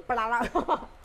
巴啦啦。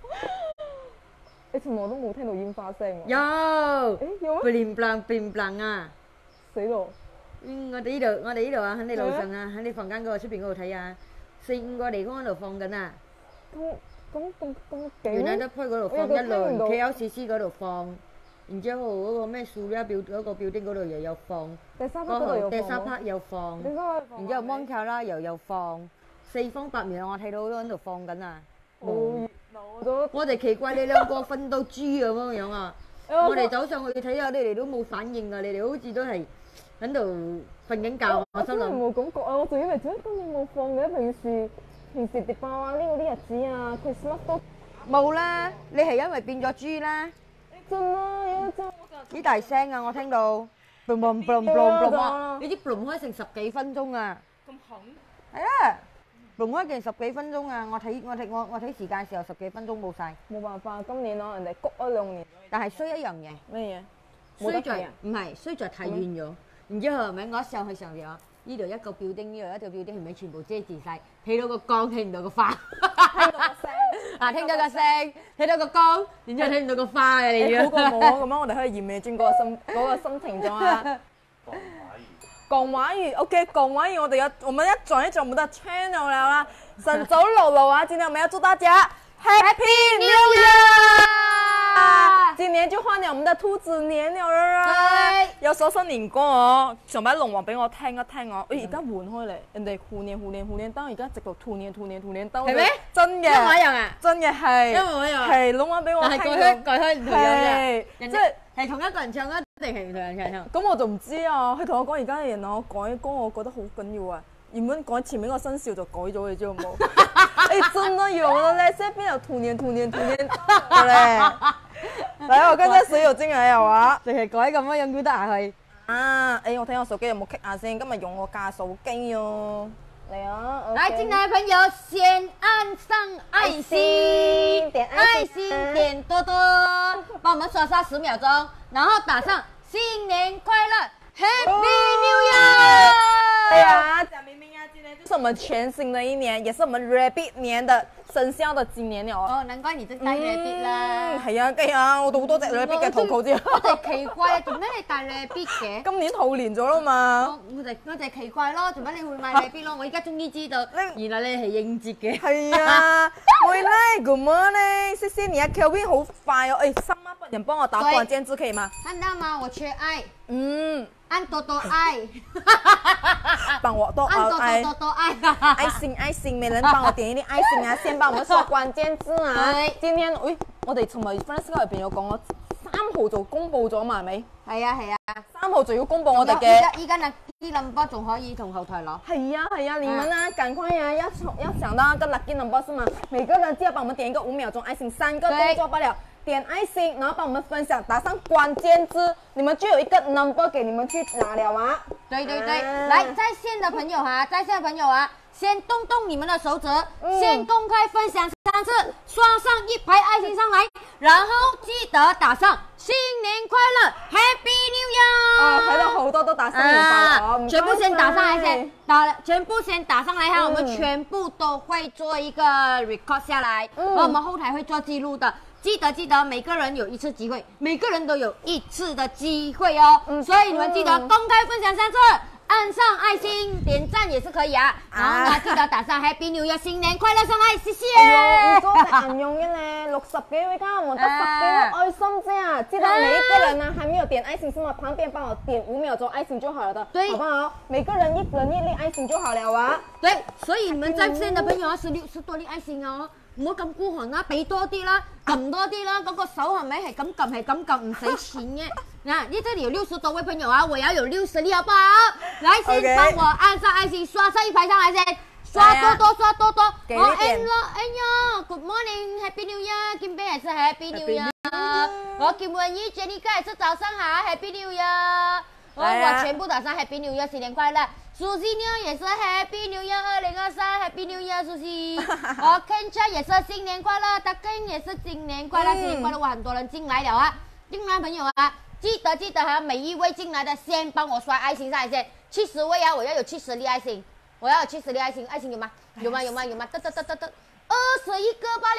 你從來都冇聽到煙花聲喎。 有， 有咩？ 乒乓啊！ 死咯！ 我哋呢度啊，喺你樓上啊，喺你房間嗰個出邊嗰度睇啊，4、5個地方喺度放緊啊。 咁原來勁！ 得區嗰度放一輪 KLCC 嗰度放，然之後嗰個咩樹丫嗰個標丁嗰度又有放， 第三 part 嗰度有放。 第三 part 又放，然之後 Mon 卡啦又有放，四方八面我睇到都喺度放緊啊！我哋奇怪你兩個瞓到豬咁樣啊！我哋走上去睇下你哋都冇反應啊！你哋好似都係喺度瞓緊覺，我心諗。 冇感覺啊！我仲以為點解今年冇放嘅？平時迪霸啊呢嗰啲日子啊 ，Christmas 都冇啦！你係因為變咗豬啦！ 真啦，有真。 幾大聲啊！我聽到，boom boom boom boom boom 啊！你啲 boom 開成10幾分鐘啊！ 咁狠？ 係啊！boom開成10幾分鐘啊！我睇時間時候10幾分鐘冇晒。 冇辦法，今年咯，人哋谷咗2年。 但係衰一樣嘢。 咩嘢？ 衰在唔係衰在太遠咗，然之後係咪我上去上咗呢度一個標丁，呢度一個標丁係咪全部遮住晒？睇到個光，睇唔到個花。 聽到個聲。 啊！聽到個聲，睇到個光，然之後睇唔到個花嘅你。 好過冇啊！咁樣我哋可以驗證嗰個心情咗啊！講華語，OK， 講華語，我們要轉一轉我們的 channel 了啦。神州路路啊，今天我們要祝大家 Happy New Year！今年就換了我們的兔子年了啦。有首新年歌哦，上擺龍王俾我聽一聽我。而家換開嚟，人哋虎年到，而家直到兔年到。係咩？真嘅。一模一樣啊！真嘅係。一模一樣。係龍王俾我聽。但係改開唔同樣嘅。即係係同一個人唱啊，定係唔同人唱？ 咁我就唔知啊。佢同我講而家嘅人我改歌，我覺得好緊要啊。原本改前面個生肖就改咗，你知道冇？誒，真的有了咧，現在變咗兔年咧。嚟，我跟住水又精係又話， 淨係改咁樣叫得下去。 啊，誒，我睇我手機有冇棘下先，今日用我架手機哦。嚟啊！ 來，進來的朋友先按上愛心，點愛心點多多，幫我們刷刷10秒鐘，然後打上新年快樂 Happy New Year！ 對啊，講明明啊，今年就是我們全新的一年，也是我們 Rabbit 年的生肖的今年了。 哦，難怪你真戴 Rabbit 啦。 係啊，係啊，我好多隻 Rabbit 嘅圖之後。 我就奇怪啊，做咩你戴 Rabbit 嘅？ 今年兔年咗啦嘛。 我就奇怪咯，做咩你會買 Rabbit 咯？我而家終於知道，原來你係應節嘅。 係啊，喂咧 ，Good morning，謝謝你啊 ，Kelvin 好快哦，誒，3萬8人幫我打關鍵字可以嗎？ 看到嗎？我缺愛。按多多愛， 幫我多愛，愛心，沒人幫我點一啲愛心啊！先幫我們說關鍵字啊！今天，我哋尋日 Friends 入邊有講咗3號就公佈咗嘛，係咪？ 係啊 ，3號就要公佈我哋嘅。 依家呢啲 number 仲可以同後台攞。 係啊，你們啊，趕快呀！要想到那個 lucky number 是嗎？每個人只要幫我們點一個5秒鐘愛心，3個動作不了。點愛心，然後幫我們分享，打上關鍵字，你們就有一個 number 給你們去拿了啊！ 對，來在線的朋友啊，先動動你們的手指，先公開分享3次，刷上1排愛心上來，然後記得打上新年快樂 Happy New Year！ 睇到好多都打新年快樂， 全部先打上來先，全部先打上來哈，我們全部都會做一個 record 下來，我們後台會做記錄的。記得每個人有1次機會，每個人都有1次的機會哦。所以你們記得公開分享3次，按上愛心，點讚也是可以啊。然後呢，記得打上 Happy New Year 新年快樂上來，謝謝。 唔多隻人用嘅呢，60幾位家，我得10幾個愛心啫。記得每一個人呢，還沒有點愛心是嗎？旁邊幫我點5秒鐘愛心就好了的，對，好不好？每個人一人一粒愛心就好了啊。 對，所以你們在線的朋友啊，10多粒愛心哦。唔好咁孤寒啦，俾多啲啦，撳多啲啦，嗰個手係咪係咁撳，唔使錢嘅。嗱，呢這裡有60多位朋友啊，我要有60粒，好不好？來，先幫我按上愛心，刷上1排上來先，刷多多。我 end 咯，哎呀 ，Good morning，Happy New Year，金貝也是 Happy New Year，我金文怡 Jennica 也是早上好 Happy New Year，我全部打上 Happy New Year，新年快樂。Susie 呢也是 Happy New Year 2023 Happy New Year Susie， 我 Ken 也是新年快樂，大 Ken 也是新年快樂，新年快樂！我很多人進來了啊，進來朋友啊，記得哈，每一位進來的先幫我刷愛心上來先，70位啊，我要有70粒愛心，愛心有嗎？有嗎？得，21個罷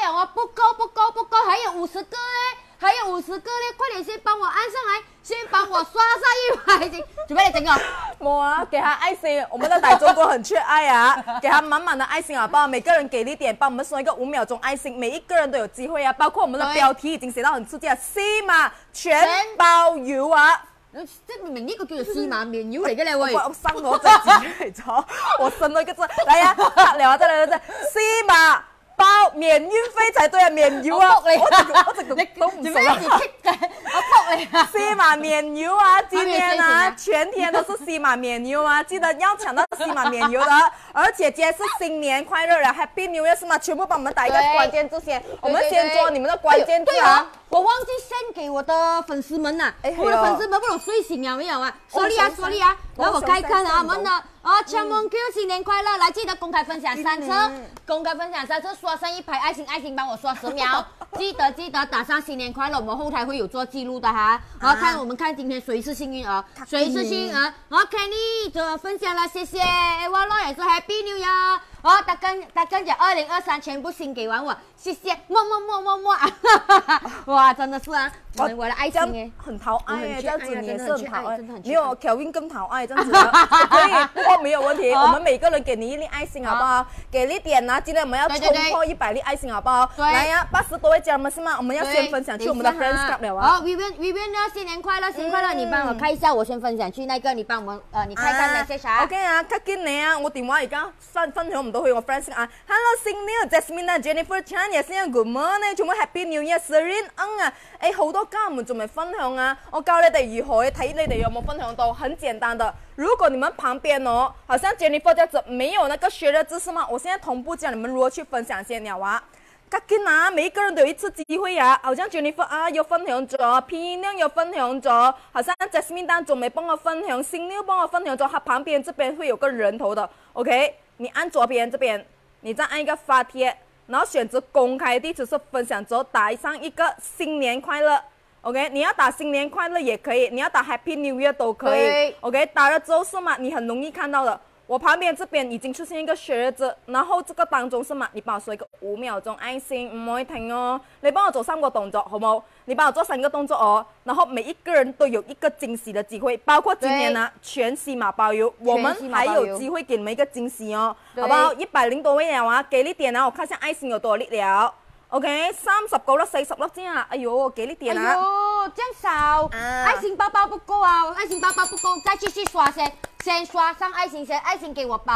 了啊，不够，还有50个嘞，还有50个嘞，快点先帮我按上来，先帮我刷上100斤，准备来整个。 我啊，给他爱心，我们的傣中国很缺爱啊，给他满满的爱心好不好？每个人给力点，帮我们送一个5秒钟爱心，每一个人都有机会啊，包括我们的标题已经写到很刺激了，西马全包邮啊！ 即係明呢個叫做司馬麵妖嚟嘅咧喂！ 我生咗隻字出嚟咗，我生咗一個字，嚟啊，得了啊，再來了，西馬包免運費才對啊，免油啊！我直都唔熟啊！ 我撲你啊！ 西馬免油啊！今天啊，全天都是西馬免油啊！記得要搶到西馬免油的，而且今天是新年快樂了 ，Happy New Year 是嗎？全部幫我們打一個關鍵字先，我們先做你們的關鍵字啊！ 我忘記 send 給我的粉絲們啦，我的粉絲們不懂睡醒了沒有啊？sorry 啊，然後我看一看啊，我們的強蒙 Q 新年快樂，來記得公開分享3次，公開分享3次，刷上1排愛心，幫我刷10秒，記得打上新年快樂，我們後台會有做記錄的哈。然後我們看今天誰是幸運兒，誰是幸運兒？然後 Kenny 就分享了，謝謝，我老也是 Happy New Year。大根姐2023全部新給完我，謝謝，麼，哇，真的是啊，我的愛心耶， 很討愛耶，這樣子你也是很討愛，沒有 Kelvin 更討愛，這樣子可以，不過沒有問題，我們每個人給你一粒愛心，好不好？給力點啊！今天我們要衝破100粒愛心，好不好？來呀，80多位家人們是嗎？我們要先分享去我們的 Friends Club 了啊！ 好 ，Vivian 呢，新年快樂，新年快樂！你幫我看一下，我先分享去那個，你幫我們你看看那些啥 ？OK 啊，卡緊你啊！我電話而家分享唔到去我 Friends 啊 ！Hello， 新年 Jasmine 啊 ，Jennifer Chan 也是啊 ，Good morning， 仲有 Happy New Year，Serene Ang 啊！誒，好多家人們仲未分享啊！我教你哋如何去睇，你哋有冇分享到？很簡單的，如果你們旁邊哦，好像 Jennifer 這樣子沒有那個學的知識嗎？我現在同步教你們如何去分享先了啊！卡緊啊，每一個人都有一次機會啊！好像 Jennifer 啊有分享咗 ，P 亮有分享咗，好像 Jasmine 當仲沒幫我分享，新妞幫我分享咗，它旁邊這邊會有個人頭的 ，OK？ 你按左邊這邊，你再按一個發帖，然後選擇公開地址是分享之後打上一個新年快樂 ，OK？ 你要打新年快樂也可以，你要打 Happy New Year 都可以 ，OK？ 打了之後是嗎？你很容易看到的。我旁邊這邊已經出現一個學字，然後這個當中是嗎？你幫我說一個5秒鐘愛心，唔可以停哦。你幫我做3個動作，好冇？你幫我做3個動作哦。然後每一個人都有一個驚喜的機會，包括今天呢全西馬包郵，我們還有機會給你們一個驚喜哦，好不好？100多位了啊，給力點啊！我看下愛心有多少粒了。OK， 30個了，40粒先啊！哎呦，給力點啊！ 哎呦，這樣少，愛心包包不夠啊！愛心包包不夠，再繼續刷先刷上愛心先，愛心給我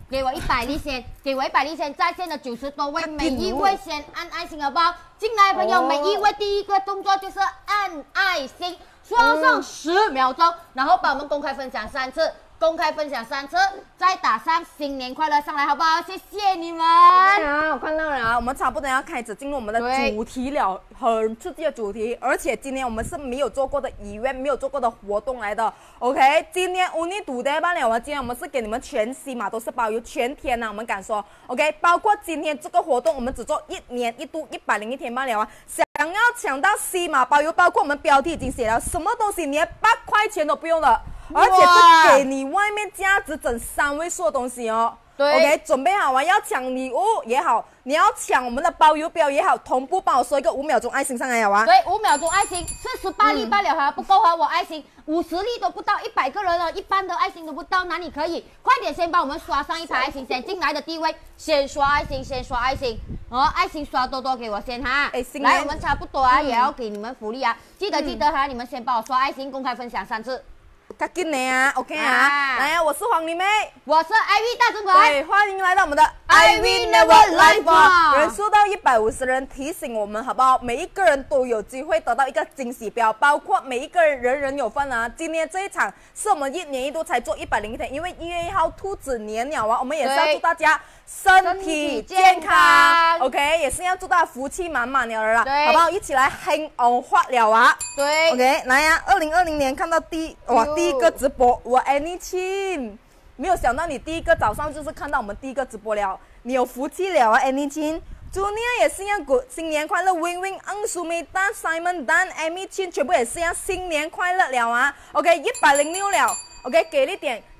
100粒先，給我100粒先，在線的90多位，每一位先按愛心好不好？進來的朋友，每一位第一個動作就是按愛心，刷上10秒鐘，然後把我們公開分享3次。公開分享3次，再打上新年快樂上來，好不好？謝謝你們。 好，我看到了啊，我們差不多要開始進入我們的主題了，很刺激的主題，而且今天我們是沒有做過的event，沒有做過的活動來的。OK， 今天only today罷了啊，今天我們是給你們全西馬都是包郵，全天啊，我們敢說 OK， 包括今天這個活動，我們只做1年1度101天罷了啊。想要搶到西馬包郵，包括我們標題已經寫了，什麼東西連8塊錢都不用了。而且是給你外面價值整3位數的東西哦。對 ，OK， 準備好啊！要搶禮物也好，你要搶我們的包郵表也好，同步幫我說一個5秒鐘愛心上來好啊！ 對，5秒鐘愛心，48粒罷了哈，不夠哈，我愛心50粒都不到，100個人了，一般的愛心都不到，哪裡可以？快點先幫我們刷上1排愛心，先進來的第一位，先刷愛心，先刷愛心，哦，愛心刷多多給我先哈。來，我們差不多啊，也要給你們福利啊，記得哈，你們先幫我刷愛心，公開分享3次。 卡緊你啊 ，OK 啊，來啊，我是黃麗妹， 我是 Ivy 大中國， 對，歡迎來到我們的 Ivy Never Live， 人數到150人，提醒我們好不好？每一個人都有機會得到一個驚喜標，包括每一個人人人有份啊。今天這一場是我們1年1度才做101天，因為1月1號兔子年了啊，我們也是要祝大家身體健康 ，OK， 也是要祝大家福氣滿滿了啦，好不好？一起來興旺發了啊，對 ，OK， 來呀，2020年看到第一個直播，我Annie Chin，沒有想到你第一個早上就是看到我們第一個直播了，你有福氣了啊，Annie Chin， 祝你也是一樣新年快樂 ，Wing Wing、Ang Sumi Dan、Simon Dan、Amy Chin 全部也是一樣新年快樂了啊 ，OK， 106了 ，OK， 給力點。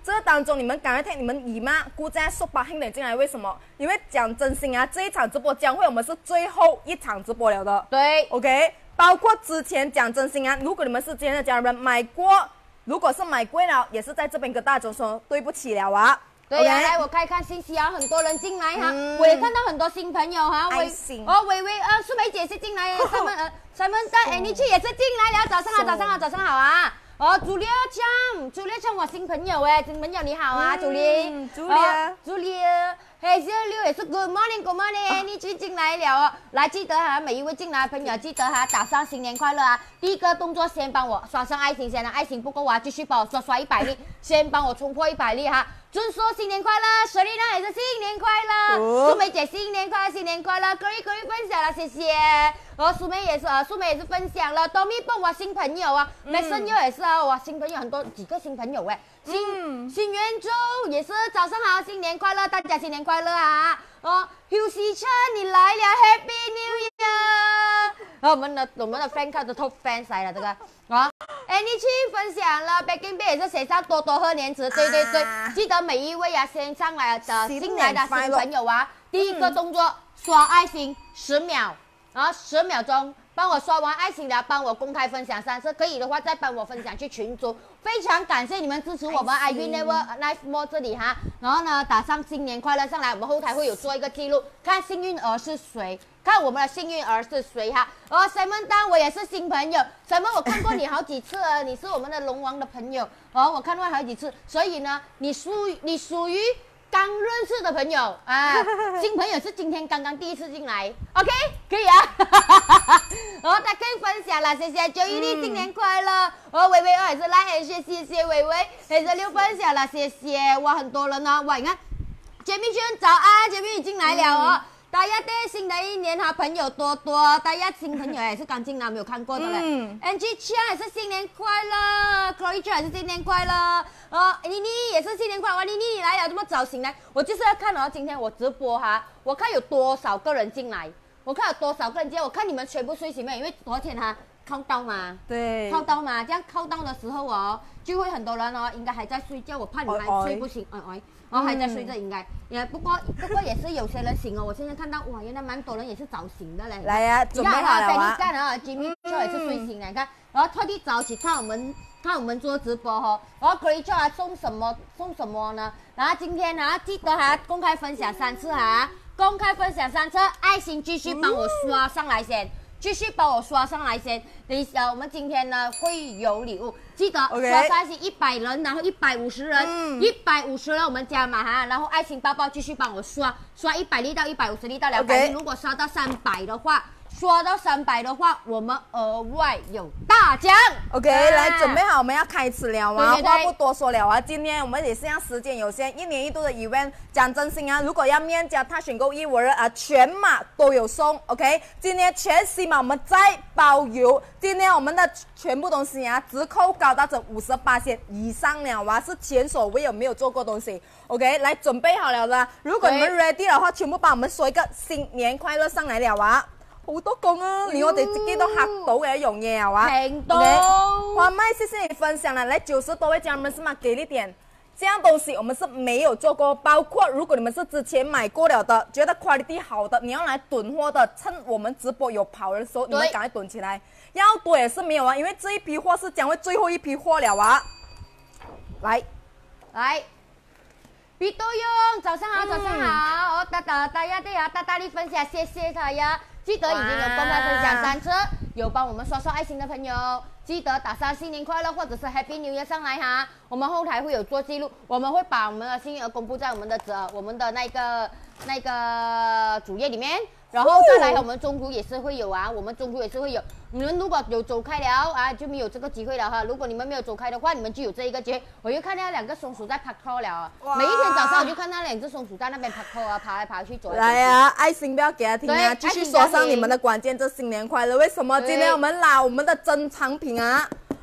这当中你们赶快听你们姨妈姑丈叔伯兄弟进来，为什么？因为讲真心啊，这一场直播将会我们是最后一场直播了的。 对 ，OK， 包括之前讲真心啊，如果你们是之前的家人买过，如果是买贵了，也是在这边跟大家说对不起了啊。 对呀，来我看一看信息啊，很多人进来哈，我也看到很多新朋友哈，薇苏梅姐是进来，三门带你去也是进来了，早上好，早上好，早上好啊。朱丽强，我新朋友哎，新朋友你好啊，朱丽，黑色六也是 Good morning， 你进来了哦，来记得哈，每一位进来的朋友记得哈，打上新年快乐啊！第一个动作先帮我刷上爱心先啊，爱心不够啊，继续帮我刷100粒，先帮我冲破100粒哈。尊说新年快乐，水丽娜也是新年快乐，苏梅姐新年快乐，新年快乐，各位分享了，谢谢。苏梅也是分享了，多米蹦我新朋友啊，梅生佑也是啊，哇新朋友很多几个新朋友哎，新元州也是早上好，新年快乐，大家新年快乐啊！休息车你来了 ，Happy New Year！ 我们的 fan card 的 top fans 来了这个你去分享了 ，Baking Bay 也是写上多多贺年词，对，记得每一位啊先上来的进来的新朋友啊，第一个动作刷爱心10秒，然后10秒钟。帮我刷完爱心了，帮我公开分享3次，可以的话再帮我分享去群组，非常感谢你们支持我们 iWin Life More 这里哈，然后呢打上新年快乐上来，我们后台会有做一个记录，看幸运儿是谁，看我们的幸运儿是谁哈。Simon 当我也是新朋友 ，Simon 我看过你好几次了，你是我们的龙王的朋友，我看过好几次，所以呢你属于。刚认识的朋友啊，新朋友是今天刚第一次进来 ，OK， 可以啊。他可以分享了，谢谢911新年快乐。伟伟也是来，谢谢伟伟，也是6分享了，谢谢。哇，很多人哦，哇，你看，杰明轩早安，杰明已经来了哦。大家的新的一年哈，朋友多多，大家新朋友也是刚进来没有看过的嘞。Angie Chia 也是新年快乐 ，Chloe Chia 也是新年快乐，妮妮也是新年快乐。哇，妮妮你来了，这么早醒来，我就是要看今天我直播哈，我看有多少个人进来，我看你们全部睡醒没有？因为昨天靠到嘛， 对， 靠到嘛，这样靠到的时候就会很多人应该还在睡觉，我怕你们还睡不醒，还在睡着应该，不过也是有些人醒我现在看到哇，原来蛮多人也是早醒的嘞。 来呀，准备好了啊！ 干啊 ，Jimmy 也是睡醒了，你看，然后特地早起看我们做直播然后 Chloe 送什么呢？然后今天记得公开分享3次公开分享3次，爱心继续帮我刷上来先。继续帮我刷上来先，我们今天呢会有礼物，记得刷上去100人，然后150人，150人我们加码然后爱心包包继续帮我刷100粒到150粒到200粒，如果刷到300的话。我们额外有大奖。 OK， 来准备好，我们要开始了啊！话不多说了啊，今天我们也是让时间有限，1年1度的 event， 讲真心啊，如果要面加他选购1我人全码都有送。OK， 今天全新码我们再包邮，今天我们的全部东西折扣高达整58%以上了是前所未有没有做过东西。OK， 来准备好了的，如果你们 ready 的话，全部帮我们说一个新年快樂上嚟了好多講連我哋自己都嚇到嘅一樣嘢聽到。 花麥，謝謝你分享了，來90多位家人們是嗎？給力點，這樣東西我們是沒有做過，包括如果你們是之前買過了的，覺得 quality 好的，你要來囤貨的，趁我們直播有跑的時候，你們趕快囤起來。要多也是沒有因為這一批貨是將會最後一批貨了來。 彼得勇，早上好，早上好，大家大力分享，謝謝他呀。記得已經有公開分享3次，有幫我們刷愛心的朋友，記得打上新年快樂或者是 Happy New Year 上來我們後台會有做記錄，我們會把我們的幸運兒公布在我們的那個主頁裡面，然後再來我們中途也是會有我們中途也是會有。你們如果有走開了就沒有這個機會了如果你們沒有走開的話，你們就有這一個機會。我又看到2個松鼠在 parkour 了每一天早上我就看到2隻松鼠在那邊 parkour爬來爬去走來愛心不要給他聽繼續說上你們的關鍵字新年快樂。為什麼今天我們拿我們的珍藏品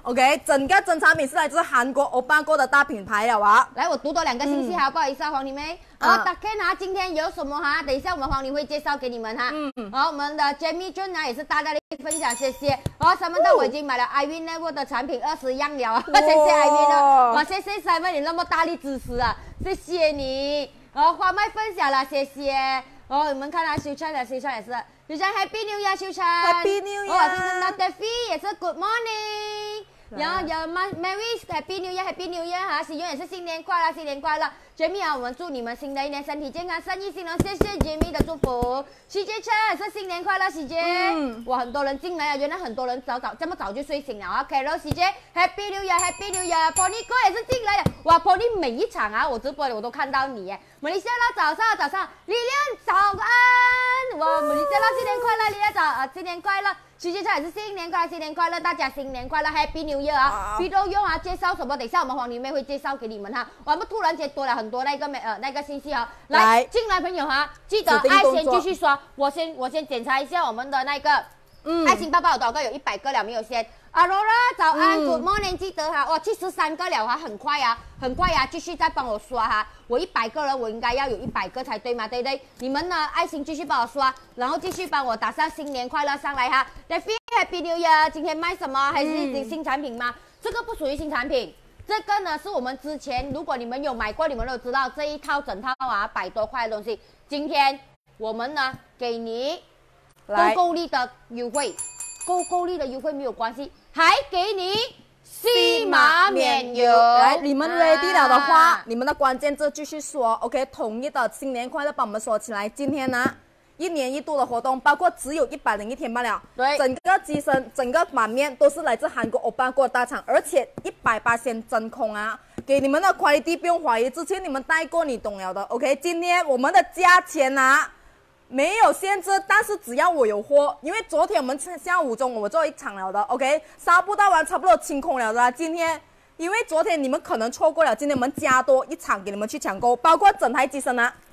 OK， 整个真产品是来自韩国欧巴哥的大品牌了啊。 来，我读多2个信息哈，不好意思啊，黄玲妹。大 Ken 哈，今天有什么哈？等一下我们黄玲会介绍给你们哈。好，我们的 Jamie Jun 呢也是大大的分享，谢谢。好，Simon 我已经买了 Ivy Level 的产品20样了啊，谢谢 Ivy 的，哇，谢谢 Simon 你那么大力支持啊，谢谢你。好，花麦分享了，谢谢。哦，你们看到秀川的，秀川也是，秀川 Happy New Year， 秀川 Happy New Year。 哦，今天的 Daffy 也是 Good Morning。然后有 Mary Happy New Year Happy New Year 哈，喜源也是新年快乐新年快乐 ，Jamie 啊，我们祝你们新的一年身体健康，生意兴隆，谢谢 Jamie 的祝福。喜杰车也是新年快乐，喜杰，哇，很多人进来啊，原来很多人这么早就睡醒了 ，OK， 然后喜杰 Happy New Year Happy New Year，Pony 哥也是进来了，哇 ，Pony 每一场啊，我直播里我都看到你耶，马来西亚早上，李亮早安，哇，马来西亚新年快乐，李亮新年快乐。徐杰超也是新年快乐，新年快乐，大家新年快乐 ，Happy New Year 啊 ！video 用啊，介绍什么？等一下我们黄玲妹会介绍给你们哈。我们突然间多了很多那个信息哈，来进来朋友哈，记得爱先继续刷，我先检查一下我们的那个爱心包包有多少个？有100个了没有先？Aurora 早安，Good morning， 记得哈，哇73个了哈，很快呀，继续再帮我刷哈，我100个人我应该要有100个才对嘛，对不对？你们呢爱心继续帮我刷，然后继续帮我打上新年快乐上来哈 ，Happy New Year， 今天卖什么？还是新产品吗？这个不属于新产品。这个呢是我们之前，如果你们有买过，你们都知道这一套整套啊100多块的东西。今天我们呢给你购力的优惠，购力的优惠没有关系，还给你西马免邮。 来，你们 ready 了的话，你们的关键字继续说 ，OK， 统一的新年快乐，帮我们说起来。今天呢，1年1度的活动，包括只有101天罢了。 对， 整个机身、整个版面都是来自韩国欧巴哥大厂，而且100%真空啊！给你们的 quality 不用怀疑，之前你们带过，你懂了的。OK， 今天我们的价钱啊没有限制，但是只要我有货，因为昨天我们下午中我做一场了的 ，OK， 杀不到完差不多清空了的啦。今天因为昨天你们可能错过了，今天我们加多一场给你们去抢购，包括整台机身啊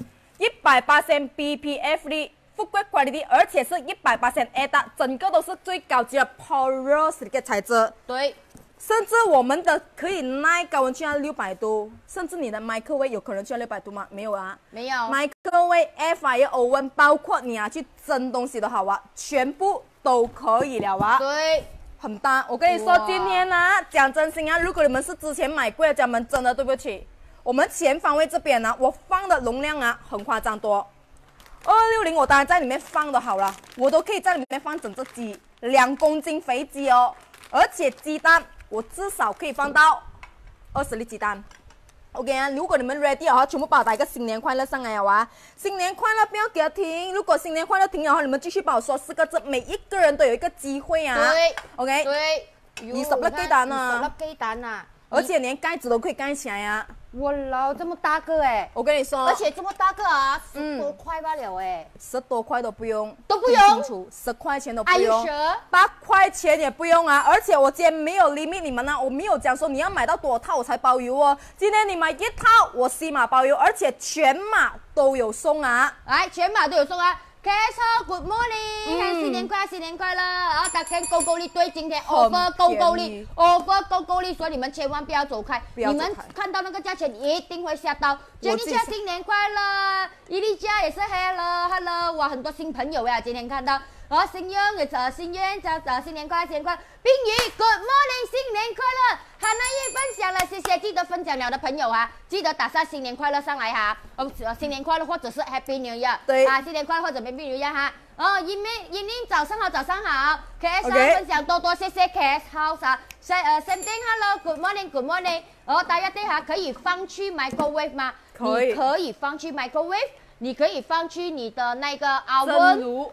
，100% BPF 的。富贵 quality， 而且是100% ADA， 整个都是最高级的 porous 的材质。 对， 甚至我们的可以耐高温去到600度，甚至你的麦克威有可能去到600度吗？没有啊， 没有。 麦克威 air fryer oven， 包括你去蒸东西的好啊，全部都可以了啊。 对， 很大。我跟你说，今天啊，讲真心啊，如果你们是之前买贵的家们，真的对不起，我们前方位这边呢，我放的容量啊，很夸张多。260我当然在里面放的好了，我都可以在里面放整只鸡，2公斤肥鸡哦，而且鸡蛋我至少可以放到20粒鸡蛋。OK 啊，如果你们 ready 的话，全部帮我打一个新年快乐上来了啊！新年快乐，不要给它停。如果新年快乐停的话，你们继续帮我说4个字，每一个人都有一个机会啊。 对 ，OK， 对 ，20粒雞蛋啊 ，20粒雞蛋啊， 而且连盖子都可以盖起来呀！ 哇啦，这么大个哎！ 我跟你说， 而且这么大个啊，10多块罢了哎 ，10多块都不用， 都不用 ，10块钱都不用 ，8 块钱也不用啊！而且我今天没有 limit 你们呢，我没有讲说你要买到多少套我才包邮哦。今天你买1套，我西马包邮，而且全码都有送啊！ 来，全码都有送啊！开车 ，Good morning，新年快乐，新年快乐！然后大家购力对，今天 offer 购力 ，offer 购力，所以你们千万不要走开，你们看到那个价钱一定会吓到。Jenny 家新年快乐，伊丽家也是 hello， 哇，很多新朋友呀，今天看到。好，新愿新年快乐，新年快乐！冰雨 ，Good morning， 新年快乐！哈娜也分享了，谢谢，记得分享了的朋友啊，记得打上新年快乐上来哈，新年快乐或者是 Happy New Year， 对啊，新年快乐或者 Happy New Year 哈。哦，英英早上好，早上好 ，KS 分享多多，谢谢 KS House 啊，Same thing，Hello，Good morning，Good morning。哦，大家对哈可以放去 microwave 吗？可以放去 microwave。你可以放去你的那个oven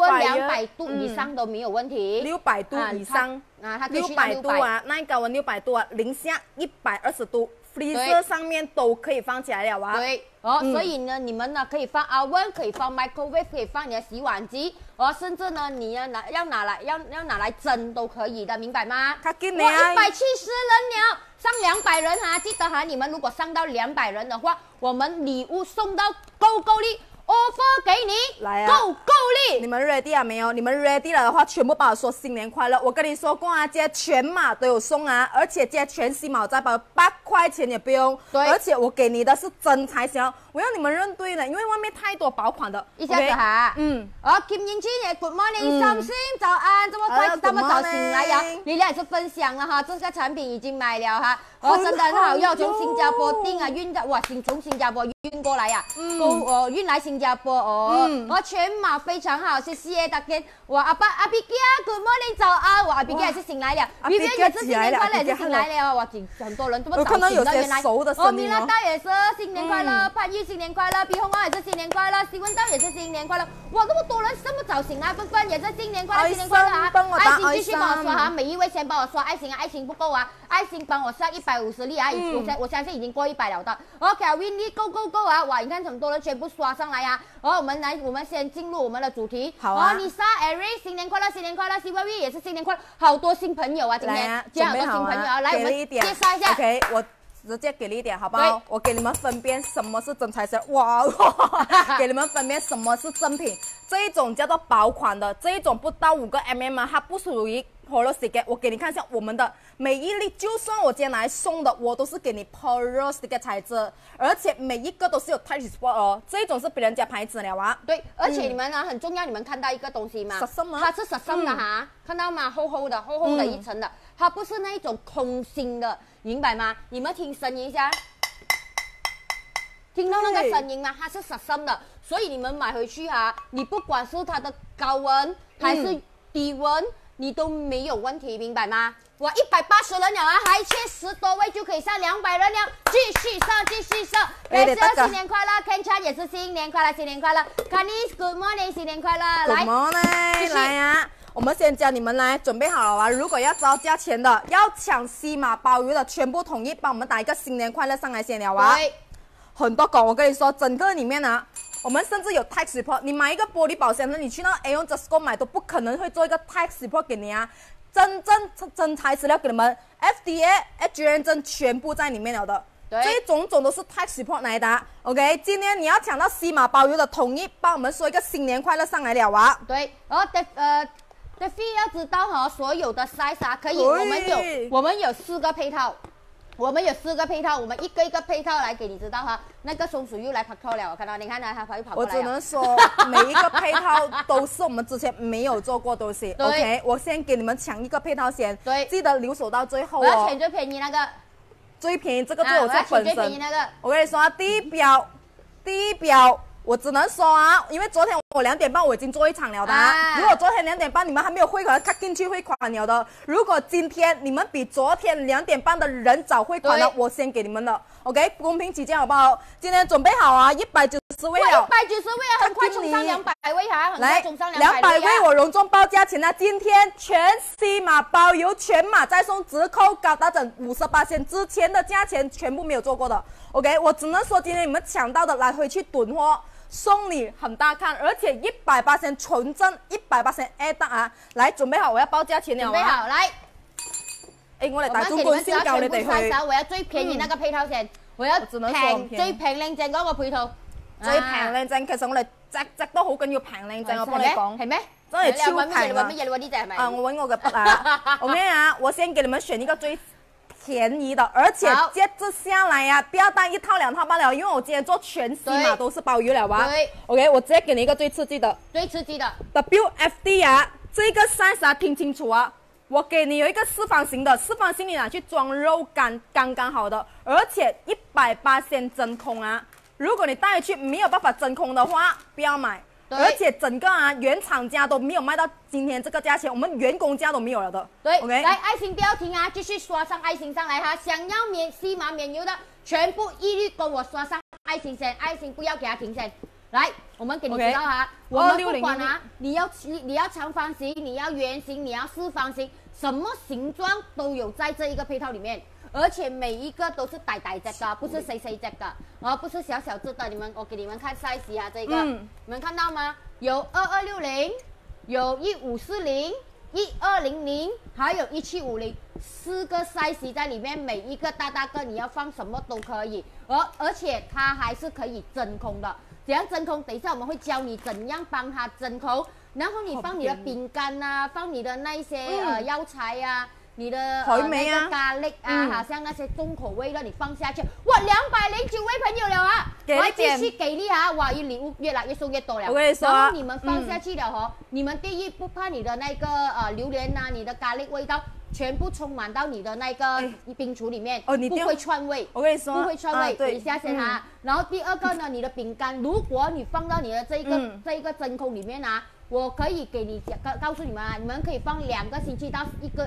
200度以上都没有问题 ，600度以上啊，它可以去到 600度啊，那高温600度啊，零下120度，freezer 上面都可以放起来了啊。 对，所以呢，你们呢可以放oven，可以放 microwave， 可以放你的洗碗机，甚至呢你要拿来蒸都可以的，明白吗？ 哇，170人了。上200人哈，记得哈，你们如果上到200人的话，我们礼物送到购力 offer 给你， 来啊够力！ 你们 ready 了没有？你们 ready 了的话，全部帮我说新年快乐！我跟你说过啊，今天全码都有送啊，而且今天全西马再包8块钱也不用， 对， 而且我给你的是真材实料，我要你们认对了，因为外面太多爆款的。 一下子哈，金英清也 Good morning， 三星早安，这么快这么早醒来呀？你俩也是分享了哈，这个产品已经买了哈，真的很好用，从新加坡订啊运的，哇，从新加坡运过来呀，运来新加坡全码非常好，谢谢大家。哇，阿比吉啊 ，Good morning， 早安！哇，阿比吉也是醒来了，Vivian也是新年快乐，也是醒来了。哇，很多人这么早醒的，原来。米拉达也是新年快乐，潘玉新年快乐，毕红光也是新年快乐，徐文道也是新年快乐。哇，那么多人这么早醒来，芬芬也是新年快乐，新年快乐啊！爱心继续帮我刷哈，每一位先帮我刷爱心啊，爱心不够啊，爱心帮我刷150粒啊，我相信已经过100了的。OK，Winnie go 啊！哇，你看很多人全部刷上来啊！我们先进入我们的主题。 好啊。 Lisa、Eric 新年快乐，新年快乐 ，CVV 也是新年快乐，好多新朋友啊！今天好多新朋友啊，来我们介绍一下。 OK， 我直接给力一点，好不好？我给你们分辨什么是真材实料，哇，给你们分辨什么是正品。这一种叫做薄款的，这一种不到5个 mm， 它不属于 Porostic。我给你看一下我们的每一粒，就算我今天来送的，我都是给你 Porostic 材质，而且每一个都是有 Touch Spot 哦。这一种是别人家牌子了啊。 对，而且你们呢很重要，你们看到一个东西吗？它是实心的哈，看到吗？厚厚的一层的，它不是那一种空心的。明白吗？你们听声音一下，听到那个声音吗？它是实心的，所以你们买回去哈，你不管是它的高温还是低温，你都没有问题，明白吗？我180人了啊，还缺10多位就可以上200人了，继续上。新年快乐 ，Ken 也是新年快乐，新年快乐 ，Kanis Good morning， 新年快乐，来 ，Good morning， 来呀。我们先教你们来准备好了啊！如果要招价钱的，要抢西马包邮的，全部统一帮我们打一个新年快乐上来先了啊！很多狗，我跟你说，整个里面啊，我们甚至有 Tax Report。你买一个玻璃保鲜盒，你去那 Aeon Jusco 买都不可能会做一个 Tax Report 给你啊！真材实料给你们 ，FDA、HG 认证全部在里面了的。这种都是 Tax Report 来的 ，OK？ 今天你要抢到西马包邮的，统一帮我们说一个新年快乐上来了啊！ 对，The fee 要知道哈，所有的 size 啊，可以，我们有4个配套，我们一个一个配套来给你知道哈。那个松鼠又来跑了，我看到，你看它又跑过来。 我只能说，每一个配套都是我们之前没有做过东西。OK， 我先给你们抢一个配套先， 对， 记得留守到最后哦。 我要选最便宜那个。 最便宜这个就我最本身。 最便宜那个。 我跟你说啊，第一标。我只能说啊，因为昨天我2点半我已经做一场了的。如果昨天2点半你们还没有汇款，卡进去汇款了的。如果今天你们比昨天2点半的人早汇款了，我先给你们的。OK， 公平起见好不好？今天准备好啊，190位了。190位啊，很快冲上200位哈，很快冲上200位。我隆重报价钱啊，今天全西马包邮，全码再送折扣高达整58%，之前的价钱全部没有做过的。OK， 我只能说今天你们抢到的，来回去囤货。送你很大看，而且180%纯正，180% A 档啊！来，准备好，我要报价钱了。 准备好，来。 我嚟大中冠先教你哋去。 我要最便宜那個配套先，我要最平靚正嗰個配套。 最平靚正，其實我哋隻都好緊要平靚正，我幫你講。 係咩？ 真係超平啊！ 你揾乜嘢？你揾呢隻係咪？ 我揾我嘅筆啊。OK 啊，我先給你們選一個最便宜的，而且接着下来呀，不要单1套2套罢了，因为我今天做全西嘛，都是包邮了吧？对 ，OK， 我直接给你一个最刺激的 WFD 啊，这个 size 啊，听清楚啊，我给你有一个4方形的，4方形你拿去装肉干，刚刚好的，而且180%真空啊，如果你带回去没有办法真空的话，不要买。而且整个啊，原厂家都没有卖到今天这个价钱，我们员工价都没有了的。 对 ，OK， 来爱心不要停啊，继续刷上爱心上来哈！想要西马免邮的，全部一律跟我刷上爱心先，爱心不要给它停先。来，我们给你知道哈，我们不管啊，你要长方形，你要圆形，你要4方形，什么形状都有在这一个配套里面。而且每一个都是大只的，不是细只的，不是小只的。我给你们看 size 啊，这个，你们看到吗？有2260，有1540、1200，还有1750，4个 size 在里面，每一个大个你要放什么都可以，而且它还是可以真空的。 怎样真空？等一下我们会教你怎样帮它真空，然后你放你的饼干啊，放你的那一些药材啊。你的海梅啊， 那个咖喱啊，好像那些重口味的，你放下去，哇，209位朋友了啊！我还继续给力啊！哇，礼物越来越送越多了。 我跟你说， 然后你们放下去了哦，你们第一不怕你的那个榴莲啊，你的咖喱味道全部充满到你的那个冰橱里面， 哦，你不会串味。 我跟你说， 不会串味。等一下先哈。然后第二个呢，你的饼干，如果你放到你的这一个真空里面啊。我可以给你告诉你们啊，你们可以放2个星期到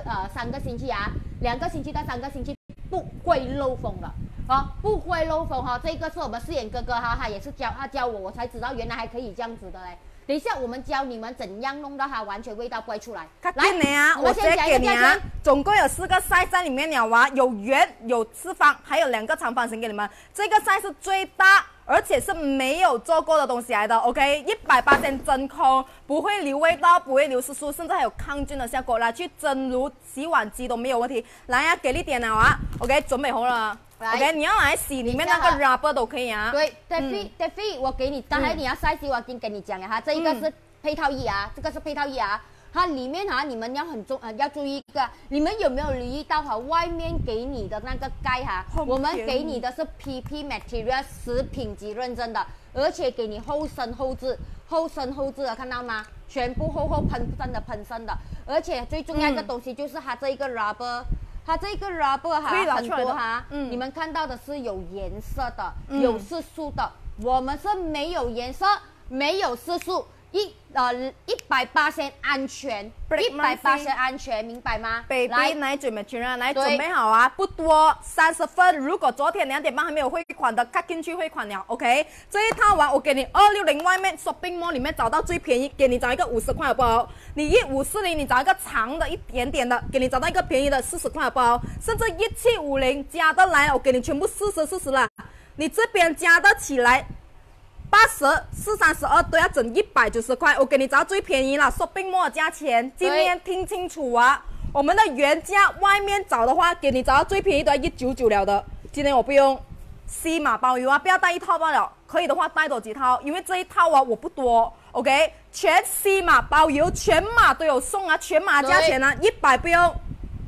3个星期啊，2个星期到3个星期不会漏风的，不会漏风哈。这个是我们饰演哥哥哈，他也是教我，我才知道原来还可以这样子的嘞。等一下我们教你们怎样弄到它完全味道不会出来。 来，我直接给你啊，总共有4个 size 在里面了啊，有圆有四方，还有2个长方形给你们。这个 size 是最大。而且是没有做过的东西来的 ，OK，180%真空，不会留味道，不会留色素，甚至还有抗菌的效果，拿去蒸炉、洗碗机都没有问题。来呀，给力点了啊 ，OK， 准备好了 ，OK， 你要来洗里面那个 rubber 都可以啊。 对 ，Daffy，我给你，刚才你要晒洗，我已经跟你讲了哈，这一个是配套液啊，这个是配套液啊。它里面哈，你们要注意一个，你们有没有留意到哈？外面给你的那个盖哈，我们给你的是 PP Material 食品级认证的，而且给你后深后质的，看到吗？全部厚喷渗的，而且最重要的东西就是它这一个 rubber。它这个 rubber 哈很多哈，你们看到的是有颜色的，有色素的，我们是没有颜色，没有色素。180%安全，180%安全，明白吗 ？Baby， 来准备全了，来准备好啊！不多，30分。如果昨天2点半还没有汇款的，赶紧去汇款了 ，OK？ 这一套完，我给你260外面 shopping mall 里面找到最便宜，给你找一个50块好不好？你1540，你找一个长的一点点的，给你找到一个便宜的40块好不好？甚至1750加的来，我给你全部40了。你这边加的起来。80，432都要整190块，我给你找最便宜了，shopping mall 的价钱，今天听清楚啊！我们的原价外面找的话，给你找到最便宜都要199了的。今天我不用C码包邮啊，不要带一套罢了，可以的话带多几套，因为这一套啊我不多 ，OK？ 全 C码包邮，全码都有送啊，全码价钱啊，100不用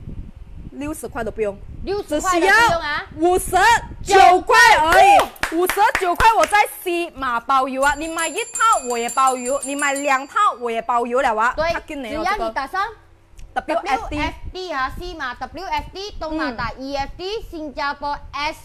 ，60块都不用。 只需要 59块而已，59块我在 C 码包邮啊！你买1套我也包邮，你买2套我也包邮了啊！ 对，只要你打上 WFD 啊 C 码 WFD， 东马打 EFD， 新加坡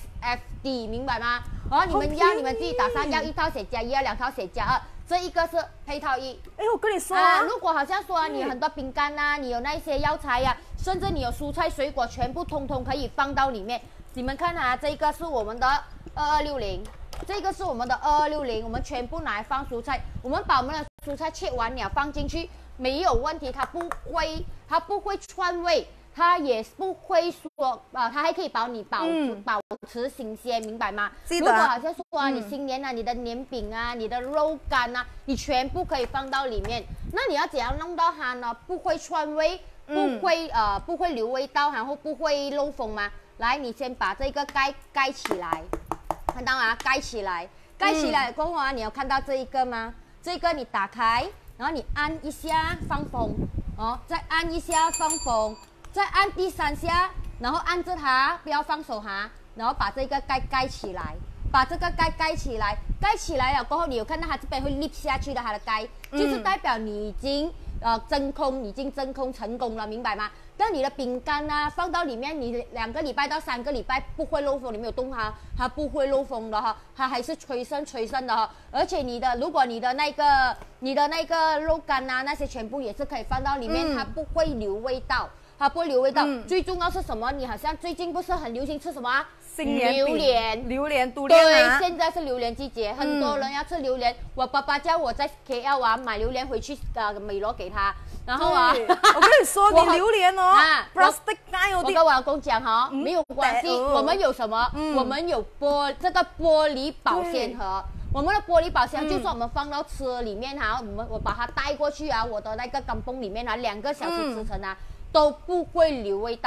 SFD， 明白吗？你们自己打上，要1套写加1，要2套写加2。这一个是配套一。 我跟你说如果好像说你很多饼干啊，你有那些药材呀，甚至你有蔬菜水果，全部通通可以放到里面。你们看啊，这个是我们的2260，这个是我们的2260，我们全部拿来放蔬菜，我们把我们的蔬菜切完了放进去，没有问题，它不会串味。它也不会说它还可以保持新鲜，明白吗？如果好像说你新年啊，你的年饼啊，你的肉干啊，你全部可以放到里面。那你要怎样弄到它呢？不会串味，不会留味道，然后不会漏风吗？来，你先把这个盖起来，看到吗？盖起来过后啊，你有看到这一个吗？这个你打开，然后你按一下放风，再按一下放风。再按第3下，然后按着它，不要放手哈，然后把这个盖起来，把这个盖起来，盖起来了过后，你有看到它这边会立下去的，它的盖，就是代表你已经真空成功了，明白吗？但你的饼干啊放到里面，你2个礼拜到3个礼拜不会漏风，你没有动它不会漏风的哈，它还是吹生的哈。而且如果你的那个肉干啊那些全部也是可以放到里面，它不会留味道。它不会留味道，最重要是什么？你好像最近不是很流行吃什么啊？榴莲， 毒莲啊！ 对，现在是榴莲季节，很多人要吃榴莲。我爸爸叫我在 KL 啊买榴莲回去美罗给他，然后我跟你说，你榴莲plastic 我跟我老公讲没有关系，我们有什么？我们有这个玻璃保鲜盒。我们的玻璃保鲜就算我们放到车里面我把它带过去我的那个钢蹦里面2个小时吃成都不会留味道，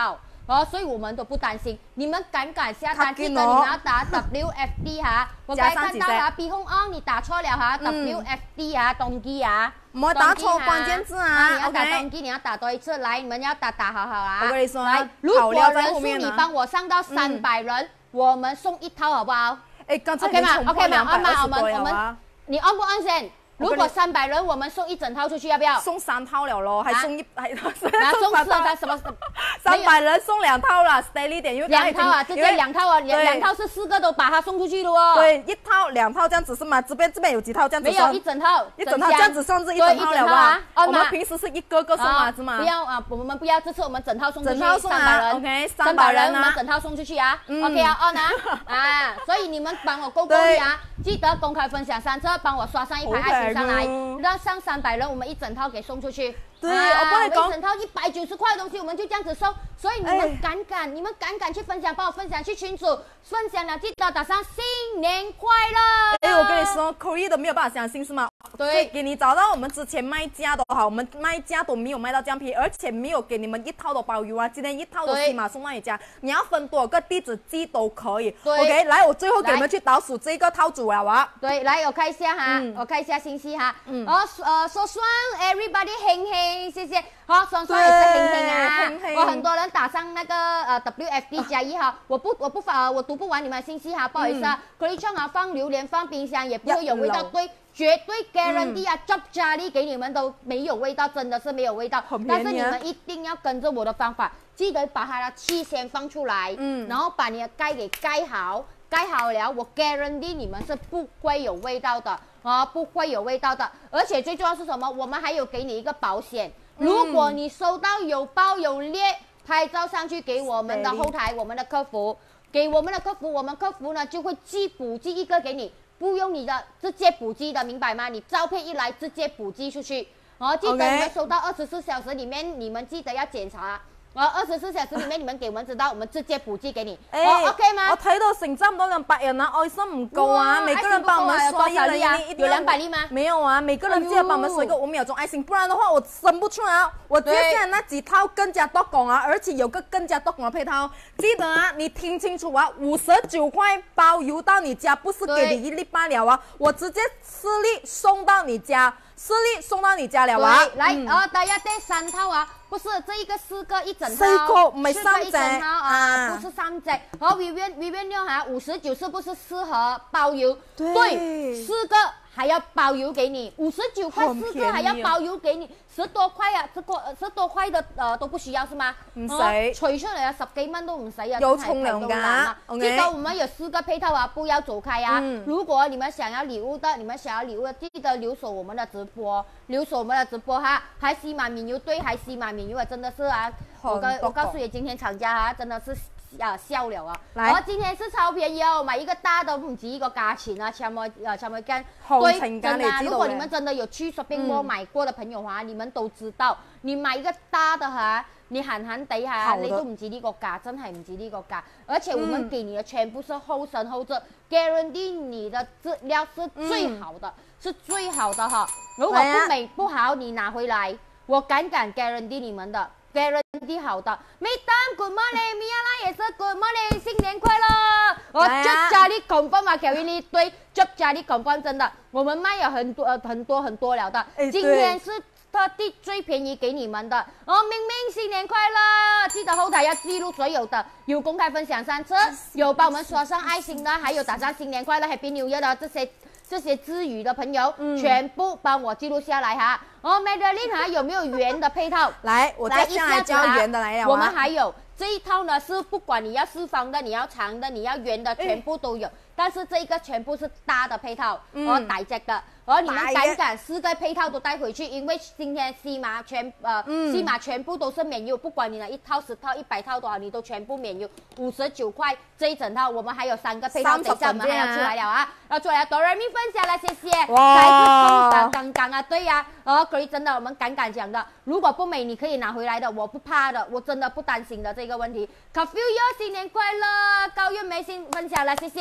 所以我们都不担心。你们敢下单，记得你们要打 WFD 哈。我刚才看到哈，B 红昂你打错了哈，WFD 啊，冬季啊。 唔好打错关键字啊！ 你要打冬季，你要打多一次。来，你们要打好啊！ 我跟你说， 来，如果人数你帮我上到300人，我们送一套好不好？ 哎，刚才 OK 吗？OK 吗？ 我们， 你按不按先？如果300人，我们送一整套出去，要不要？ 送3套了咯，还送送4套什么 ？300人送2套啦 ，steady 点，因为 2套啊，直接2套啊，2套是4个都把它送出去了哦。 对，1套2套这样子是吗？这边有几套这样子？ 没有，一整套， 这样子算是一整套了吧？我们平时是一个送啊，是吗？ 不要啊，我们不要，这次我们整套送出去 ，300人 ，OK， 300人我们整套送出去啊，OK 啊，on 啊，所以你们帮我勾力啊，记得公开分享3次，帮我刷上一排爱心上来。让上300人，我们一整套给送出去。 对，我帮你讲， 一整套190块的东西，我们就这样子送。所以你们敢去分享，帮我分享去群组，分享了记得打上新年快乐。 哎，我跟你说 ，Cory 都没有办法相信是吗？ 对， 给你找到我们之前卖家都好，我们卖家都没有卖到这样便宜，而且没有给你们一套的包邮啊，今天一套的起码送到你家，你要分多少个地址寄都可以。OK， 来，我最后给你们去倒数这个套组了啊。 对，来我看一下哈，我看一下信息哈。说双 everybody 嘿嘿，谢谢。好，双双也是嘿嘿啊。我很多人打上那个WFD 加1哈，我读不完你们的信息哈，不好意思啊。可以唱啊，放榴莲放冰箱也不会有味道，对。绝对 guarantee 啊 ，Job 家里给你们都没有味道，真的是没有味道。但是你们一定要跟着我的方法，记得把它的气先放出来，然后把你的盖给盖好，盖好了，我 guarantee 你们是不会有味道的啊，不会有味道的。而且最重要是什么？我们还有给你一个保险，如果你收到有包有裂，拍照上去给我们的后台，我们的客服，给我们的客服，我们客服呢就会补寄一个给你。不用你的直接补寄的，明白吗？你照片一来直接补寄出去，记得你们收到24小时里面，你们记得要检查。24小時裡面你們給我們知道，我們直接補寄給你。OK 嗎？ 我睇到成差唔多200人啊，愛心唔夠啊，每個人幫我們刷1粒啊， 有200粒嗎？ 沒有啊，每個人記得幫我們刷一個5秒鐘愛心，不然的話我生不出來啊。我接下來那幾套更加多講啊，而且有個更加多講的配套，記得啊，你聽清楚啊，59塊包郵到你家，不是給你1粒罷了啊，我直接4粒送到你家。4粒送到你家了啊！ 來，大家第3套啊，不是這一個4個一整套 ，4個唔係3隻啊，不是3隻。好 ，Vivian 妞哈，59是不是適合包郵？對，4個還要包郵給你，59塊4個還要包郵給你，10多塊啊，這個10多塊的都不需要是嗎？ 唔使， 除出嚟啊10幾蚊都唔使啊， 有重量㗎。 記得我們有4個配套啊，不要走開啊！如果你們想要禮物的，記得留守我們的直播哈，還西馬免郵對，還西馬免郵啊，真的是啊，我告訴你，今天廠家啊，真的是。笑了啊！我今天是超便宜哦，買一個大的唔止一個價錢啊，差唔多間。對，真的，如果你們真的有去 shopping mall 買過的朋友哈，你們都知道，你買一個大的哈，你閒地下，你都唔止呢個價，真係唔止呢個價。而且我們給你的全部是後生後質 ，guarantee 你的質料是最好的，是最好的哈。如果不美不好，你拿回來，我敢 guarantee 你們的。guarantee 好的 ，Madam Good morning， 米亞拉也是 Good morning， 新年快樂！我Job家裡confirm啊，Kelvin對Job家裡confirm真的，我們賣了很多了的，今天是特地最便宜給你們的。明明新年快樂，記得後台要記錄所有的，有公開分享3次，有幫我們刷上愛心的，還有打上新年快樂 Happy New Year 的這些字語的朋友，全部幫我記錄下來哈。Madeline 哈，有沒有圓的配套？ 來，我再下來教圓的來了。 我們還有這一套呢，是不管你要四方的，你要長的，你要圓的，全部都有。但是這個全部是大的配套，大隻的。你們敢4個配套都帶回去，因為今天西馬全部都是免郵，不管你的1套、10套、100套多少，你都全部免郵，59塊這一整套。我們還有3個配套，等一下我們還要出來了啊！要出來了，哆來咪分享了，謝謝。哇！剛啊，對呀，可以真的，我們敢講的，如果不美你可以拿回來的，我不怕的，我真的不擔心的這個問題。Kafil 新年快樂，高月梅新分享了，謝謝。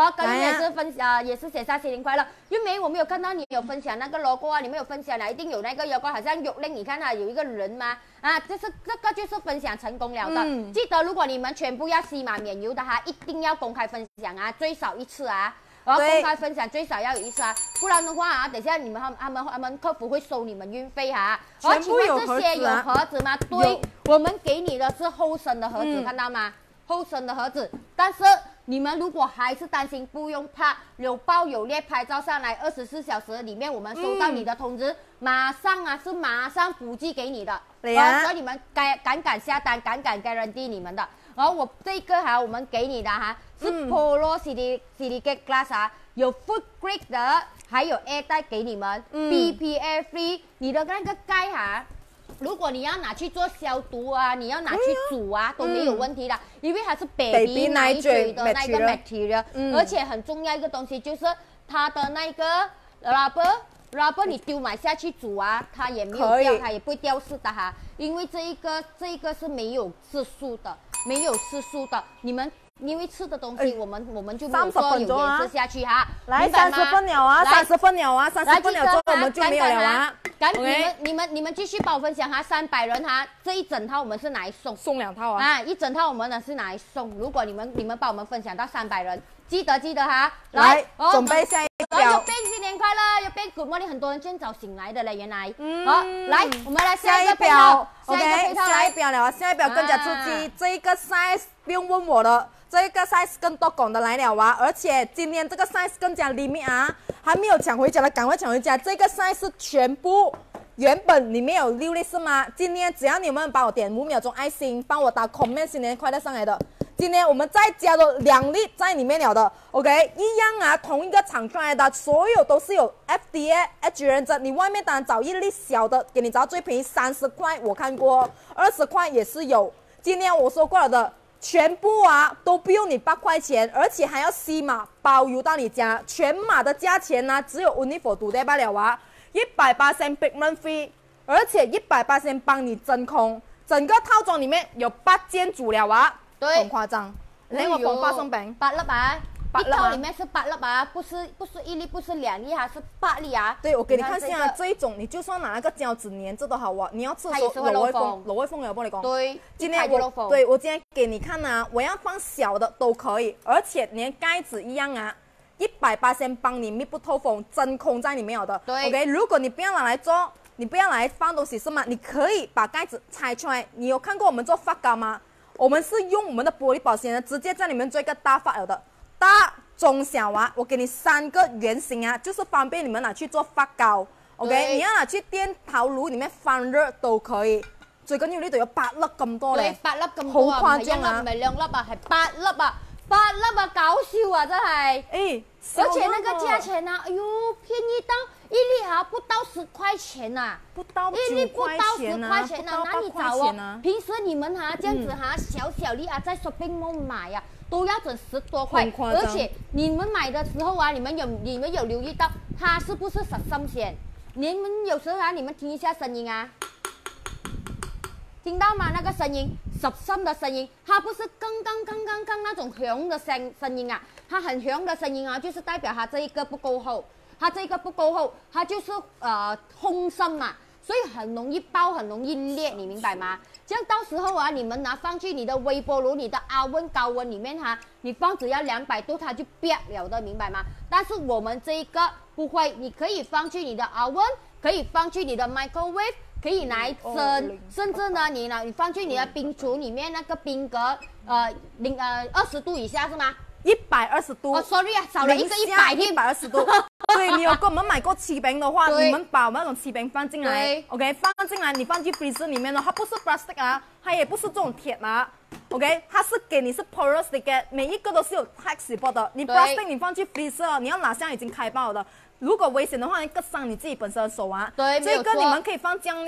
好，跟你也是也是写下新年快乐。玉梅，我没有看到你有分享那个 logo 啊，你没有分享了，一定有那个 logo， 好像玉令，你看它有一个人吗？啊，这个就是分享成功了的。记得如果你们全部要西马免邮的哈，一定要公开分享啊，最少一次啊。然后公开分享最少要有一次啊，不然的话啊，等下你们他们客服会收你们运费哈。 全部有这些有盒子吗？对，我们给你的是厚身的盒子，看到吗？厚身的盒子，但是你们如果还是担心，不用怕，有包有列，拍照上来24小时里面，我们收到你的通知，马上补寄给你的。所以你们赶下单，赶 guarantee 你们的。然后我这个哈，我们给你的哈是 Polo Silicate Glass 啊，有 Food Grade 的，还有 Air 带给你们，BPA Free。你的那个盖哈，如果你要拿去做消毒啊，你要拿去煮啊，都没有问题的，因为它是 baby 奶嘴的那个 material，而且很重要一个东西就是它的那个 rubber 你丢买下去煮啊，它也没有掉，它也不会掉色的哈，因为这一个是没有色素的，你们因为吃的东西，我们就没有说有颜色下去哈。 来30分了啊，30分了啊，30分了之后我们就没有了啊。 你们继续帮我分享哈，300人哈，这一整套我们是拿来送 2套啊， 一整套我们呢是拿来送。如果你们帮我们分享到300人，记得哈， 来准备下一表。 有变新年快乐，有变 Good Morning， 很多人今天早醒来的嘞，原来。好，来我们来下一个表 ，OK， 下一表了，下一表更加刺激，这个 size 不用问我了。这个 size 更多拱的来了啊，而且今天这个 size 更加 limit 啊，还没有抢回家的赶快抢回家。这个 size 是全部原本里面有6粒是吗？今天只要你们帮我点5秒钟爱心，帮我打 comment 新年快乐上来的，今天我们再加了2粒在里面了的 ，OK， 一样啊，同一个厂出来的，所有都是有 FDA、H 认证。你外面当然找1粒小的，给你找到最便宜30块，我看过，20块也是有。今天我说过了的。全部啊都不用你8块钱，而且还要西马包邮到你家，全码的价钱呢只有 only for today 罢了啊，180% pigment free， 而且180% 帮你真空，整个套装里面有8件组了啊， 对， 很夸张。来我放发送饼 ，8粒啊。一套里面是8粒啊，不是1粒，不是2粒啊，是8粒啊。 对，我给你看一下这一种，你就算拿那个胶纸粘着都好啊。你要吃的时候裸微风有帮你讲。 对， 今天我今天给你看啊，我要放小的都可以，而且连盖子一样啊，180%帮你密不透风，真空在里面有的。 对 ，OK， 如果你不要拿来做，你不要拿来放东西是吗？你可以把盖子拆出来。你有看过我们做发糕吗？我们是用我们的玻璃保鲜的，直接在里面做一个大发了的。大、中、小啊，我给你3个圆形啊，就是方便你们拿去做发糕。OK， 你要拿去电陶炉里面翻熱都可以。最緊要呢度有8粒咁多咧 ，8粒咁多啊， 好誇張啊， 唔係2粒啊，係8粒啊，8粒啊，搞笑啊，真係。而且那個價錢啊，哎呦，便宜到1粒啊，不到10塊錢呐， 不到 1粒不到10塊錢呐， 哪里找哦？平時你們哈這樣子哈，小粒啊，在 shopping mall 買呀。都要整10多塊，而且你們買的時候啊，你們有留意到它是不是10線？你們有時候啊，你們聽一下聲音啊，聽到嗎？那個聲音10的聲音，它不是剛那種響的聲音啊，它很響的聲音啊，就是代表它這一個不夠厚，它這個不夠厚，它就是空心嘛。所以很容易爆，很容易裂，你明白嗎？這樣到時候啊，你們拿放去你的微波爐、你的oven高溫裡面哈，你放只要200度，它就變了的，明白嗎？但是我們這個不會，你可以放去你的oven，可以放去你的 microwave， 可以來蒸，甚至呢，你放去你的冰櫥裡面那個冰格，20度以下是嗎 ？120度。 哦 ，sorry 啊，少了一個120 度。对，你有跟我们买过柿饼的话，你们把我们那种柿饼放进来 ，OK， 放进来，你放进 freezer 里面呢，它不是 plastic 啊，它也不是这种铁啊 ，OK， 它是给你是 porous 的，每一个都是有 tax report 的。你 plastic 你放进 freezer， 你要拿下已经开爆了的。如果危险的话，你割伤你自己本身的手啊。 对， 这个你们可以放酱料，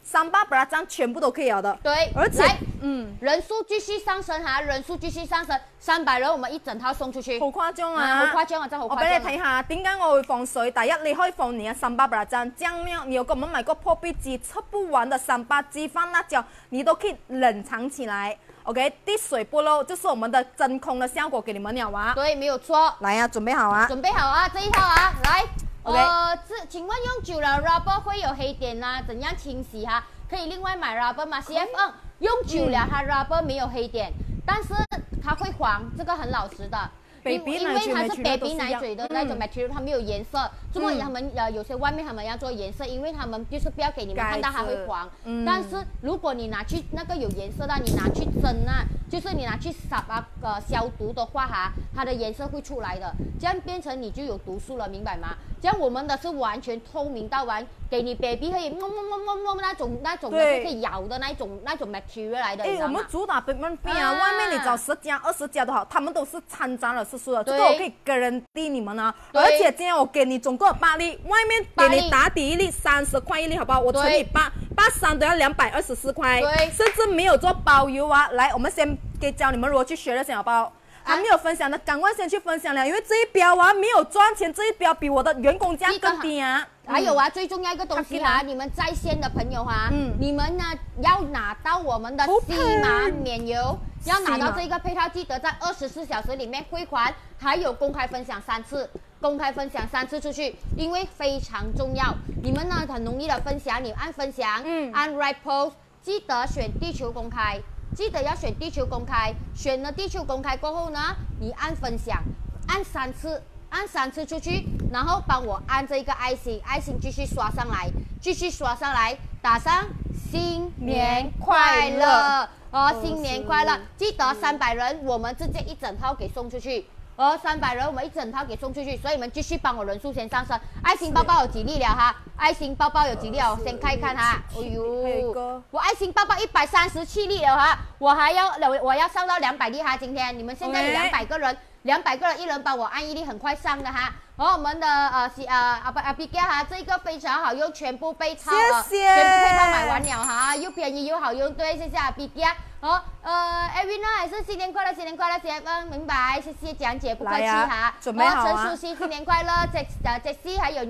300张全部都可以了的。 对， 而且人数继续上升哈，人数继续上升，300人我們一整套送出去。 好夸张啊！ 好夸张啊，真係好我夸張。 俾你睇下，點解我會放水？第一，你可以放你的300張醬料，你有跟我們買過破壁機吃不完的300雞放辣椒，你都可以冷藏起來。OK， 滴水不漏，就是我們的真空的效果給你們了啊。 對，沒有錯。 來呀、啊，準備好啊！ 準備好啊，這一套啊，來。 OK。 請問用久了 rubber 會有黑點啊？怎樣清洗哈？可以另外買 rubber 嗎 ？CF2 用久了，它 rubber 沒有黑點，但是它會黃，這個很老實的。因為它是 baby 奶嘴的那種 material，它沒有顏色。中國他們有些外面他們要做顏色，因為他們就是不要給你們看到它會黃。但是如果你拿去那個有顏色的，你拿去蒸啊，就是你拿去消毒的話哈，它的顏色會出來的，這樣變成你就有毒素了，明白嗎？這樣我們的是完全透明到完，給你 baby 可以那種的可以咬的那種 material 來的。 我們主打 baby 啊，外面你找10家20家都好，他們都是摻雜了色素的，這個我可以garanti你們啊。而且今天我給你總共8粒，外面給你打底1粒30塊1粒，好不好？我乘以883都要224塊，甚至沒有做包郵啊。來，我們先給教你們如何去學的先，好不好？還沒有分享的，趕快先去分享了，因為這一標啊沒有賺錢，這一標比我的員工價更低啊。 還有啊，最重要一個東西啊，你們在線的朋友哈，你們呢要拿到我們的西馬免郵，要拿到這個配套，記得在24小時裡面匯款，還有公開分享3次，公開分享3次出去，因為非常重要。你們呢很容易的分享，你按分享，按 right post，記得選地球公開。記得要選地球公開，選了地球公開過後呢，你按分享，按3次，按3次出去，然後幫我按這個愛心，愛心繼續刷上來，繼續刷上來，打上新年快樂哦，新年快樂！記得300人，我們直接一整套給送出去。300人我們一整套給送出去，所以你們繼續幫我人數先上升。愛心包包有幾粒了哈？愛心包包有幾粒？我先看一看哈。哎呦，我愛心包包137粒了哈，我要上到200粒哈。今天你們現在有200個人，200個人一人幫我按1粒，很快上的哈。我們的阿 B 哥哈，這個非常好用，全部被套了，全部配套買完了哈，又便宜又好用，對，謝謝阿 B 哥。Evina 還是新年快樂，新年快樂，CF2明白，謝謝講解，不客氣哈。 準備好啊。 陳淑熙新年快樂，Jessie 還有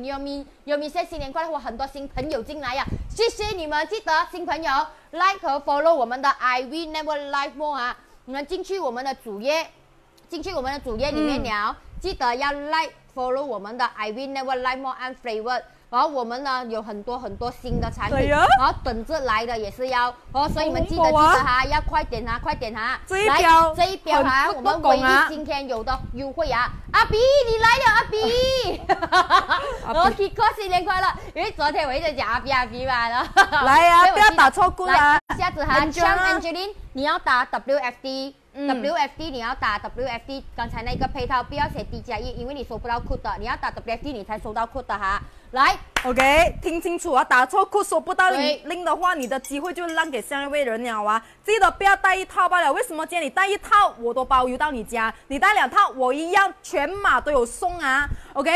Yomi 新年快樂，我很多新朋友進來呀，謝謝你們，記得新朋友 like 和 follow 我們的 I Will Never Like More 啊，你們進去我們的主頁，裡面了，記得要 like follow 我們的 I Will Never Like More and favorite。然後我們呢有很多新的產品，然後等着來的也是要所以你們記得哈，要快點哈，快點哈！這一標哈，我們唯一今天有的優惠啊！阿 B 你來了，阿 B， 我 Kiko 新年快樂！因為昨天我一直講阿 B 嘛， 來啊，不要打錯鼓啦！ 下次哈，像 Angeline， 你要打 WFD。WFD 你要打 WFD， 剛才那個配套不要寫 D+1，因為你收不到 code 的，你要打 WFD 你才收到 code 的哈。來 ，OK， 聽清楚啊，打錯 code 收不到link的話，你的機會就讓給下一位人了啊！記得不要帶一套罷了。為什麼今天你帶一套我都包郵到你家，你帶2套我一樣全碼都有送啊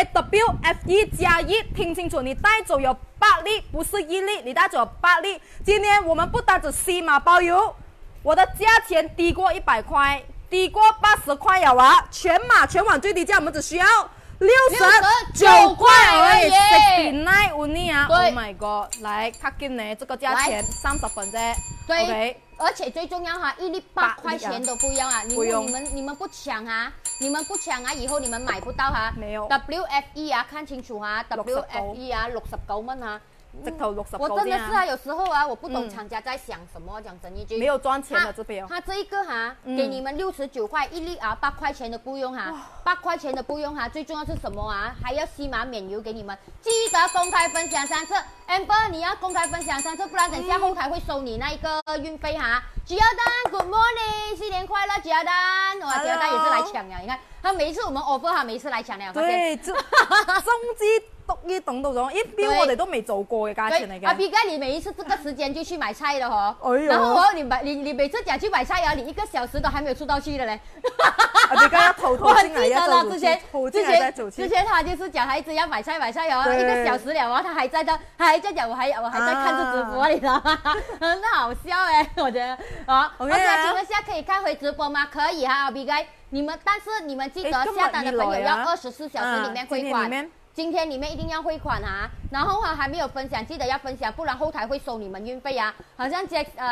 ！OK，WFD+1，聽清楚，你帶走有8粒，不是1粒，你帶走有8粒。今天我們不單止西碼包郵。我的價錢低過100塊，低過80塊了啊！全碼全網最低價，我們只需要69塊而已，69 only 啊 ！Oh my god！來，卡緊呢，這個價錢30分啫。 對 ，OK。 而且最重要哈，1粒8塊錢都不用啊！你們不搶啊！你們不搶啊！以後你們買不到哈。 沒有。 WFE 啊，看清楚哈 ，WFE 啊，69蚊啊。 直頭69 我真的是啊，有時候啊，我不懂廠家在想什麼，講真一句。 沒有賺錢的這邊。 他這一個哈，給你們69塊1粒啊，8塊錢的不用哈，8塊錢的不用哈，最重要是什麼啊？還要西馬免郵給你們，記得公開分享3次。Amber 你要公開分享3次，不然等下後台會收你那一個運費哈。 吉耀丹 ，Good morning， 新年快乐，吉耀丹！哇，吉耀丹也是来抢呀，你看他每一次我們 offer，他每一次來搶了， 對，終之獨於等到咗，一邊我哋都未做過嘅價錢嚟嘅。 阿 B 哥，你每一次這個時間就去買菜了哦， 哎呦， 然後哦，你每次講去買菜啊，你1個小時都還沒有出到去的嘞。 阿 B 哥要偷偷進來，要走之前他就是講他一直要買菜哦，1個小時了哦，他還在這，他還在講我還在看着直播，你知道嗎？很好笑哎，我覺得啊。OK，請問下可以看回直播嗎？可以哈，阿 B 哥，但是你們記得下單的朋友要24小時裡面匯款。今天你們一定要匯款啊！然後還沒有分享，記得要分享，不然後台會收你們運費啊！好像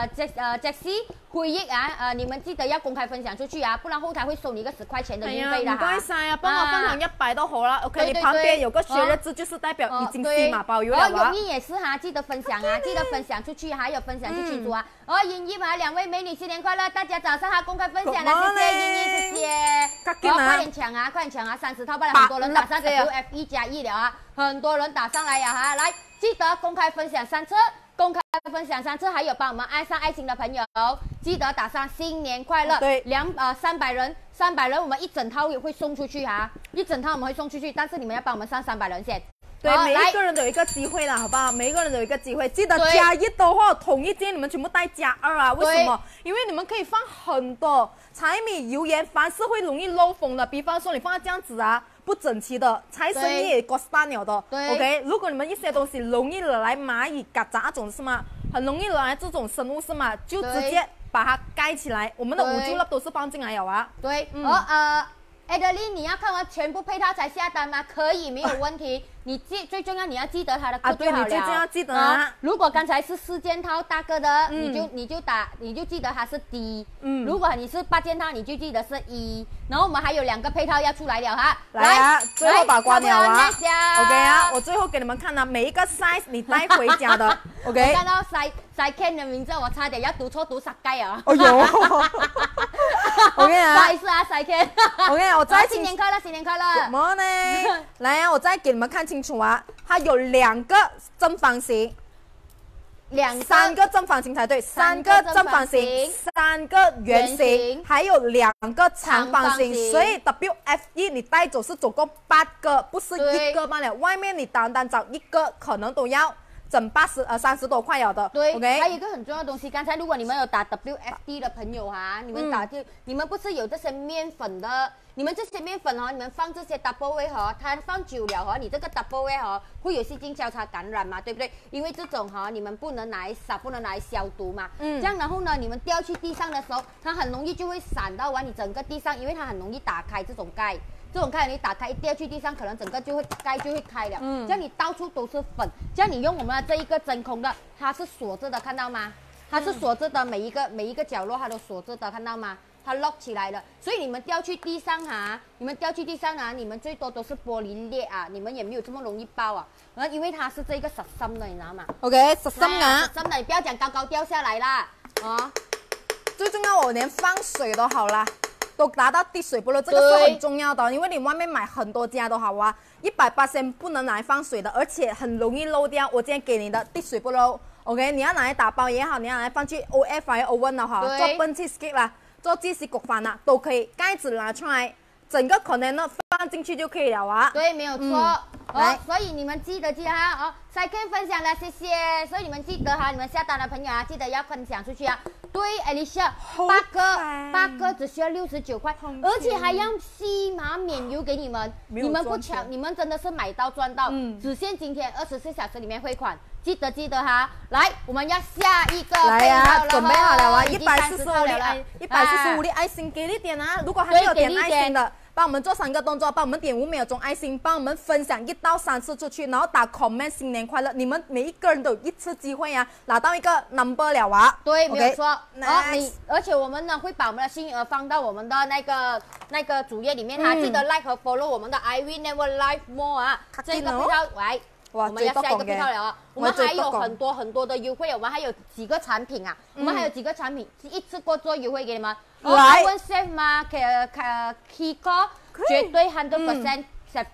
Jesse 回憶啊，你們記得要公開分享出去啊，不然後台會收你一個10塊錢的運費的。 唔該晒啊，幫我分享100都好啦。OK， 你旁邊有個學日字，就是代表已經起碼包郵了啊。 容易也是哈，記得分享啊，記得分享出去，還有分享去群組啊。英義嘛，2位美女新年快樂！大家早上好，公開分享啦，謝謝英義，謝謝。快點搶啊，快點搶啊！30套不然很多人打上 WF1+1了啊，很多人打上來呀哈，來記得公開分享3次，公開分享3次，還有幫我們愛上愛心的朋友，記得打上新年快樂。對，300人，我們一整套也會送出去哈，一整套我們會送出去，但是你們要幫我們上300人先。 對，每一個人都有一個機會啦，好不好？每一個人都有一個機會，記得加1的話，同一件你們全部帶加2啊！為什麼？因為你們可以放很多柴米油鹽，凡是會容易漏風的，比方說你放在這樣子啊，不整齊的，財神爺也過半了的。OK， 如果你們一些東西容易惹來螞蟻、曱甴這種是嗎？很容易惹來這種生物是嗎？就直接把它蓋起來。我們的5G粒都是放進來有啊。 對，Adeline， 你要看完全部配套才下單嗎？可以，沒有問題。最重要你要記得它的code就好了。 對，你最重要記得啊。 如果剛才是4件套大個的，你就記得它是 D。如果你是8件套，你就記得是 E。然後我們還有2個配套要出來了哈。 來啊，最後把關了啊。OK 啊，我最後給你們看啊，每一個 size 你帶回家的。OK。我看到Ken 的名字，我差點要讀錯讀10屆啊。 哎呦。OK 啊。 不好意思啊，Ken。 OK， 我再新年快樂，新年快樂。 Good morning。來啊，我再給你們看清楚啊，它有2個正方形，3個正方形才對，3個正方形，3個圓形，還有2個長方形，所以 WF1你帶走是總共8個，不是1個罷了。外面你單單找1個，可能都要整30多塊了的。 對 ，OK。 還有一個很重要的東西，剛才如果你們有打 WFD 的朋友哈，你們不是有這些麵粉的？你們這些麵粉哦，你們放這些 double way 哦，它放久了哦，你這個 double way 哦會有細菌交叉感染嘛，對不對？因為這種哈，你們不能拿來撒，不能拿來消毒嘛。這樣然後呢，你們掉去地上的時候，它很容易就會散到完你整個地上，因為它很容易打開這種蓋。這種蓋你打開一掉去地上，可能整個蓋就會開了。這樣你到處都是粉。這樣你用我們的這一個真空的，它是鎖着的，看到嗎？它是鎖着的，每一個角落它都鎖着的，看到嗎？它 lock 起來了，所以你們掉去地上啊，你們最多都是玻璃裂啊，你們也沒有這麼容易爆啊。因為它是這個實心的，你知道嗎 ？OK， 實心啊， 實心的，你不要講高高掉下來啦。 最重要我連放水都好啦，都達到滴水不漏，這個是很重要的，因為你外面買很多家都好啊，100%不能拿來放水的，而且很容易漏掉。我今天給你的滴水不漏 ，OK， 你要拿來打包也好，你要拿來放去 OF oven 的哈，做笨氣 skip 啦。做芝士焗飯啦，都可以，蓋子拿出來，整個container放進去就可以了啊。 對，沒有錯。所以你們記得哈，再可以分享了，謝謝。所以你們記得哈，你們下單的朋友啊，記得要分享出去啊。對 ，Alicia， 8個只需要69塊，而且還要西馬免郵給你們。你們不搶，你們真的是買到賺到。只限今天24小時裡面匯款。記得哈，來，我們要下一個。 來啊，準備好了啊！145粒愛心，給力點啊！如果還沒有點愛心的，幫我們做3個動作，幫我們點5秒鐘愛心，幫我們分享1到3次出去，然後打 comment 新年快樂。你們每一個人都有1次機會啊，拿到一個 number 了啊！ 對，沒有錯。而且我們呢會把我們的幸運兒放到我們的那個主頁裡面哈，記得 like 和 follow 我們的 I will never live more 啊，這個配套來。我們要下一個配套了啊！我們還有很多的優惠，我們還有幾個產品啊，我們還有幾個產品一次過做優惠給你們。來 ，Safe 嘛，Kiko 絕對100% safety，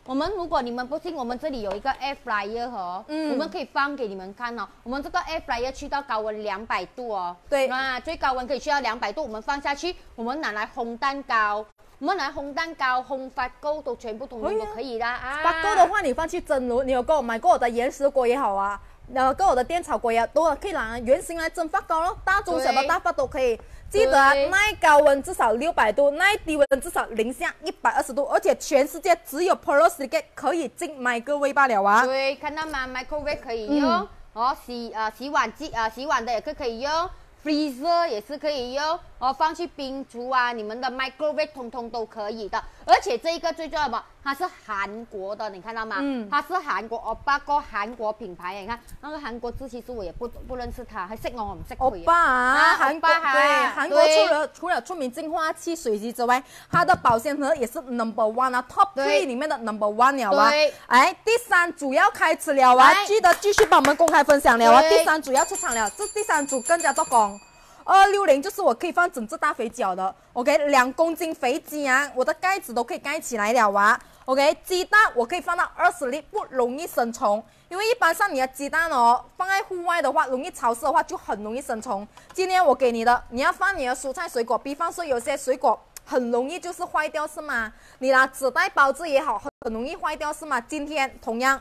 我们如果你们不信，我们这里有一个 air fryer 哦，我们可以放给你们看哦。我们这个 air fryer 去到高温200度哦， 对， 那最高温可以去到200度，我们放下去，我们拿来烘蛋糕。我们拿烘蛋糕、烘发糕都全部通通都可以的啊。 发糕的话，你放去蒸炉，你有给我买过我的岩石锅也好啊，跟我的电炒锅也都可以拿圆形来蒸发糕咯，大中小的大发都可以。记得啊，耐高温至少600度，耐低温至少零下120度，而且全世界只有 Porosilicate 可以进microwave罢了啊。 对，看到吗 ？microwave 可以用，洗碗机洗碗的也可以用。freezer 也是可以用，放去冰橱啊，你们的 microwave 通通都可以的。而且这一个最重要的，它是韩国的，你看到吗？它是韩国OPPO個韓國品牌，你看那个韩国字，其实我也不认识它，还識我唔識佢。 OPPO啊，韩国对，韩国除了出名净化器、水机之外，它的保鲜盒也是 No.1 啊 ，Top 3里面的 No.1 了啊。哎，第3组要开始了啊，记得继续帮我们公开分享了啊。第3组要出场了，这第3组更加做工。260就是我可以放整只大肥饺的 ，OK，2公斤肥鸡啊，我的盖子都可以盖起来了啊 ，OK， 鸡蛋我可以放到20粒，不容易生虫，因为一般上你的鸡蛋哦，放在户外的话，容易潮湿的话就很容易生虫。今天我给你的，你要放你的蔬菜水果，比方说有些水果很容易就是坏掉是吗？你拿纸袋包着也好，很容易坏掉是吗？今天同样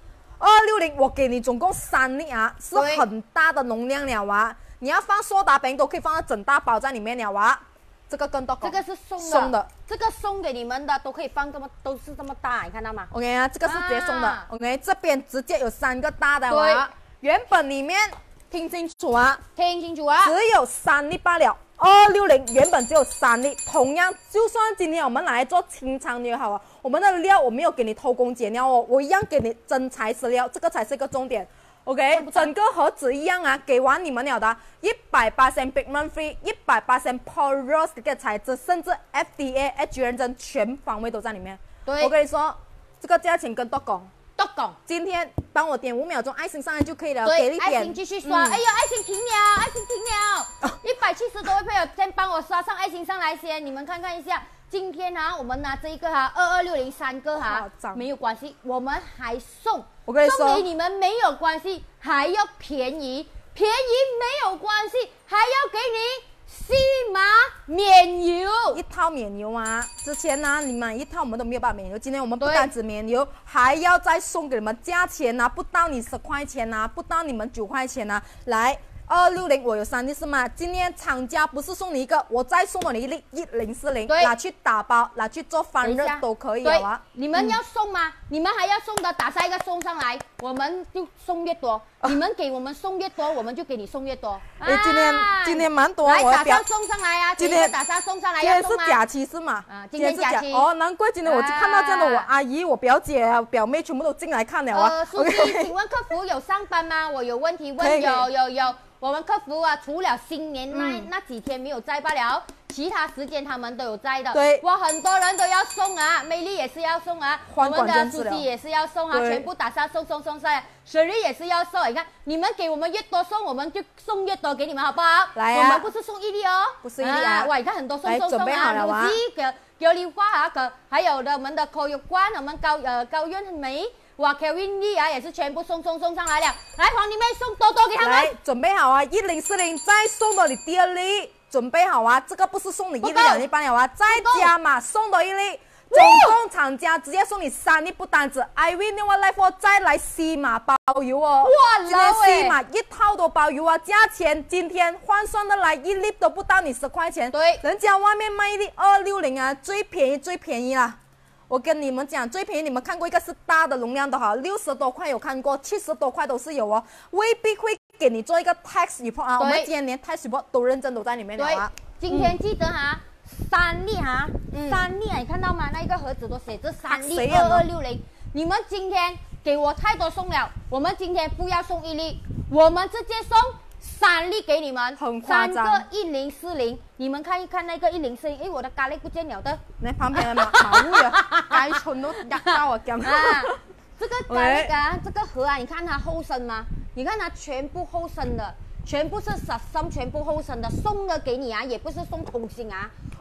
，260我给你总共3粒啊，是很大的容量了啊。你要放苏打饼都可以放到整大包在里面了啊，这个更多。这个是送的，这个送给你们的都可以放都是这么大，你看到吗 ？OK 啊，这个是直接送的。OK， 这边直接有3个大的啊。原本里面听清楚啊， 听清楚啊， 只有3粒罢了。260原本只有3粒，同样就算今天我们拿来做清汤也好啊，我们的料我没有给你偷工减料哦，我一样给你真材实料，这个才是一个重点。OK， 整个盒子一样啊，给完你们了的，100% pigment free， 100% porous 的材质，甚至 FDA 认证，全方位都在里面。对，我跟你说，这个价钱跟多讲，今天帮我点5秒钟，爱心上来就可以了，给力点。 爱心继续刷，哎呀，爱心停了，爱心停了，170多位朋友先帮我刷上爱心上来先，你们看看一下。今天啊，我们拿这一个22603个没有关系，我们还送。我跟你说，送给你们没有关系，还要便宜没有关系，还要给你西马免邮 1套免邮啊！之前呢，你买1套我们都没有办法免邮，今天我们不单止免邮，还要再送给你们价钱啊，不到你10块钱啊，不到你们9块钱啊，来。260我有3粒是吗？今天厂家不是送你一个，我再送你一粒1040，拿去打包，拿去做翻热都可以了啊。 你们要送吗？你们还要送的，打下一个送上来，我们就送越多。你们给我们送越多，我们就给你送越多。 今天蛮多， 来打下送上来啊！今天打下送上来， 今天是假期是吗？ 今天假期哦，难怪今天我就看到这样的，我阿姨、我表姐、表妹全部都进来看了啊。 书记，请问客服有上班吗？我有问题问，有。我们客服啊，除了新年那几天没有在罢了，其他时间他们都有在的。 对， 哇，很多人都要送啊，美丽也是要送啊，我们的书记也是要送啊，全部打下送上来。雪莉也是要送，你看你们给我们越多送，我们就送越多给你们，好不好？ 来啊， 我们不是送1粒哦， 不是1粒啊。 哇，你看很多送啊，乳鸡、琉璃花啊，还有我们的口油罐，我们高院梅。哇 ，Kevin Lee 啊，也是全部送上来了。来，黄弟妹送多多给他们。 来，准备好啊，1040再送到你第2粒，准备好啊，这个不是送你1粒2粒半了啊，再加码送多1粒，总共厂家直接送你3粒，不单止 ，iWin New Life 再来西马包邮哦。 哇， 今天西马1套都包邮啊，价钱今天换算的来1粒都不到你10块钱。 对， 人家外面卖1粒260啊，最便宜啦。我跟你们讲，最便宜你们看过一个是大的容量的哈，60多块有看过，70多块都是有哦，未必会给你做一个 tax report 啊。我们今天连 tax report 都认真都在里面了啊。 今天记得哈，3粒哈，3粒啊，你看到吗？那个盒子都写着3粒2260。你们今天给我太多送了，我们今天不要送1粒，我们直接送3粒给你们， 很夸张。 3个1040，你们看一看那个1040，哎，我的咖喱不见了的。 那旁边的马路呀，该存都压到我讲。 这个咖喱啊，这个盒啊，你看它厚身吗？你看它全部厚身的，全部是实心，全部厚身的，送的给你啊，也不是送空心啊。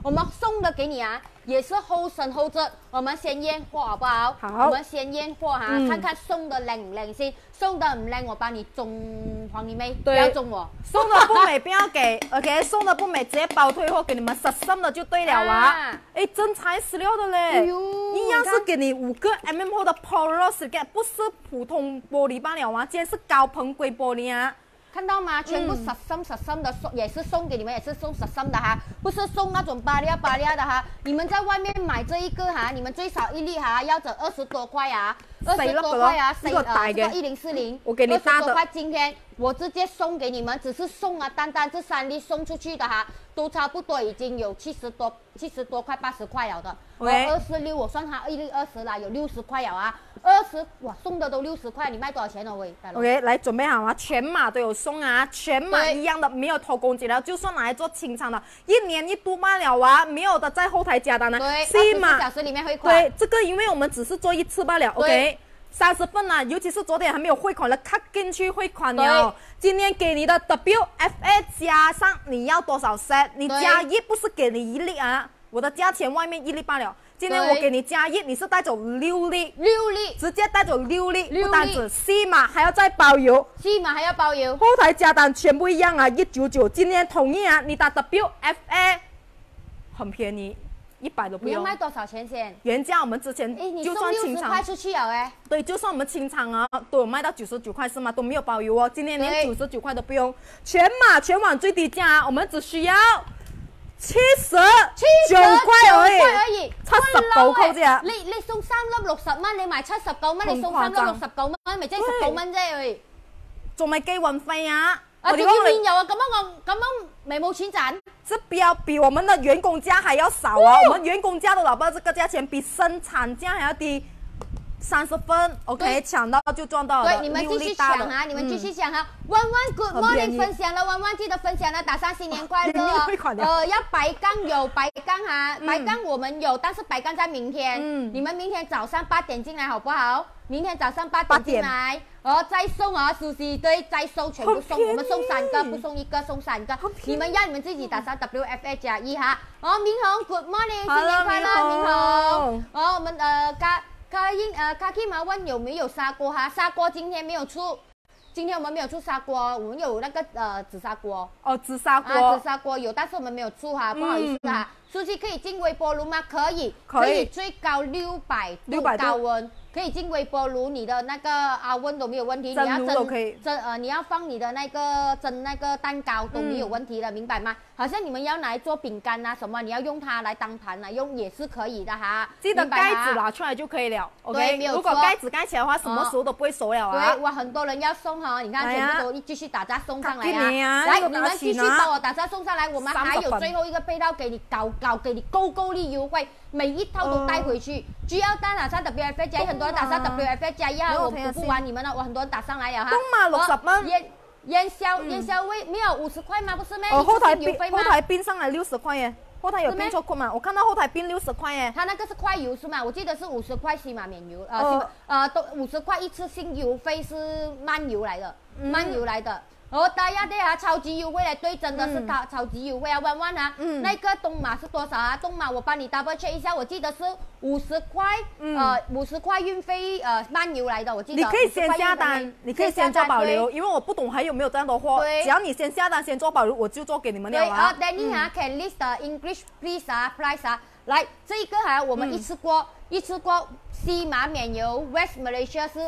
我们送的给你啊，也是后生后着。我们先验货好不好？ 好， 我们先验货哈，看看送的靚唔靚先。送的唔靚，我幫你中黃梨妹，不要中我。 送的不美不要给，OK， 送的不美直接包退货，给你们实心的就对了啊。哎，真材实料的嘞， 哎呦， 一样是给你5个 mm 厚的 porous 的，不是普通玻璃罢了啊，今天是高硼硅玻璃啊。 看到吗？全部实心的送，也是送给你们，也是送实心的哈，不是送那种巴拉的哈。你们在外面买这一个哈，你们最少一粒哈要整20多块啊，20多块啊，这个1040， 我给你 20多块。今天我直接送给你们，只是送啊，单单这3粒送出去的哈，都差不多已经有70多块80块了的。26我算它1粒20啦，有60块了啊。20哇，送的都60块，你卖多少钱呢？喂 ，OK， 来准备好啊，全码都有送啊，全码一样的，没有偷工减料，就算拿来做清仓的，1年1度罢了啊，没有的在后台加单的， 对，24小时里面汇款。 对，这个因为我们只是做1次罢了 ，OK。30份啊，尤其是昨天还没有汇款的，卡进去汇款了。今天给你的 WFA 加上你要多少 set？ 你加1不是给你1粒啊，我的价钱外面1粒罢了。今天我给你加1，你是带走6粒，直接带走6粒，不单止 C 码还要再包邮 ，C 码还要包邮， 后台加单全部一样啊，199。今天统一啊，你打 WFA 很便宜。100都不用。 你要卖多少钱先？ 原价我们之前就算清仓， 你送60块出去了哎。 对，就算我们清仓啊，都有卖到99块是吗？都没有包邮哦。今天连99块都不用，全码全网最低价啊，我们只需要79块而已，79塊啫。 你送3粒60蚊，你賣79蚊，你送3粒69蚊，咪即係19蚊啫。 仲未計運費啊！ 我哋邊有啊？咁樣咪冇錢賺。 这标比我们的员工价还要少啊！我们员工价都拿不到这个价钱，比生产价还要低30分。OK， 抢到就赚到了。 对，你们继续抢啊！你们继续抢啊！弯弯 Good Morning 分享了，弯弯记得分享了，打上新年快乐。要白干有白干哈，白干我们有，但是白干在明天。你们明天早上8点进来好不好？明天早上8点进来。再送啊，苏西对，再送全部送，我们送3个，不送1个，送3个。你们要你们自己打上 WFA 加1哈。明红 Good Morning， 新年快乐，明红。我们卡基麻问有没有砂锅哈？砂锅今天没有出，今天我们没有出砂锅，我们有那个紫砂锅。 紫砂锅。 紫砂锅有，但是我们没有出哈，不好意思哈。苏西可以进微波炉吗？可以，最高600度高温。可以进微波炉，你的那个温都没有问题。你要你要放你的那个蒸那个蛋糕都没有问题的，明白吗？好像你们要拿来做饼干啊什么，你要用它来当盘来用也是可以的哈。 记得盖子拿出来就可以了。OK， 如果盖子盖起来的话，什么时候都不会熟了啊。 对，哇，很多人要送哈，你看全部都继续打杂送上来啊。来，你们继续帮我打杂送上来，我们还有最后一个配套给你给你够力优惠。每一套都带回去，只要打上 WFA 加1，很多人打上 WFA 加1，我补不完你们了，我很多人打上来了哈。 东马60蚊， 烟消味没有50块吗？不是咩？ 后台并上来60块耶，后台有并错扣嘛？我看到后台并60块耶。 他那个是快邮是吗？我记得是50块起码免邮，都50块一次性邮费是慢邮来的。大家对啊，超级优惠来对，真的是超级优惠啊！弯弯啊，那个东马是多少啊？东马我帮你 double check 一下，我记得是50块，50块运费慢邮来的，我记得。 你可以先下单，你可以先做保留，因为我不懂还有没有这样的货。只要你先下单，先做保留，我就做给你们了啊。 对，Danny 啊 ，can list the English please 啊 ，price 啊，来这个哈，我们一次过西马免邮 ，West Malaysia 是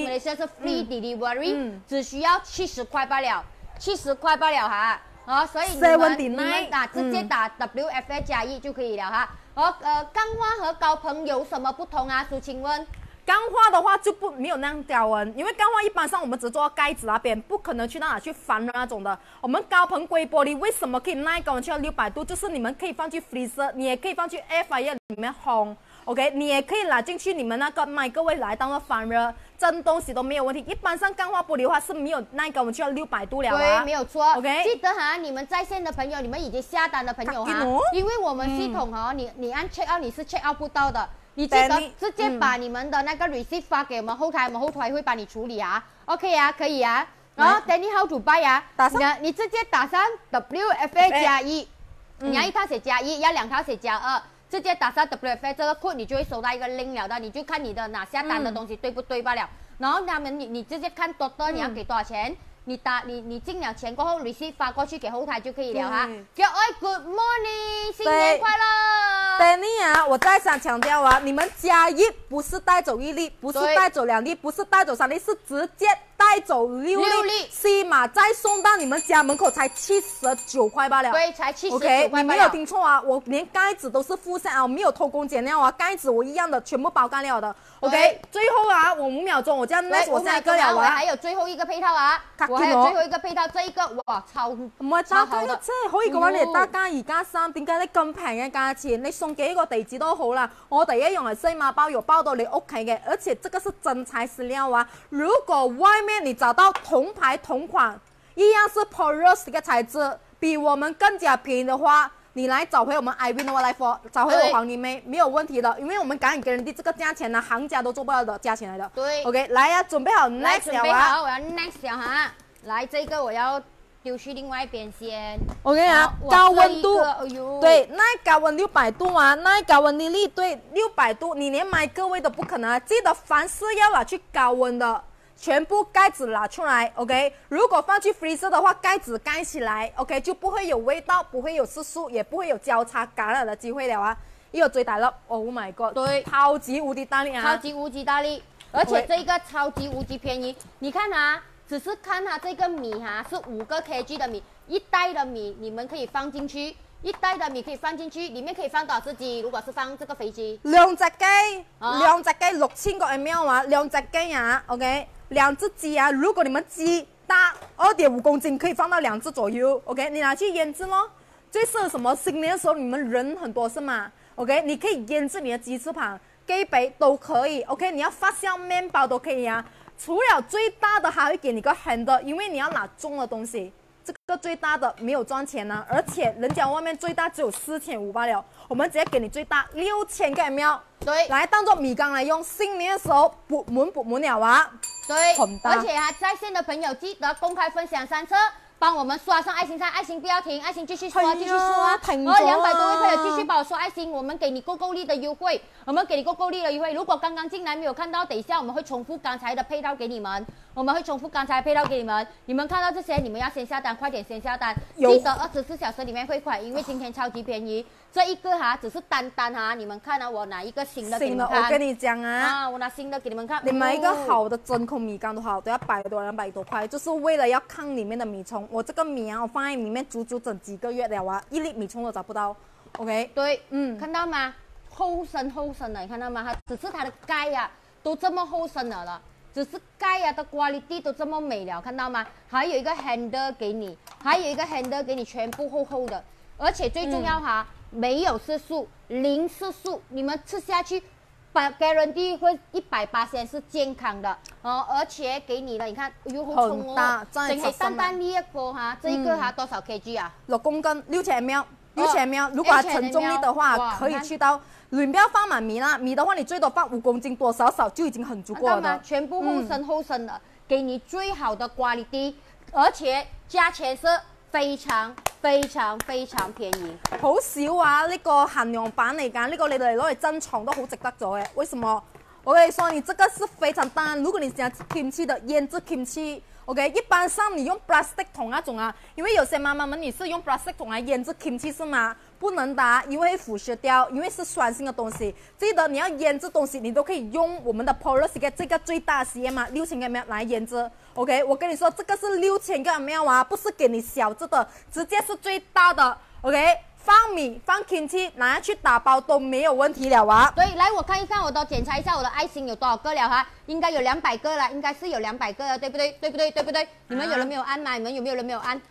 free delivery，只需要70块罢了，70块罢了哈。所以你们直接打 WFA 加1就可以了哈。钢化和高硼有什么不同啊？苏请问？ 钢化的话就没有那样高温，因为钢化一般上我们只做盖子那边，不可能去到哪去翻那种的。我们高硼硅玻璃为什么可以耐高温去到600度？就是你们可以放去 freezer， 你也可以放去 air fryer 里面烘。OK， 你也可以拿进去你们那个麦克位来当做翻热，蒸东西都没有问题。一般上钢化玻璃的话是没有耐高温去到600度了啊。 对，没有错。 OK， 记得哈，你们在线的朋友，你们已经下单的朋友哈，因为我们系统哈，你按 check out 你是 check out 不到的。你记得直接把你们的那个 receipt 发给我们后台，我们后台会帮你处理啊。OK 啊，可以啊。然后 Danny how to buy 啊？你直接打上 WFA 加1， 你要1套写+1，要2套写+2，直接打上 WF 这个 code， 你就会收到一个 link 了的，你就看你的哪下单的东西对不对罢了。然后他们你直接看多多，你要给多少钱。你进了钱过后 ，receipt 发过去给后台就可以了哈。叫Good morning， 新年快乐。 Danny 啊，我再想强调啊，你们+1不是带走1粒，不是带走2粒，不是带走3粒，是直接带走6粒，起码再送到你们家门口才79块罢了。 对，才79块。 OK， 你没有听错啊，我连盖子都是附上啊，没有偷工减料啊，盖子我一样的全部包干了的。OK， 最后啊，我5秒钟，我这样 next 我下一个了我还有最后一个配套啊。我還有最後一個配套，這一個哇超唔係超好的，即係可以嘅話，你哋加2加3，點解你咁平嘅價錢？你送幾個地址都好啦，我哋一樣係西馬包郵包到你屋企嘅，而且這個是真材實料啊！如果外面你找到同牌同款，一樣是 porous 嘅材質，比我們更加便宜的話。你来找回我们 Ivy 的 Life， 找回我黄泥妹没有问题的，因为我们敢给人家这个价钱呢，行家都做不到的价钱来的。 对 ，OK， 来呀，准备好 next 了啊！我要 next 了哈，来这个我要丢去另外一边先。 OK 啊，高温度，对，那高温600度啊，那高温的力对600度，你连买各位都不可能啊！记得凡事要拿去高温的。全部盖子拿出来 ，OK。如果放去 freezer 的话，盖子盖起来 ，OK， 就不会有味道，不会有色素，也不会有交叉感染的机会了啊。呢個最大粒 ，Oh my god， 对， 超级无敌大力啊！ 超级无敌大力，而且这个超级无敌便宜。你看啊，只是看它这个米哈是5个 kg 的米，一袋的米你们可以放进去。一袋的米可以放進去，裡面可以放多少隻雞？如果是放這個肥雞 ，2隻雞，2隻雞6000個 ml 啊，2隻雞啊 ，OK，2隻雞啊，如果你們雞大2.5公斤，可以放到2隻左右 ，OK， 你拿去醃製咯。最適合什麼？新年的時候你們人很多是嗎 ？OK， 你可以醃製你的雞翅膀、雞髀都可以 ，OK， 你要發酵麵包都可以啊。除了最大的，還會給你個 handle， 因為你要拿重的東西。這個最大的沒有賺錢呢，而且人家外面最大只有4500罷了，我們直接給你最大6000個 ml， 對，來當做米缸來用，新年的時候補滿了啊， 對，而且啊，在線的朋友記得公開分享3次，幫我們刷上愛心3，愛心不要停，愛心繼續刷，繼續刷，而200多位朋友繼續幫我刷愛心，我們給你夠力的優惠，我們給你夠力的優惠。如果剛剛進來沒有看到，等一下我們會重複剛才的配套給你們，我們會重複剛才的配套給你們。你們看到這些，你們要先下單，快點先下單，記得24小時裡面匯款，因為今天超級便宜。這一個哈，只是單哈，你們看啊，我拿一個新的給你們看。 我跟你講啊， 我拿新的給你們看。 你買一個好的真空米缸都好，都要100多200多塊，就是為了要抗裡面的米蟲。我這個米啊，我放在裡面足整幾個月了啊，1粒米蟲都找不到。OK， 對，看到嗎？厚身的，你看到嗎？它只是它的蓋呀，都這麼厚身了，只是蓋呀的 quality 都這麼美了，看到嗎？還有一個 handle 給你，全部厚厚的，而且最重要哈。沒有色素，零色素，你們吃下去，guarantee 會100%是健康的哦，而且給你了，你看，又好重哦，淨係單呢一個哈，這一個哈多少 kg 啊？6公斤，6000 ml，6000 ml，如果它稱重力的話，可以去到，你不要放滿米啦，米的話你最多放5公斤多少就已經很足夠了。 全部厚身的，給你最好的 quality， 而且價錢是非常便宜， 好少啊！呢個限量版嚟㗎，呢個你哋攞嚟珍藏都好值得咗嘅。為什麼？我跟你說，你這個是非常單。如果你想 kimchi 的醃製 kimchi，OK， 一般上你用 plastic 桶那種啊，因為有些媽媽們你是用 plastic 桶來醃製 kimchi 是嗎？不能的，因為會腐蝕掉，因為是酸性的東西。記得你要醃製東西，你都可以用我們的 porous 嘅這個最大CM 嘛，6000個 ml 來醃製。OK， 我跟你說，這個是6000個 ml 啊，不是給你小隻的，直接是最大的。OK， 放米放 kimchi 拿去打包都沒有問題了啊。 對，來我看一看，我都檢查一下我的愛心有多少個了哈，應該有200個了，應該是有200個了，對不對？你們有人沒有按嗎？你們有沒有人沒有按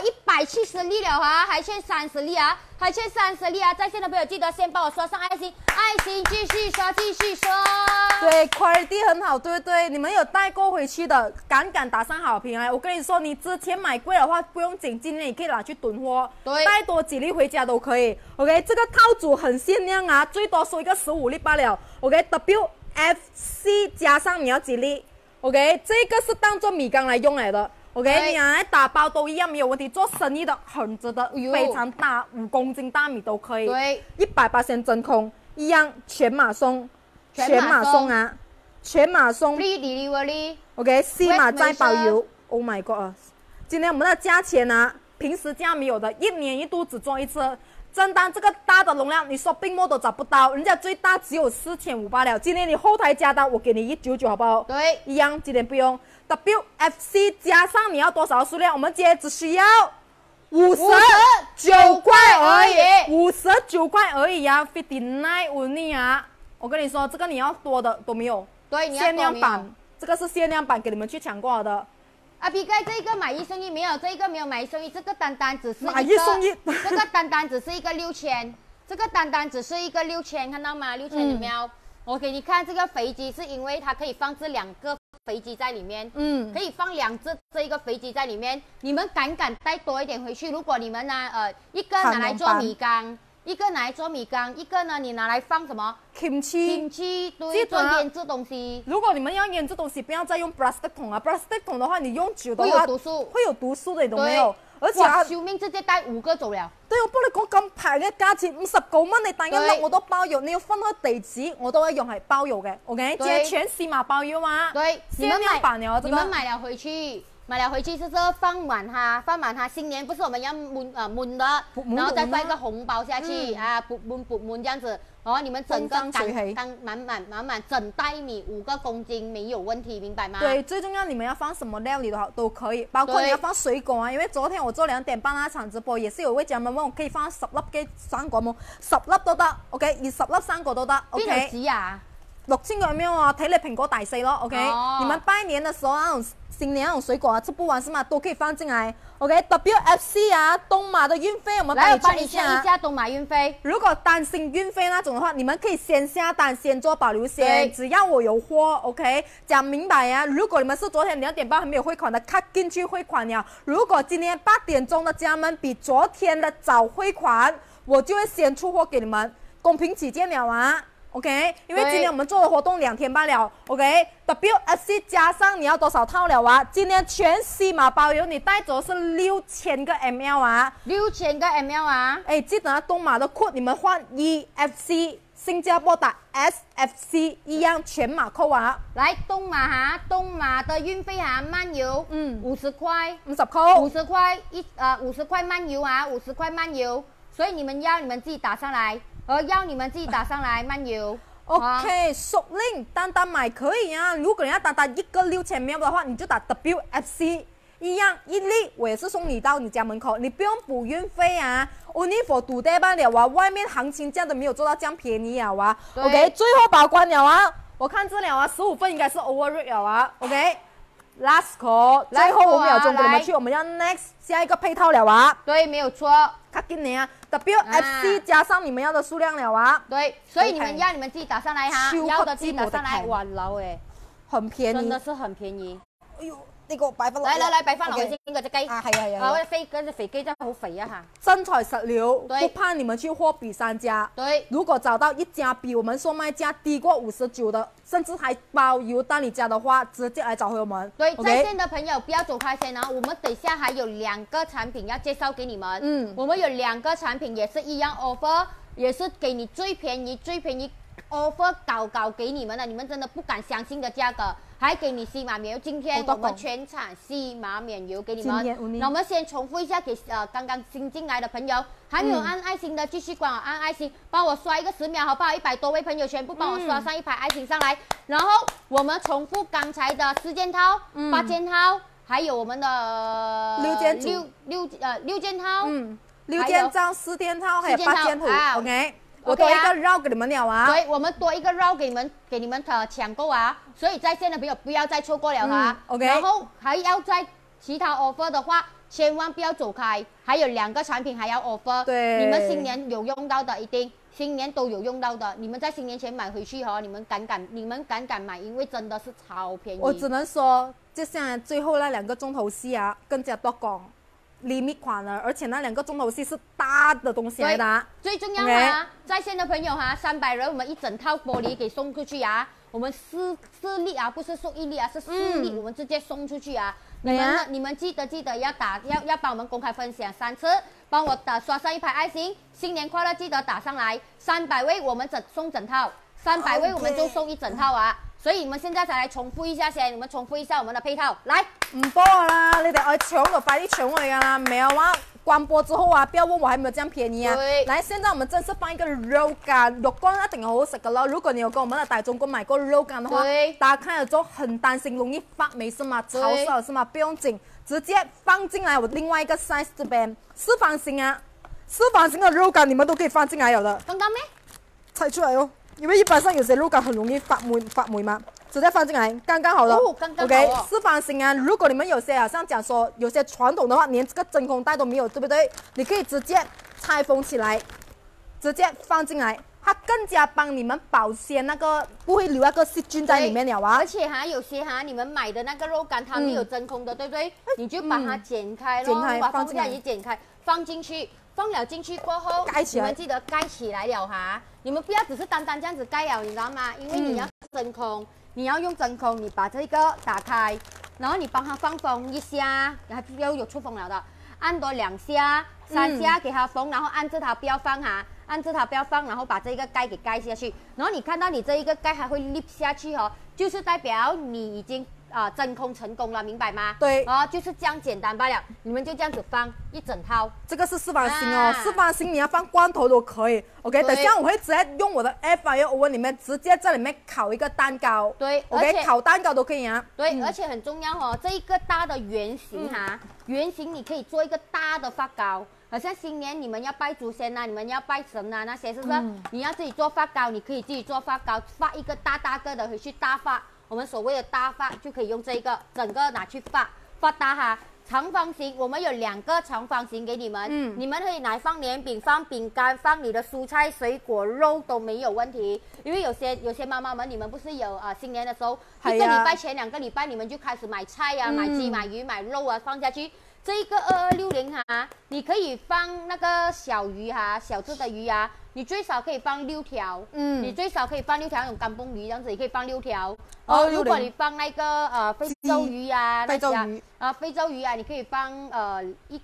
？170粒了哈，還欠30粒啊，在線的朋友記得先幫我刷上愛心，繼續刷。 對 ，quality 很好，對不對？你們有帶過回去的，敢打上好評啊！我跟你說，你之前買貴的話不用緊，今天你可以拿去囤貨，帶多幾粒回家都可以。OK， 這個套組很限量啊，最多收一個15粒罷了。OK，WFC 加上你要幾粒 ？OK， 這個是當做米缸來用來的。 OK， 你拿来打包都一样没有问题。做生意的很值得，非常大，5公斤大米都可以。 对 ，100%真空，一样全码送，全码送啊，全码送。 Free delivery。 OK， 码再包邮。Oh my god！ 今天我们的价钱呢，平时价没有的，1年1度只做一次。真当这个大的容量，你说并墨都找不到，人家最大只有4500了。今天你后台加单，我给你199，好不好？ 对， 一样，今天不用。WFC 加上你要多少数量？我们今天只需要59块而已，59块而已啊 ，59 only 啊！我跟你说，这个你要多的都没有， 对，你要限量版，这个是限量版，给你们去抢过了的。 啊，比盖这个买一送一没有，这个没有买一送一，这个单单只是一个买一送一， 这个单单只是一个6000，这个单单只是一个6000，看到吗？6000有没有？我给你看这个飞机，是因为它可以放置2个飞机在里面，可以放2只这一个飞机在里面。你们敢带多一点回去？如果你们呢，一个拿来做米缸，一个拿来做米缸，一个呢你拿来放什么？kimchi，对，做腌制东西。 如果你们要腌制东西，不要再用 plastic 桶啊 ，plastic 桶的话，你用久的话会有毒素， 会有毒素的，你懂没有？而且救命直接帶5個走了。 對，我幫你講咁平嘅價錢，59蚊你帶一粒我都包郵，你要分開地址我都一樣係包郵嘅 ，OK？這全4碼包郵嘛。 對， 限量版了， 你們買了回去。買了回去就是放滿它，新年不是我們要滿的，然後再放一個紅包下去啊，補滿這樣子，哦，你們整個剛滿整袋米5個公斤沒有問題，明白嗎？ 對，最重要你們要放什麼料理的話都可以，包括你要放水果啊，因為昨天我做2點半那場直播，也是有位家人問我可以放10粒嘅生果冇，10粒都得 ，OK，20粒生果都得 ，OK。 邊度止啊 ？6000個ml啊，睇你蘋果大細咯 ，OK、哦。你們拜年的時候那種新年那種水果啊，吃不完是嗎？都可以放進來 ，OK。WFC 啊，東馬的運費我們幫你check一下東馬運費。 如果單性運費那種的話，你們可以先下單，先做保留先，只要我有貨 ，OK。講明白啊，如果你們是昨天2點半還沒有匯款的，cut 進去匯款了。如果今天8點鐘的家們比昨天的早匯款，我就會先出貨給你們，公平起見了啊。OK， 因為今天我們做的活動2天半了 ，OK。WFC 加上你要多少套了啊？今天全4碼包郵，你帶走是6000個 ml 啊，6000個 ml 啊。哎，記得東馬的 code 你們換 EFC， 新加坡打 SFC 一樣全碼扣啊。 來東馬的運費啊，漫遊，50塊 ，50扣 ，50塊50塊漫遊啊，50塊漫遊，所以你們要你們自己打上來。要你們自己打上來漫遊 ，OK， 熟令單單買可以啊。如果你要單單一個6000 ml 的話，你就打 WFC 一樣1粒，我也是送你到你家門口，你不用補運費啊。Only for today 罷了啊，外面行情價都沒有做到這樣便宜啊。OK， 最後把關了啊，我看這了啊，15分應該是 overrate 了啊。OK。Last call， 最後5秒鐘給你們去，我們要 next 下一個配套了啊。 對，沒有錯。 卡給你啊 ，WFC 加上你們要的數量了啊。 對，所以你們要你們自己打上來哈，要的自己打上來。哇，老誒， 很便宜， 真的是很便宜。 哎呦，呢個擺翻落。 來，擺翻落去先，嗰隻雞。 啊，係。 嗰隻肥雞真係好肥啊嚇。 真材實料，不怕你們去貨比3家。 對， 如果找到一家比我們售賣價低過59的，甚至還包郵到你家的話，直接來找回我們。 對，在線的朋友不要走開先啊，我們等下還有2個產品要介紹給你們。我們有2個產品也是一樣 offer，也是給你最便宜 offer 搞給你們的，你們真的不敢相信的價格，還給你4碼免郵。今天我們全場4碼免郵給你們。那我們先重複一下給剛剛新進來的朋友，還沒有按愛心的繼續幫我按愛心，幫我刷一個10秒好不好？100多位朋友全部幫我刷上1排愛心上來。然後我們重複剛才的4件套、8件套，還有我們的6件套 ，6件套、4件套，還有8件套 ，OK。我多一個繞給你們了啊！ 對，我們多一個繞給你們搶購啊！所以在線的朋友不要再錯過了啊 ！OK， 然後還要在其他 offer 的話，千萬不要走開。還有2個產品還要 offer， 對， 你們新年有用到的，一定新年都有用到的。你們在新年前買回去哦，你們敢買，因為真的是超便宜。 我只能說，就像最後那2個鐘頭戲啊，更加多講。limit 款了，而且那2個鐘頭戲是大的東西來的。 最重要啊，在線的朋友哈，300人我們一整套玻璃給送出去啊。 我们四粒啊，不是送1粒啊，是4粒，我们直接送出去啊。你们记得要帮我们公开分享3次，帮我刷上一排爱心，新年快乐记得打上来，300位我们送整套，300位我们就送1整套啊。所以你们现在才来重复一下先，你们重复一下我们的配套，来。 唔多啦，你哋爱抢就快啲抢嚟噶啦，没有啊。关播之后啊，不要问我还没有这样便宜啊！来，现在我们正式放一个肉干，肉干一定好好食噶咯。如果你有跟我们的大中国买过肉干的话，打开了之后很担心容易发霉是吗？潮湿了是吗？不用紧，直接放进来我另外一个 size 这边4方形啊，4方形的肉干你们都可以放进来有的。 刚刚咩？ 猜出来哦，因为一般上有些肉干很容易发霉嘛。直接放进来，刚刚好了。 刚刚好 OK， 4方形啊。如果你们有些好像讲说有些传统的话，连这个真空袋都没有，对不对？你可以直接拆封起来，直接放进来，它更加帮你们保鲜，那个不会留那个细菌在里面了啊。 而且有些你们买的那个肉干它没有真空的，对不对？你就把它剪开咯，把放进来也剪开，放进去。放了进去过后，你们记得盖起来了哈。你们不要只是单单这样子盖了，你知道吗？因为你要真空。你要用真空，你把这个打开，然后你帮它放风一下，然后又有出风了的，按多2下、3下给它封，然后按着它不要放哈，按着它不要放，然后把这个盖给盖下去，然后你看到你这一个盖还会立下去哦，就是代表你已经真空成功了，明白吗？ 对， 就是这样简单罢了。你们就这样子放1整套， 这个是4方形哦，4方形你要放罐头都可以。OK， 等下我会直接用我的 Air Fryer Oven 里面直接在里面烤一个蛋糕。 对 ，OK， 烤蛋糕都可以啊。 对，而且很重要哦，这一个大的圆形圆形你可以做一个大的发糕。好像新年你们要拜祖先啊，你们要拜神啊，那些是不是？你要自己做发糕，你可以自己做发糕，发一个大个的回去大发。我们所谓的大发就可以用这个整个拿去发大哈。长方形我们有2个长方形给你们，你们可以拿放年饼、放饼干、放你的蔬菜、水果、肉都没有问题。因为有些妈妈们，你们不是有新年的时候1个礼拜前2个礼拜你们就开始买菜啊、买鸡、买鱼、买肉啊放下去。这个2260你可以放那个小鱼小只的鱼你最少可以放6条，你最少可以放6条，那种干蹦鱼这样子，也可以放6条。如果你放那个非洲鱼非洲鱼非洲鱼你可以放1